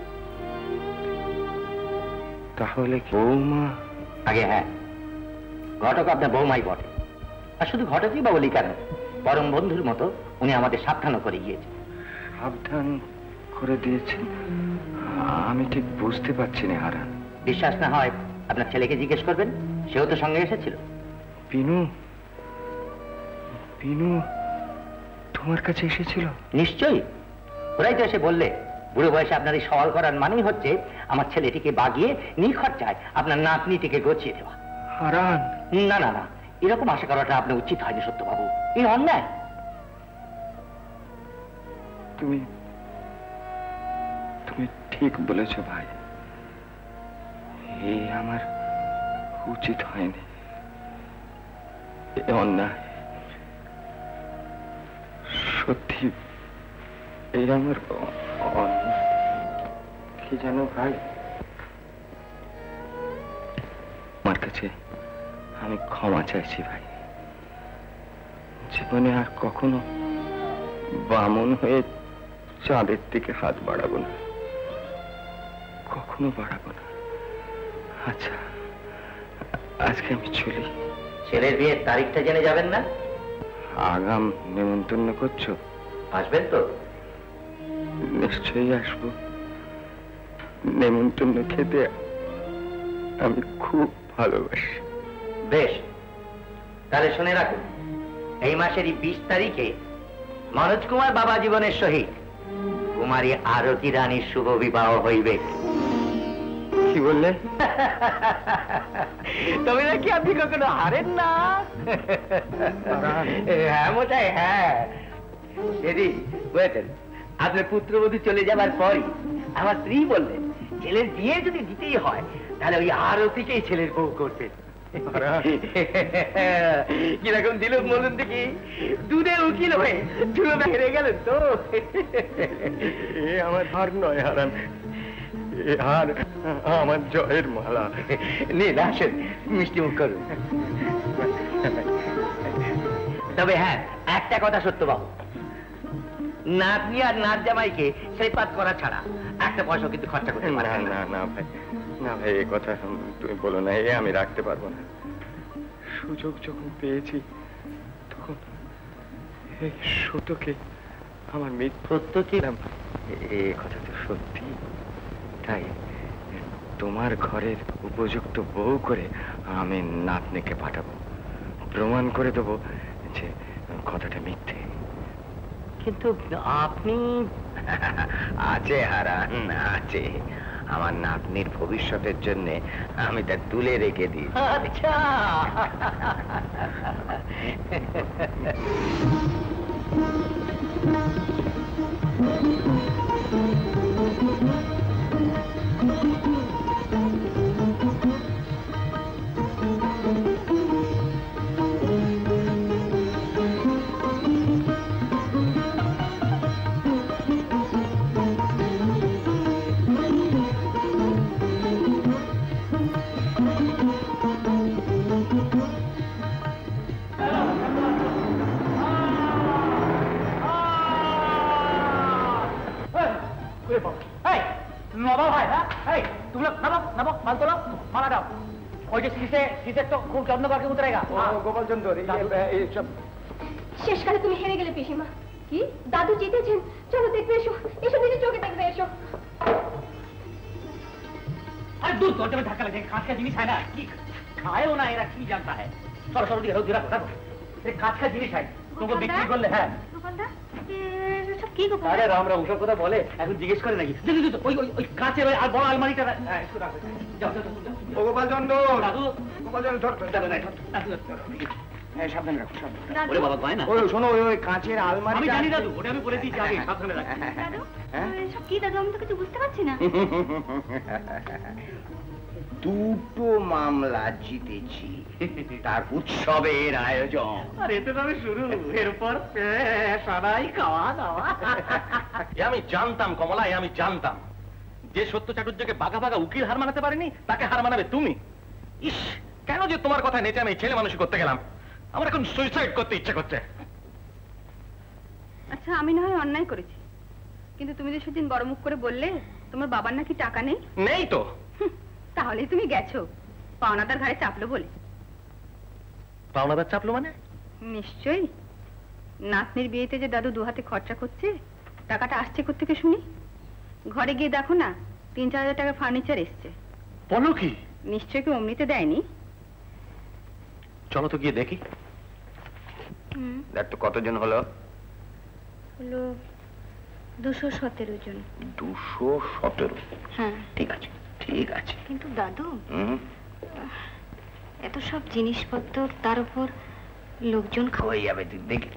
তাহলে বৌমা? আগে হ্যাঁ, ঘটক আপনার বৌমাই বটে। আর শুধু ঘটকই বা বলি কেন, পরম বন্ধুর মতো উনি আমাদের সাবধান করে গিয়েছেন। সাবধান করে দিয়েছেন? আমি ঠিক বুঝতে পারছি না হারান। বিশ্বাস না হয় আপনার ছেলেকে জিজ্ঞেস করবেন, সেও তো সঙ্গে এসেছিল। বিনু? বিনু তোমার কাছে এসেছিল? নিশ্চয়ই, ওরাই তো এসে বললে বুড়ো বয়সে আপনার এই সওয়াল করার মানেই হচ্ছে আমার ছেলেটিকে বাগিয়ে নিখরচায় আপনার নাতনিটিকে গছিয়ে দেওয়া। হারান! না না না, এরকম আশা করাটা আপনার উচিত হয়নি সত্যবাবু, এই অন্যায়। তুমি তুমি ঠিক বলেছ ভাই, এই আমার উচিত হয়নি, অন্যায়। সত্যি এই আমার কি জানো ভাই, আমার কাছে আমি ক্ষমা চাইছি ভাই। জীবনে আর কখনো বামন হয়ে চাঁদের দিকে হাত বাড়াবো না, কখনো বাড়াবো না। আচ্ছা, আজকে আমি চলি। ছেলের বিয়ের তারিখটা জেনে যাবেন না? আগাম নেমন্তন্ন করছো? আসবেন তো? নিশ্চয়ই আসবো। নেমন্তন্ন খেতে আমি খুব ভালোবাসি। বেশ, তাহলে শুনে রাখুন, এই মাসেরই 20 তারিখে মনোজ কুমার বাবা জীবনের সহিত কুমারী আরতি রানীর শুভ বিবাহ হইবে। কি বললে? তবে নাকি আপনি কখনো হারেন না? হ্যাঁ মশাই, হ্যাঁ। দিদি বুঝেছেন, আপনার পুত্রবধূ চলে যাবার পরই আমার স্ত্রী বললেন, ছেলের বিয়ে যদি দিতেই হয় তাহলে ওই আরতিকেই ছেলের বউ করবেন। কিরকম দিল বলুন দেখি? দুধে উকিল হয়ে চুলো হেরে গেলেন তো। আমার হার নয় হারান, আর আমার জয়ের মালা। নিন আসেন, মিষ্টি মুখ করুন। তবে হ্যাঁ, একটা কথা সত্য বাবু, নাতনি আর নাত জামাইকে শ্রীপাত করা ছাড়া একটা পয়সা কিন্তু খরচা করতে পারবেন না। না ভাই, না ভাই, এই কথা তুমি বলো না, এ আমি রাখতে পারবো না। সুযোগ যখন পেয়েছি তখন এই সত্যকে আমার মিথ্যকে এ কথা তো সত্যি। তাই তোমার ঘরের উপযুক্ত বউ করে আমি নাতনিকে পাঠাবো, প্রমাণ করে দেবো যে কথাটা মিথ্যে। কিন্তু আপনি আছে হারান, আছে। আমার নাতনির ভবিষ্যতের জন্য আমি তা তুলে রেখে দিই। আচ্ছা, নবাব হয় না? এই তুমি নবাব, নবাব মাল তোলো, মালা দাও। ওই যে শীতের তো খুব যত্ন করকে উতরেগা। গোপাল চন্দ্র এইসব শেষকালে তুমি হেরে গেলে পিসিমা। কি দাদু জিতেছেন? চলো দেখবে, এসো এসো, নিজের চোখে দেখবে, এসো। अरे दूर दौड़ते में धक्का लगे, कांच का जिनिस है ना, की खाए हो ना, एरा की जानता है। चलो चलो दिया दिया रखो, ये कांच का जिनिस है, तुमको बिक्री कर ले है। গোপালদা, এসব কি গোপাল? আরে রাম রাম, ওসব কথা বলে এখন জিজ্ঞেস করে নাকি? ওই ওই ওই কাঁচের ওই আর বড় আলমারিটা একটু রাখো। যাও যাও যাও। ও গোপাল চন্দ্র, দাদু গোপাল চন্দ্র ধর ধর ধর, সাবধানে রাখো, সাবধানে। ওরে বাবা কয় না, ওই শোনো, ওই কাঁচের আলমারি আমি জানি দাদু, ওটা আমি বলে দিয়েছি আগে, সাবধানে রাখো। দাদু, এসব কি দাদু? আমি তো কিছু বুঝতে পারছি না। দুটো মামলা জিতেছি, তার উৎসবের আয়োজন। আরে তো তবে শুরু, এরপর সবাই খাওয়া দাওয়া। আমি জানতাম কমলা, আমি জানতাম যে সত্য চাটুর্যকে বাঘা বাঘা উকিল হার মানাতে পারেনি, তাকে হার মানাবে তুমি। ইস, কেন যে তোমার কথা নেচে আমি ছেলে মানুষ করতে গেলাম। আমার এখন সুইসাইড করতে ইচ্ছে করছে। আচ্ছা, আমি না হয় অন্যায় করেছি, কিন্তু তুমি যে সেদিন বড় মুখ করে বললে তোমার বাবার নাকি টাকা নেই। নেই তো। তাহলে তুমি গেছো পাওনাদার ঘাড়ে চাপলো বলে। পাওনাদার চাপলো মানে? নিশ্চয়ই। নাতনির বিয়েতে যে দাদু দু হাতে খরচা করছে, টাকাটা আসছে কোত্থেকে শুনি? ঘরে গিয়ে দেখো না, 3-4 হাজার টাকা ফার্নিচার এসছে। বলো কি? নিশ্চয়ই কি অমনিতে দেয়নি। চলো তো গিয়ে দেখি। দেখ তো কতজন হলো? হলো 217 জন। 217? হ্যাঁ ঠিক আছে, ঠিক আছে। কিন্তু দাদু, এত সব জিনিসপত্র, তার উপর লোকজন হয়ে যাবে, তুই দেখি।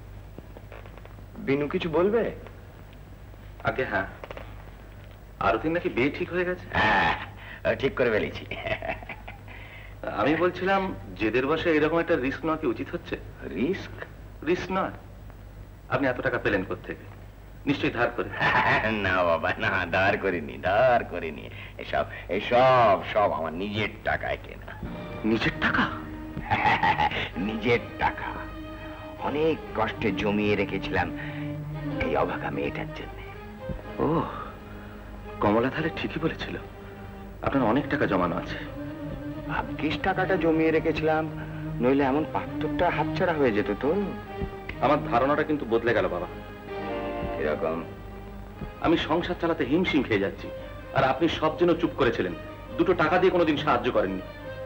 বিনু কিছু বলবে? আগে হ্যাঁ, আরতির নাকি বিয়ে ঠিক হয়ে গেছে। হ্যাঁ, ঠিক করে ফেলেছি। আমি বলছিলাম জেদের বসে এরকম একটা রিস্ক নেওয়া কি উচিত হচ্ছে? রিস্ক? রিস্ক নয়। আপনি এত টাকা পেলেন কোত্থেকে? নিশ্চয়ই ধার করে। না বাবা, না, ধার করিনি, ধার করিনি। এসব এসব সব আমার নিজের টাকায় কেনা। নিজের টাকা? নিজের টাকা। অনেক কষ্টে জমিয়ে রেখেছিলাম এই অভাগা মেয়েটার জন্য। ও, কমলা তাহলে ঠিকই বলেছিল, আপনার অনেক টাকা জমানো আছে। ভাগ্যিস টাকাটা জমিয়ে রেখেছিলাম, নইলে এমন পাত্রটা হাতছাড়া হয়ে যেত তো। আমার ধারণাটা কিন্তু বদলে গেল বাবা। এরকম আমি সংসার চালাতে হিমশিম খেয়ে যাচ্ছি, আর আপনি সব জন্য চুপ করেছিলেন, দুটো টাকা দিয়ে কোনোদিন সাহায্য করেননি।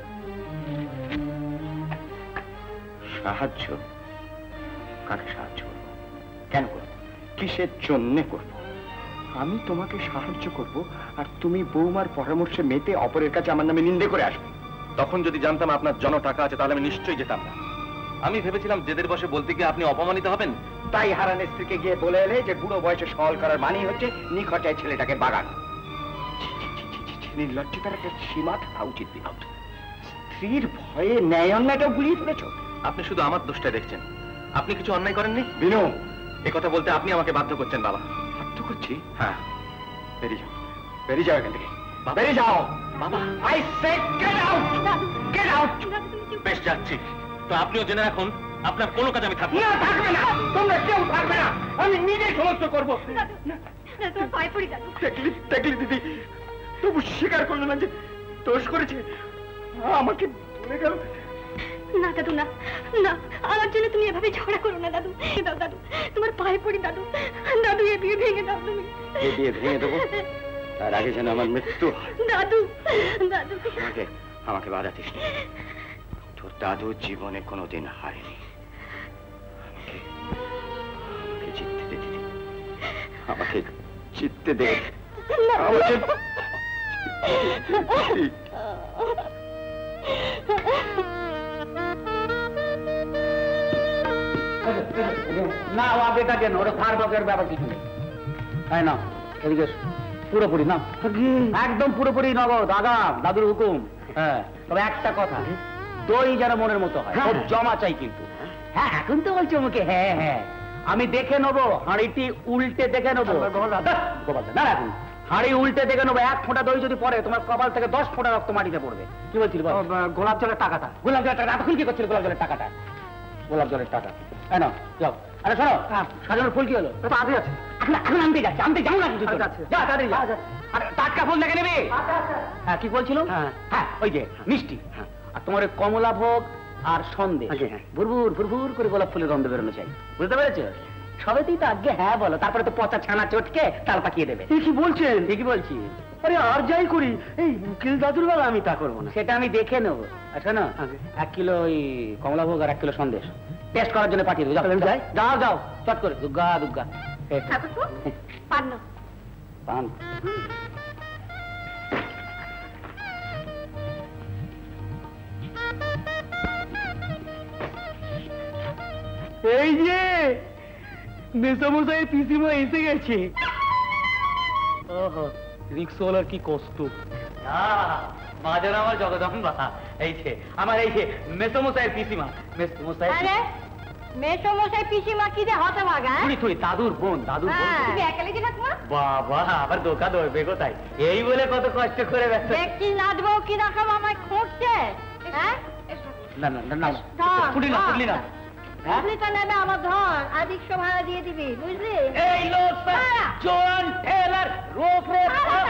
সাহায্য? কাকে সাহায্য করবো? কেন করবো? কিসের জন্যে করবো? আমি তোমাকে সাহায্য করব আর তুমি বৌমার পরামর্শে মেতে অপরের কাছে আমার নামে নিন্দে করে আসবে। তখন যদি জানতাম আপনার জন টাকা আছে তাহলে আমি নিশ্চয়ই যেতাম না। আমি ভেবেছিলাম জেদের বসে বলতে গিয়ে আপনি অপমানিত হবেন, তাই হারান স্ত্রীকে গিয়ে বলে এলে যে বুড়ো বয়সে সহল করার মানেই হচ্ছে নিখটায় ছেলেটাকে বাগান। নির্লজ্জতার একটা সীমা থাকা উচিত বিনোদ। স্ত্রীর ভয়ে ন্যায় অন্যায়টাও গুলিয়ে ফেলেছ। আপনি শুধু আমার দোষটা দেখছেন, আপনি কিছু অন্যায় করেননি। বিনু, এ কথা বলতে আপনি আমাকে বাধ্য করছেন বাবা। বাধ্য করছি? হ্যাঁ। বেরিয়ে যাও, বেরিয়ে যাও এখান থেকে, বেরিয়ে যাও বাবা। I say get out, get out. বেশ যাচ্ছি, তো আপনিও জেনে রাখুন আপনার কোনো কাজ আমি থাকবো না। থাকবে না, তোমরা কেউ থাকবে না, আমি নিজেই সমস্ত করবো। দেখলি দিদি, তবু স্বীকার করলো না যে দোষ করেছে, আমাকে ভুলে গেল। না দাদু, না না, আমার জন্য তুমি এভাবে ঝগড়া করো না দাদু। দাও দাদু, তোমার পায়ে পড়ি দাদু। দাদু, এ বিয়ে ভেঙে দাও তুমি। এ বিয়ে ভেঙে দেবো, তার আগে যেন আমার মৃত্যু হয়। দাদু, দাদু, আমাকে বাধাতিস না। তোর দাদু জীবনে কোনোদিন হারেনি। আমাকে জিততে দে দিদি, আমাকে জিততে দে। না, ও আগেটা কেন, ওটা ফার বকের ব্যাপার কিছু নেই, তাই না? এদিকে পুরোপুরি না, একদম পুরোপুরি নগদ আগাম, দাদুর হুকুম। হ্যাঁ, তবে একটা কথা, দই যেন মনের মতো হয়, খুব জমা চাই কিন্তু। হ্যাঁ, এখন তো বলছি আমাকে, হ্যাঁ হ্যাঁ আমি দেখে নেবো, হাঁড়িটি উল্টে দেখে নেবো। না এখন হাঁড়ি উল্টে দেখে নেবো, 1 ফোঁটা দই যদি পড়ে তোমার কপাল থেকে 10 ফোঁটা রক্ত মাটিতে পড়বে। কি বলছিল? গোলাপ জলের টাকাটা, গোলাপ জলের টাকা এতক্ষণ কি করছিল? গোলাপ জলের টাকাটা, গোলাপ জলের টাকা। হ্যাঁ না, যাও। আরে শোনো, সাজানোর ফুল কি হলো? আগে আছে, এখন আনতে যাচ্ছে, আনতে যাও না কিন্তু। যা তাড়াতাড়ি যা। আরে টাটকা ফুল দেখে নেবে। হ্যাঁ, কি বলছিল? হ্যাঁ, ওই যে মিষ্টি, আর তোমার কমলা ভোগ আর সন্দেশ, ভুরভুর ভুরভুর করে গোলাপ ফুলের গন্ধ বেরোনো চাই, বুঝতে পেরেছো? সবেতেই তো আগে হ্যাঁ বলো, তারপরে তো পচা ছানা চটকে তাল পাকিয়ে দেবে। কি বলছেন? ঠিকই বলছি। আরে আর যাই করি, এই উকিল দাদুর বেলা আমি তা করবো না, সেটা আমি দেখে নেবো। আচ্ছা না, 1 কিলো ওই কমলা ভোগ আর 1 কিলো সন্দেশ টেস্ট করার জন্য পাঠিয়ে দেবো। যাই, যাও যাও, চট করে। দুর্গা দুর্গা। পান না, পান। এই যে মেসামশাই পিসিমা এসে গেছে। রিক্সাওয়ালার কি কষ্ট। মাঝে আমার জগদম্বা, এই যে আমার এই যে মেসমশাইয়ের পিসিমা। মেসমশাই, মেসমশাই পিসিমা কি যে হতভাগা। তুই দাদুর বোন, দাদুর বোন। তুমি একালে যে থাকবা? বাবা, আবার দোকান ধরবে কোথায়? এই বলে কত কষ্ট করে ব্যস্ত। দেখছি নাচবো কি না খাবো আমায় খুঁজছে। হ্যাঁ, না না না, ফুটলি না, ফুটলি না। ফুটলিটা নেবে আমার ধন, আর রিক্সা ভাড়া দিয়ে দিবি, বুঝলি? এই লোক জোয়ান টেলার রোপ রে।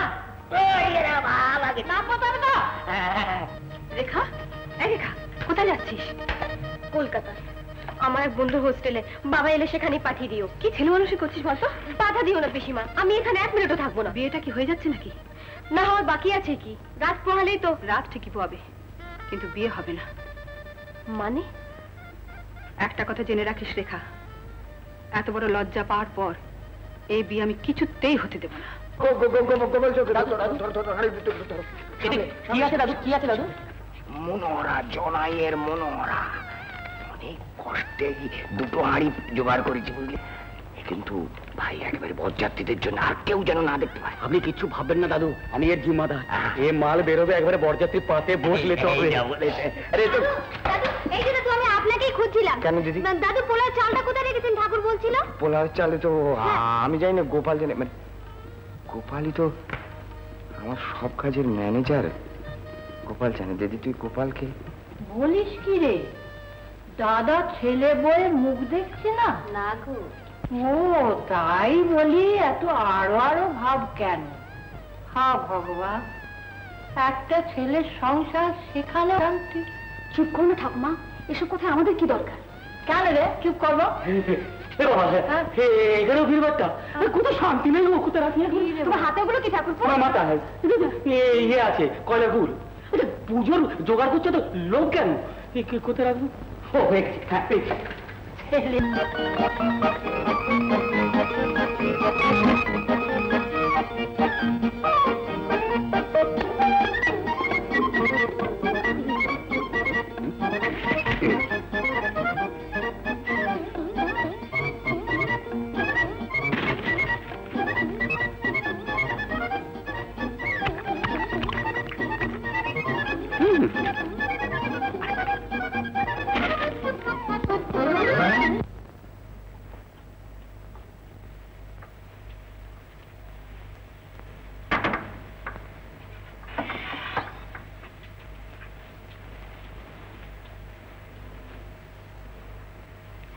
রেখা, রেখা, কোথায় যাচ্ছিস? কলকাতা, আমার এক বন্ধুর হোস্টেলে। বাবা এলে সেখানে পাঠিয়ে দিও। কি ছেলে মানুষই করছিস বলতো? বাধা দিও না পিসিমা, আমি এখানে 1 মিনিটও থাকবো না। বিয়েটা কি হয়ে যাচ্ছে নাকি? না হওয়ার বাকি আছে কি? রাত পোহালেই তো। রাত ঠিকই পোয়াবে, কিন্তু বিয়ে হবে না। মানে? একটা কথা জেনে রাখিস রেখা, এত বড় লজ্জা পাওয়ার পর এই বিয়ে আমি কিছুতেই হতে দেব না। কি আছে দাদু, কি আছে দাদু? মনোহরা, জনাইয়ের মনোহরা, অনেক কষ্টে 2টো হাঁড়ি জোগাড় করেছি, বুঝলি? কিন্তু ভাই একেবারে বরযাত্রীদের জন্য আর কেউ যেন না দেখতে পায়। আপনি কিচ্ছু ভাববেন না দাদু, আমি এর জিম্মাদার। এ মাল বেরোবে একবারে বরযাত্রীর পাতে বসলে তো হবে। এই জন্য তো আমি আপনাকেই খুঁজছিলাম। কেন দিদি? দাদু পোলার চালটা কোথায় রেখেছেন ঠাকুর বলছিল? পোলার চালে তো আমি জানি না, গোপাল জানে। মানে গোপালই তো আমার সব কাজের ম্যানেজার, গোপাল জানে। দিদি তুই গোপালকে বলিস কি রে? দাদা ছেলে বয়ে মুখ দেখছে না? না গো। ও তাই বলি, এত আরো আরো ভাব কেন? হা ভগবান, একটা ছেলের সংসার সেখানে শান্তি। চুপ করো না ঠাকুমা, এসব কথা আমাদের কি দরকার? কেন রে চুপ করবো? এখানেও ফিরবারটা কোথাও শান্তি নেই। ও কোথায় রাখি? তোমার হাতে ওগুলো কি ঠাকুর? মাথা ইয়ে আছে, কয়লা ফুল। পুজোর জোগাড় করছে তো, লোক কেন? কোথায় রাখবো? ও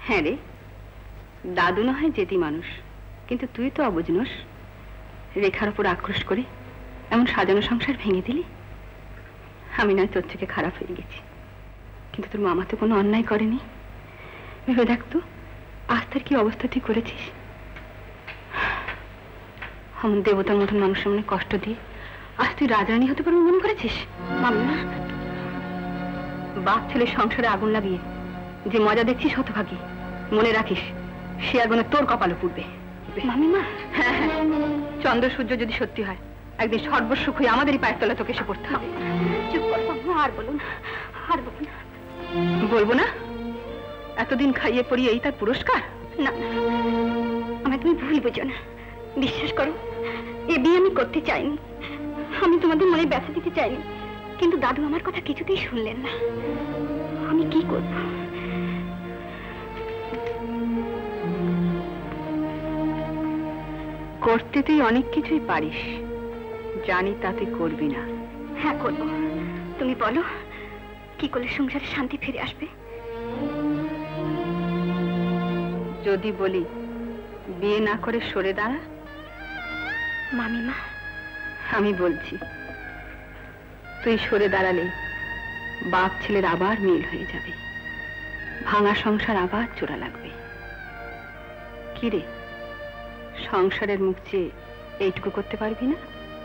হ্যাঁ রে, দাদু না হয় জেদি মানুষ, কিন্তু তুই তো অবুঝ নোস। রেখার উপর আক্রোশ করে এমন সাজানো সংসার ভেঙে দিলি। আমি নয় তোর থেকে খারাপ হয়ে গেছি, কিন্তু তোর মামা তো কোনো অন্যায় করেনি। ভেবে দেখ তো আজ তার কি অবস্থা তুই করেছিস। আমার দেবতার মতন মানুষের মনে কষ্ট দিয়ে আজ তুই রাজরানী হতে পারবি মনে করেছিস? মামা, বাপ ছেলে সংসারে আগুন লাগিয়ে যে মজা দেখছিস হতভাগী, মনে রাখিস সে আগুনে তোর কপালে পুড়বে। মামিমা, হ্যাঁ হ্যাঁ, চন্দ্র সূর্য যদি সত্যি হয় একদিন সর্বস্ব হয়ে আমাদেরই পায়ের তলা তোকে এসে পড়তে হবে। চুপ কর মামা, আর বলুন, আর বলুন। বলবো না? এতদিন খাইয়ে পড়িয়ে এই তার পুরস্কার? না, আমায় তুমি ভুল বুঝো না। বিশ্বাস করো, এ বিয়ে আমি করতে চাইনি। আমি তোমাদের মনে ব্যথা দিতে চাইনি, কিন্তু দাদু আমার কথা কিছুতেই শুনলেন না। আমি কি করব? করতে তুই অনেক কিছুই পারিস, জানি তা তুই করবি না। হ্যাঁ করবো। তুমি বলো কি করলে সংসারে শান্তি ফিরে আসবে? যদি বলি বিয়ে না করে সরে দাঁড়া। মামিমা, আমি বলছি তুই সরে দাঁড়ালে বাপ ছেলের আবার মিল হয়ে যাবে, ভাঙা সংসার আবার জোড়া লাগবে। কিরে, সংসারের মুখ চেয়ে এইটুকু করতে পারবি না?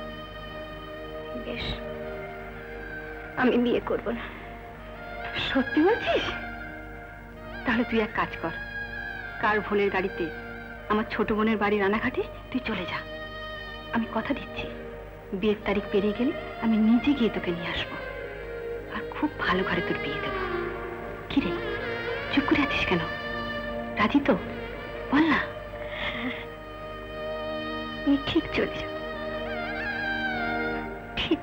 বেশ, আমি বিয়ে করব না। সত্যি বলছিস? তাহলে তুই এক কাজ কর, কার ভোলের গাড়িতে আমার ছোট বোনের বাড়ি রানাঘাটে তুই চলে যা। আমি কথা দিচ্ছি বিয়ের তারিখ পেরিয়ে গেলে আমি নিজে গিয়ে তোকে নিয়ে আসবো, আর খুব ভালো ঘরে তোর বিয়ে দেবো। কিরে, চুপ করে আছিস কেন? রাজি তো? বল না। তুমি ঠিক চলে যাও। ঠিক।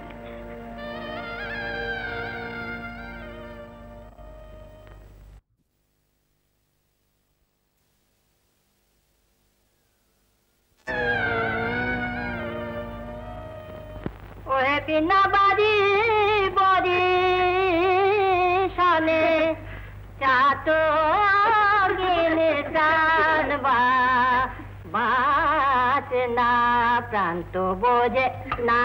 ওহে পিনা বাড়ি বড়ি সানে চাতো গেলে জানবা বাঁচ না প্রান্ত বোঝে না।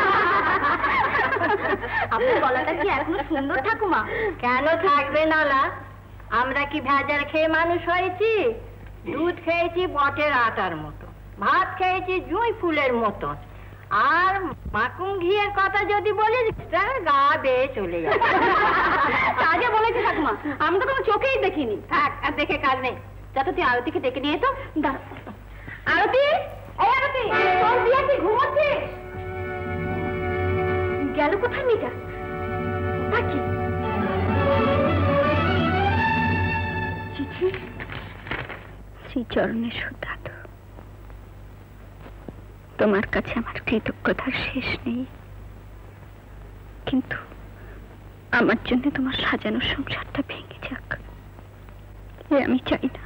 আপনার গলাটা কি এখনো সুন্দর ঠাকুমা? কেন থাকবে নালা? আমরা কি ভেজাল খেয়ে মানুষ হয়েছি? দুধ খেয়েছি বটের আটার মতো, ভাত খেয়েছি জুঁই ফুলের মতো, আর মাকুম ঘিয়ের কথা যদি বলিস গা বেয়ে চলে যাবে। আগে বলেছি ঠাকুমা, আমি তো কোনো চোখেই দেখিনি। থাক, আর দেখে কাজ নেই। যাতে তুই আরতিকে ডেকে নিয়ে তো। আরতি, এই আরতি, তোর বিয়ে কি ঘুমোচ্ছিস? গেল কোথায় মেয়েটা? তা কি চিঠি? শ্রীচরণের সুদাত, তোমার কাছে আমার কৃতজ্ঞতার শেষ নেই, কিন্তু আমার জন্য তোমার সাজানো সংসারটা ভেঙে যাক এ আমি চাই না।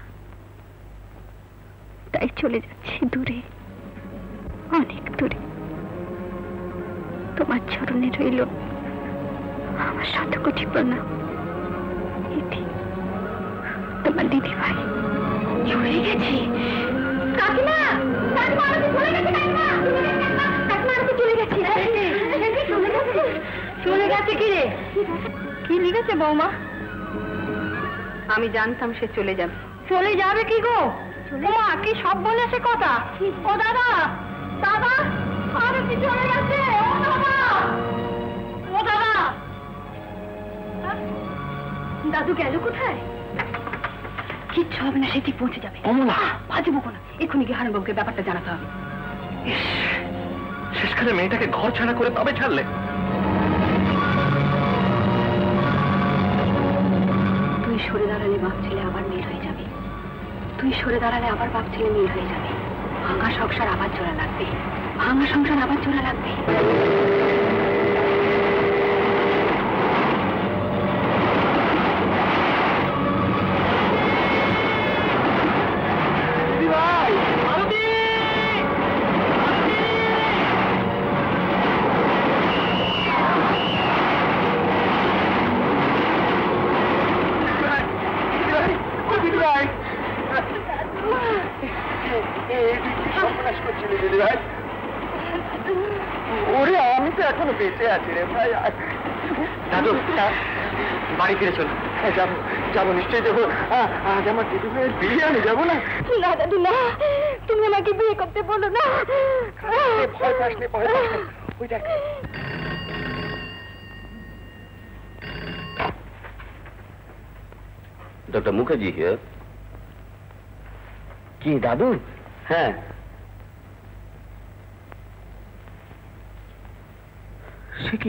তাই চলে যাচ্ছি দূরে, অনেক দূরে। তোমার চরণে রইল আমার 7 কোটি প্রণাম। এটি তোমার দিদি ভাই। চলে গেছি কাকিমা, কাকিমা আরতি চলে গেছে, কাকিমা কাকিমা আরতি চলে গেছে। চলে গেছে? চলে গেছে কি রে? কি লিখেছে বৌমা? আমি জানতাম সে চলে যাবে। চলে যাবে কি গো? মা কি সব বলে সে কথা? ও দাদা, দাদা আরতি চলে গেছে। ও দাদা, ও দাদা। দাদু গেল কোথায়? কিচ্ছু হবে না, সেটি পৌঁছে যাবে। কমলা, বাজে বকো না, এক্ষুনি গিয়ে হারানবাবুকে ব্যাপারটা জানাতে হবে। শেষকালে মেয়েটাকে ঘর ছাড়া করে তবে ছাড়লে। তুই সরে দাঁড়ালে বাপ ছেলে আবার মিল হয়ে যাবে। তুই সরে দাঁড়ালে আবার বাপ ছেলে মিল হয়ে যাবে। ভাঙা সংসার আবার জোড়া লাগবে, ভাঙা সংসার আবার জোড়া লাগবে। Right. দিদি ভাই, ওরে আমি তো এখনো বেঁচে আছি রে ভাই। দাদু বাড়ি ফিরে চলো। যাবো যাবো, নিশ্চয়ই যাবো। আজ আমার দিদি ভাইয়ের বিয়ে, আমি যাবো না? না দাদু না, তুমি আমাকে বিয়ে করতে বলো না। ভয় পাস নে, ভয় পাস নে। ওই দেখ, ডক্টর মুখার্জি হিয়ার। কি দাদু? হ্যাঁ। সে কি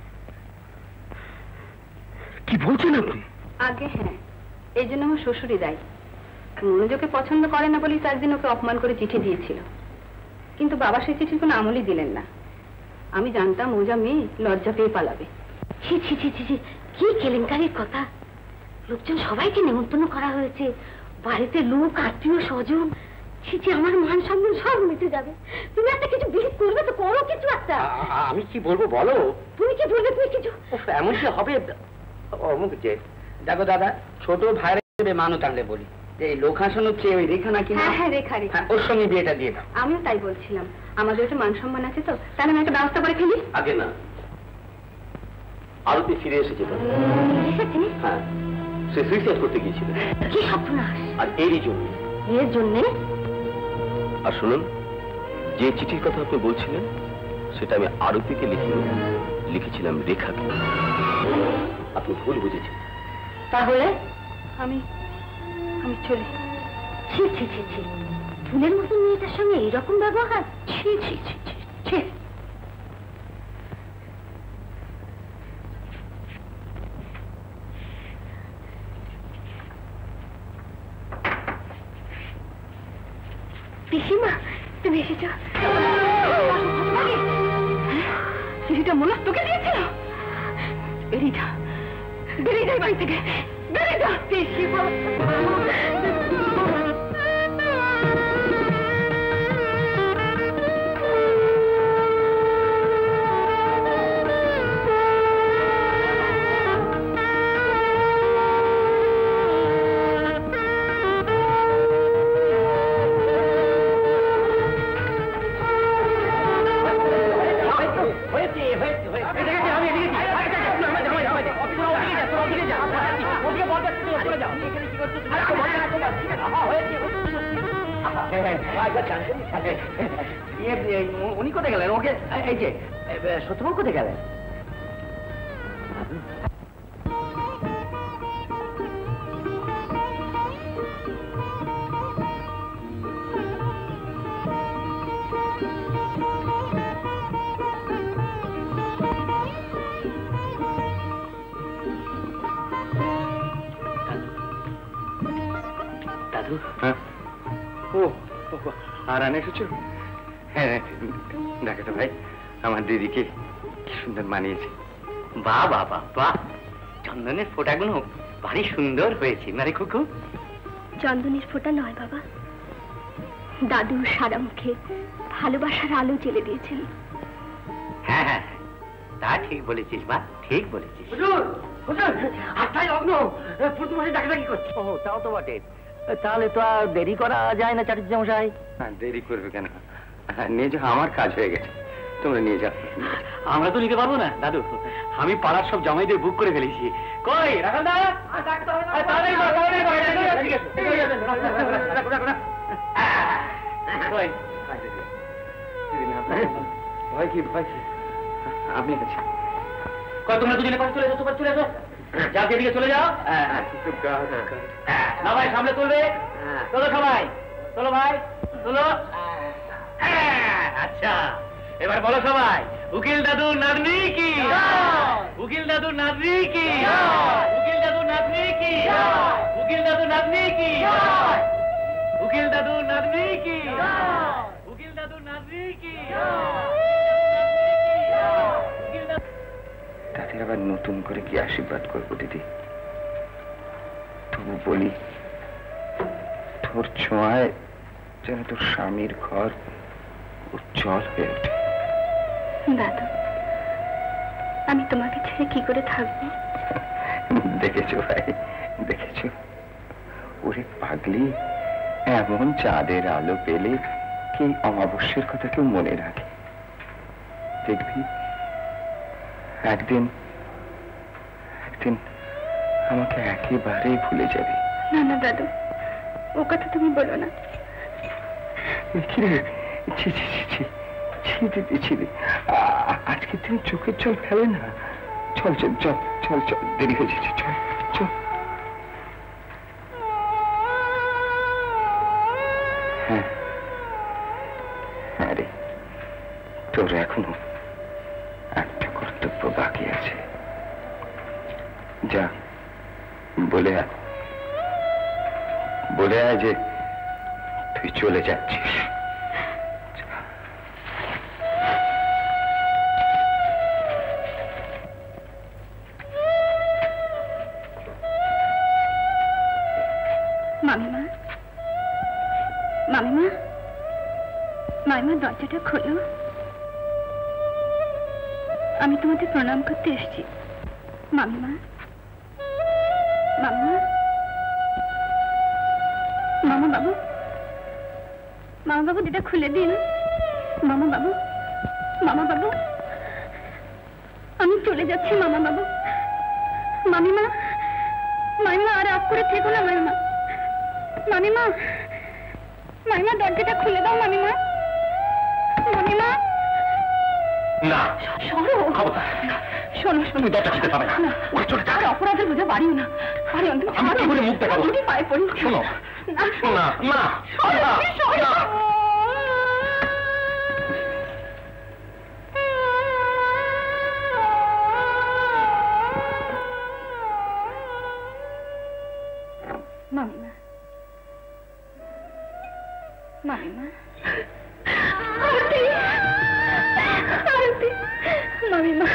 কি বলছেন আপনি? আগে হ্যাঁ, এই জন্য আমার শ্বশুরই দায়ী। মনোজকে পছন্দ করে না বলেই তো একদিন ওকে অপমান করে চিঠি দিয়েছিল, কিন্তু বাবা সেই চিঠির কোনো আমলই দিলেন না। আমি জানতাম ও যা মেয়ে, লজ্জা পেয়ে পালাবে। ছি ছি ছি ছি, কি কেলেঙ্কারির কথা! লোকজন সবাইকে নেমন্তন্ন করা হয়েছে, বাড়িতে লোক, আত্মীয় স্বজন। ছি ছি, আমার মান সম্মান সব মিটে যাবে। তুমি একটা কিছু বিহিত করবে তো, করো কিছু একটা। আমি কি বলবো বলো? তুমি কি বলবে? তুমি কিছু এমন কি হবে? অমুক যে দেখো দাদা, ছোট ভাইয়ের হিসেবে মানো টানলে বলি যে এই লোক হাসানো চেয়ে ওই রেখা নাকি? হ্যাঁ রেখা, রেখা ওর সঙ্গে বিয়েটা দিয়ে দাও। আমিও তাই বলছিলাম, আমাদের একটা মান সম্মান আছে তো, তাহলে আমি একটা ব্যবস্থা করে ফেলি। আগে না, আরতি ফিরে এসেছে। হ্যাঁ, সে সুইসাইড করতে গিয়েছিল। কি সর্বনাশ! আর এরই জন্য। এর জন্যে? আর শুনুন, যে চিঠির কথা আপনি বলছিলেন সেটা আমি আরতিকে লিখেছিলাম রেখাকে। আপনি ভুল বুঝেছেন। তাহলে আমি চলি। ছি ছি ছি ছি, ফুলের মতো মেয়েটার সঙ্গে এইরকম ব্যবহার! ছি ছি ছি ছি ছি। পিসিমা, তুমি এসেছ? চিঠিটা মনে তোকে দিয়েছিল? বেরিয়ে যা, বেরিয়ে যাই বাড়ি থেকে, বেরিয়ে যা। পিসিমা, উনি কোথায় গেলেন? ওকে এই যে সত্যবাবু কোথায় গেলেন? দাদু? হ্যাঁ। ও আর আনে এসেছো? হ্যাঁ, দেখো তো ভাই, আমার দিদিকে কি সুন্দর মানিয়েছে। বাহ বাহ বাহ বাহ, চন্দনের ফোঁটাগুলো ভারী সুন্দর হয়েছে না রে খুকু? চন্দনের ফোঁটা নয় বাবা, দাদু সারা মুখে ভালোবাসার আলো জ্বেলে দিয়েছেন। হ্যাঁ হ্যাঁ, তা ঠিক বলেছিস মা, ঠিক বলেছিস। আটটাই লগ্ন, প্রতিমাসে ডাকাডাকি করছে। ও তাও তো বটে। তাহলে তো আর দেরি করা যায় না চাটুর্য মশাই? দেরি করবে কেন? নিয়ে যাও, আমার কাজ হয়ে গেছে, তোমরা নিয়ে যাও। আমরা তো নিতে পারবো না দাদু, আমি পাড়ার সব জামাইদের বুক করে ফেলেছি। কই রাখাল দা, ভয় কি ভয় কি? আপনি কাছে তোমরা দুজনে পাশে চলে যাও, চলে যাও, যাও যেদিকে চলে যাও। না ভাই, সামনে চলবে। চলো সবাই, চলো ভাই, চলো। আচ্ছা, এবার বলো সবাই, উকিল দাদু নাতনি কি? উকিল দাদু নাতনি কি? উকিল দাদু নাতনি কি? উকিল দাদু নাতনি কি? উকিল দাদু নাতনি কি? উকিল দাদু নাতনি কি? তাদের আবার নতুন করে কি আশীর্বাদ করবো দিদি? তবু বলি, তোর ছোঁয়ায় যেন তোর স্বামীর ঘর উজ্জ্বল হয়ে ওঠে। দাদু, আমি তোমাকে ছেড়ে কি করে থাকবো? দেখেছো ভাই, দেখেছো? ওরে পাগলি, এমন চাঁদের আলো পেলে কি অমাবস্যার কথা কেউ মনে রাখে? দেখবি একদিন একদিন আমাকে একেবারেই ভুলে যাবে। না না দাদু, ও কথা তুমি বলো না। আজকে তুমি চোখের জল ফেলে না। চল চল চল চল চল, দেরি হয়ে যাচ্ছে, চল চল। হ্যাঁ হ্যাঁ রে, তোর এখনো একটা কর্তব্য বাকি আছে। যা বলে আয় যে তুই চলে যাচ্ছিস। মামিমা, মামিমা, মামিমা দরজাটা খোলো, আমি তোমাদের প্রণাম করতে এসেছি। মামিমা, মামিমা, মামা বাবু, মামা বাবু এটা খুলে দিন। মামা বাবু, মামা বাবু, আমি চলে যাচ্ছি মামা বাবু। মামিমা, মামিমা আর রাগ করে থেকো না মামিমা। মামিমা, মামিমা দরজাটা খুলে দাও মামিমা। মামিমা না, শোনো শোনো শোনো, দরজা খুলতে পারবে না। আর অপরাধের বোঝা বাড়িও না। আরে অন্তত আমি কি করে মুখ দেখাবো? পায়ে পড়ি। শোনো না না মামিমা, মামিমা, মামিমা,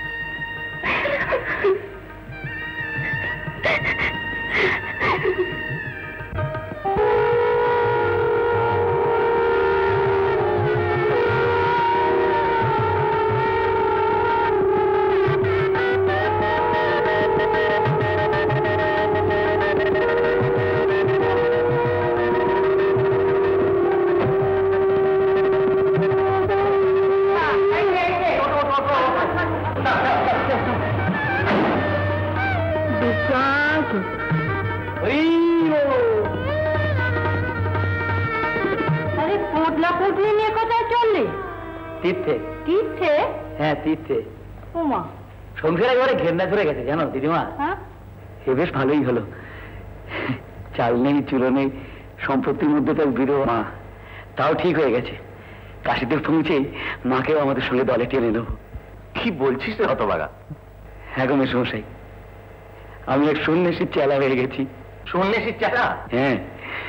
তীর্থে। তীর্থে? হ্যাঁ তীর্থে। ওমা, সংসার একেবারে ঘেন্না করে গেছে জানো দিদিমা। এ বেশ ভালোই হলো, চাল নেই চুলো নেই, সম্পত্তির মধ্যে তার বিরোহ। মা তাও ঠিক হয়ে গেছে, কাশিতে পৌঁছেই মাকেও আমাদের সঙ্গে দলে টেনে নেবো। কি বলছিস রে হতভাগা? হ্যাঁ গো মেসমশাই, আমি এক সন্ন্যাসীর চেলা হয়ে গেছি। সন্ন্যাসীর চেলা? হ্যাঁ,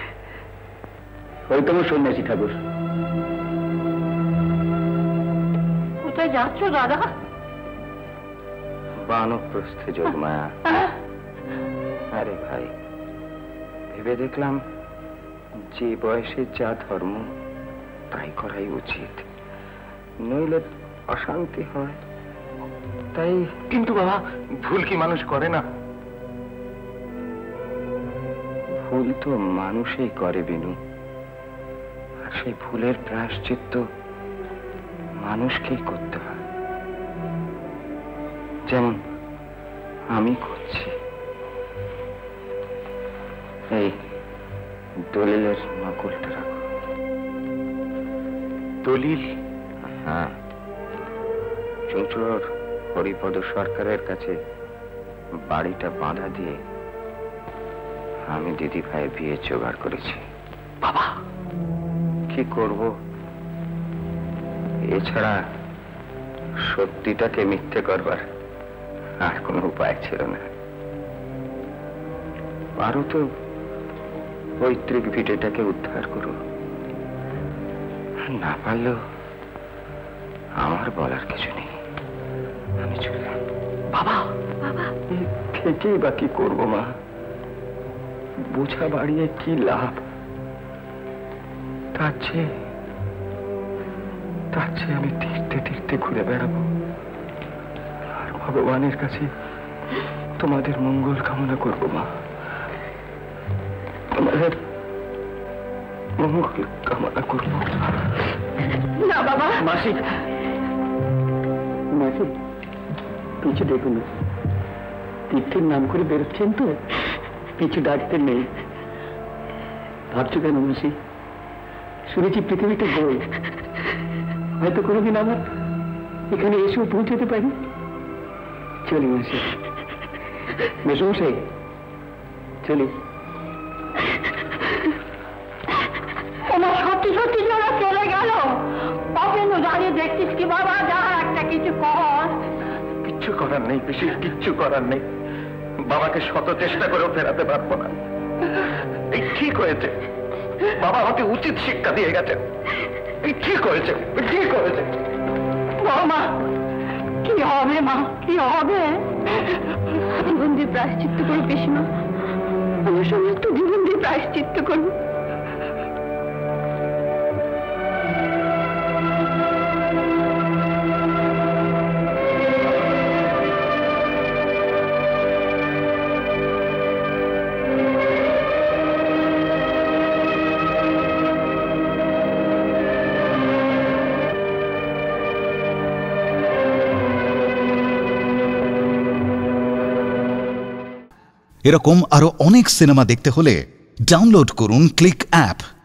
ওই তোমার সন্ন্যাসী ঠাকুর। কোথায় যাচ্ছ দাদা? বানপ্রস্থে যোগমায়া। আরে ভাই, ভেবে দেখলাম যে বয়সে যা ধর্ম তাই করাই উচিত, নইলে অশান্তি হয়। তাই। কিন্তু বাবা, ভুল কি মানুষ করে না? ভুল তো মানুষই করে বিনু, আর সেই ভুলের প্রায়শ্চিত্ত মানুষকেই করতে হয়। যেমন আমি করছি। এই দলিলের নকলটা রাখো। দলিল? হ্যাঁ, চুঁচুড়োর হরিপদ সরকারের কাছে বাড়িটা বাঁধা দিয়ে আমি দিদি ভাইয়ের বিয়ে জোগাড় করেছি। বাবা, কি করব? এছাড়া সত্যিটাকে মিথ্যে করবার আর কোনো উপায় ছিল না। পারো তো পৈতৃক ভিটেটাকে উদ্ধার করো, না পারলেও আমার বলার কিছু নেই, আমি চললাম। বাবা, বাবা থেকেই বা কি করবো মা? বোঝা বাড়িয়ে কি লাভ? তার চেয়ে আমি তীর্থে তীর্থে ঘুরে বেড়াবো আর ভগবানের কাছে তোমাদের মঙ্গল কামনা করবো মা। কামনা করবো না বাবা। মাসি মাসি পিছু দেখুন, তীর্থের নাম করে বেরোচ্ছেন তো, পিছু ডাকতে নেই। ভাবছো কেন মাসি? শুনেছি পৃথিবীতে গোল, হয়তো কোনোদিন আমার এখানে এসেও পৌঁছতে পারি। চলি মাসি, মেসমশাই চলি। তোমার সত্যি সত্যি যারা চলে গেল, অকেন দাঁড়িয়ে দেখছিস কি বাবা? যা একটা কিছু কর। কিচ্ছু করার নেই পিসি, কিচ্ছু করার নেই। বাবাকে শত চেষ্টা করেও ফেরাতে পারবো না। এই ঠিক হয়েছে, বাবা আমাকে উচিত শিক্ষা দিয়ে গেছে। এই ঠিক হয়েছে, ঠিক হয়েছে। মা কি হবে? মা কি হবে? জীবন দিয়ে প্রায়শ্চিত্ত করো পিসিমা, আমার সমস্ত জীবন দিয়ে প্রায়শ্চিত্ত করবো। এরকম আরো অনেক সিনেমা দেখতে হলে ডাউনলোড করুন ক্লিক অ্যাপ।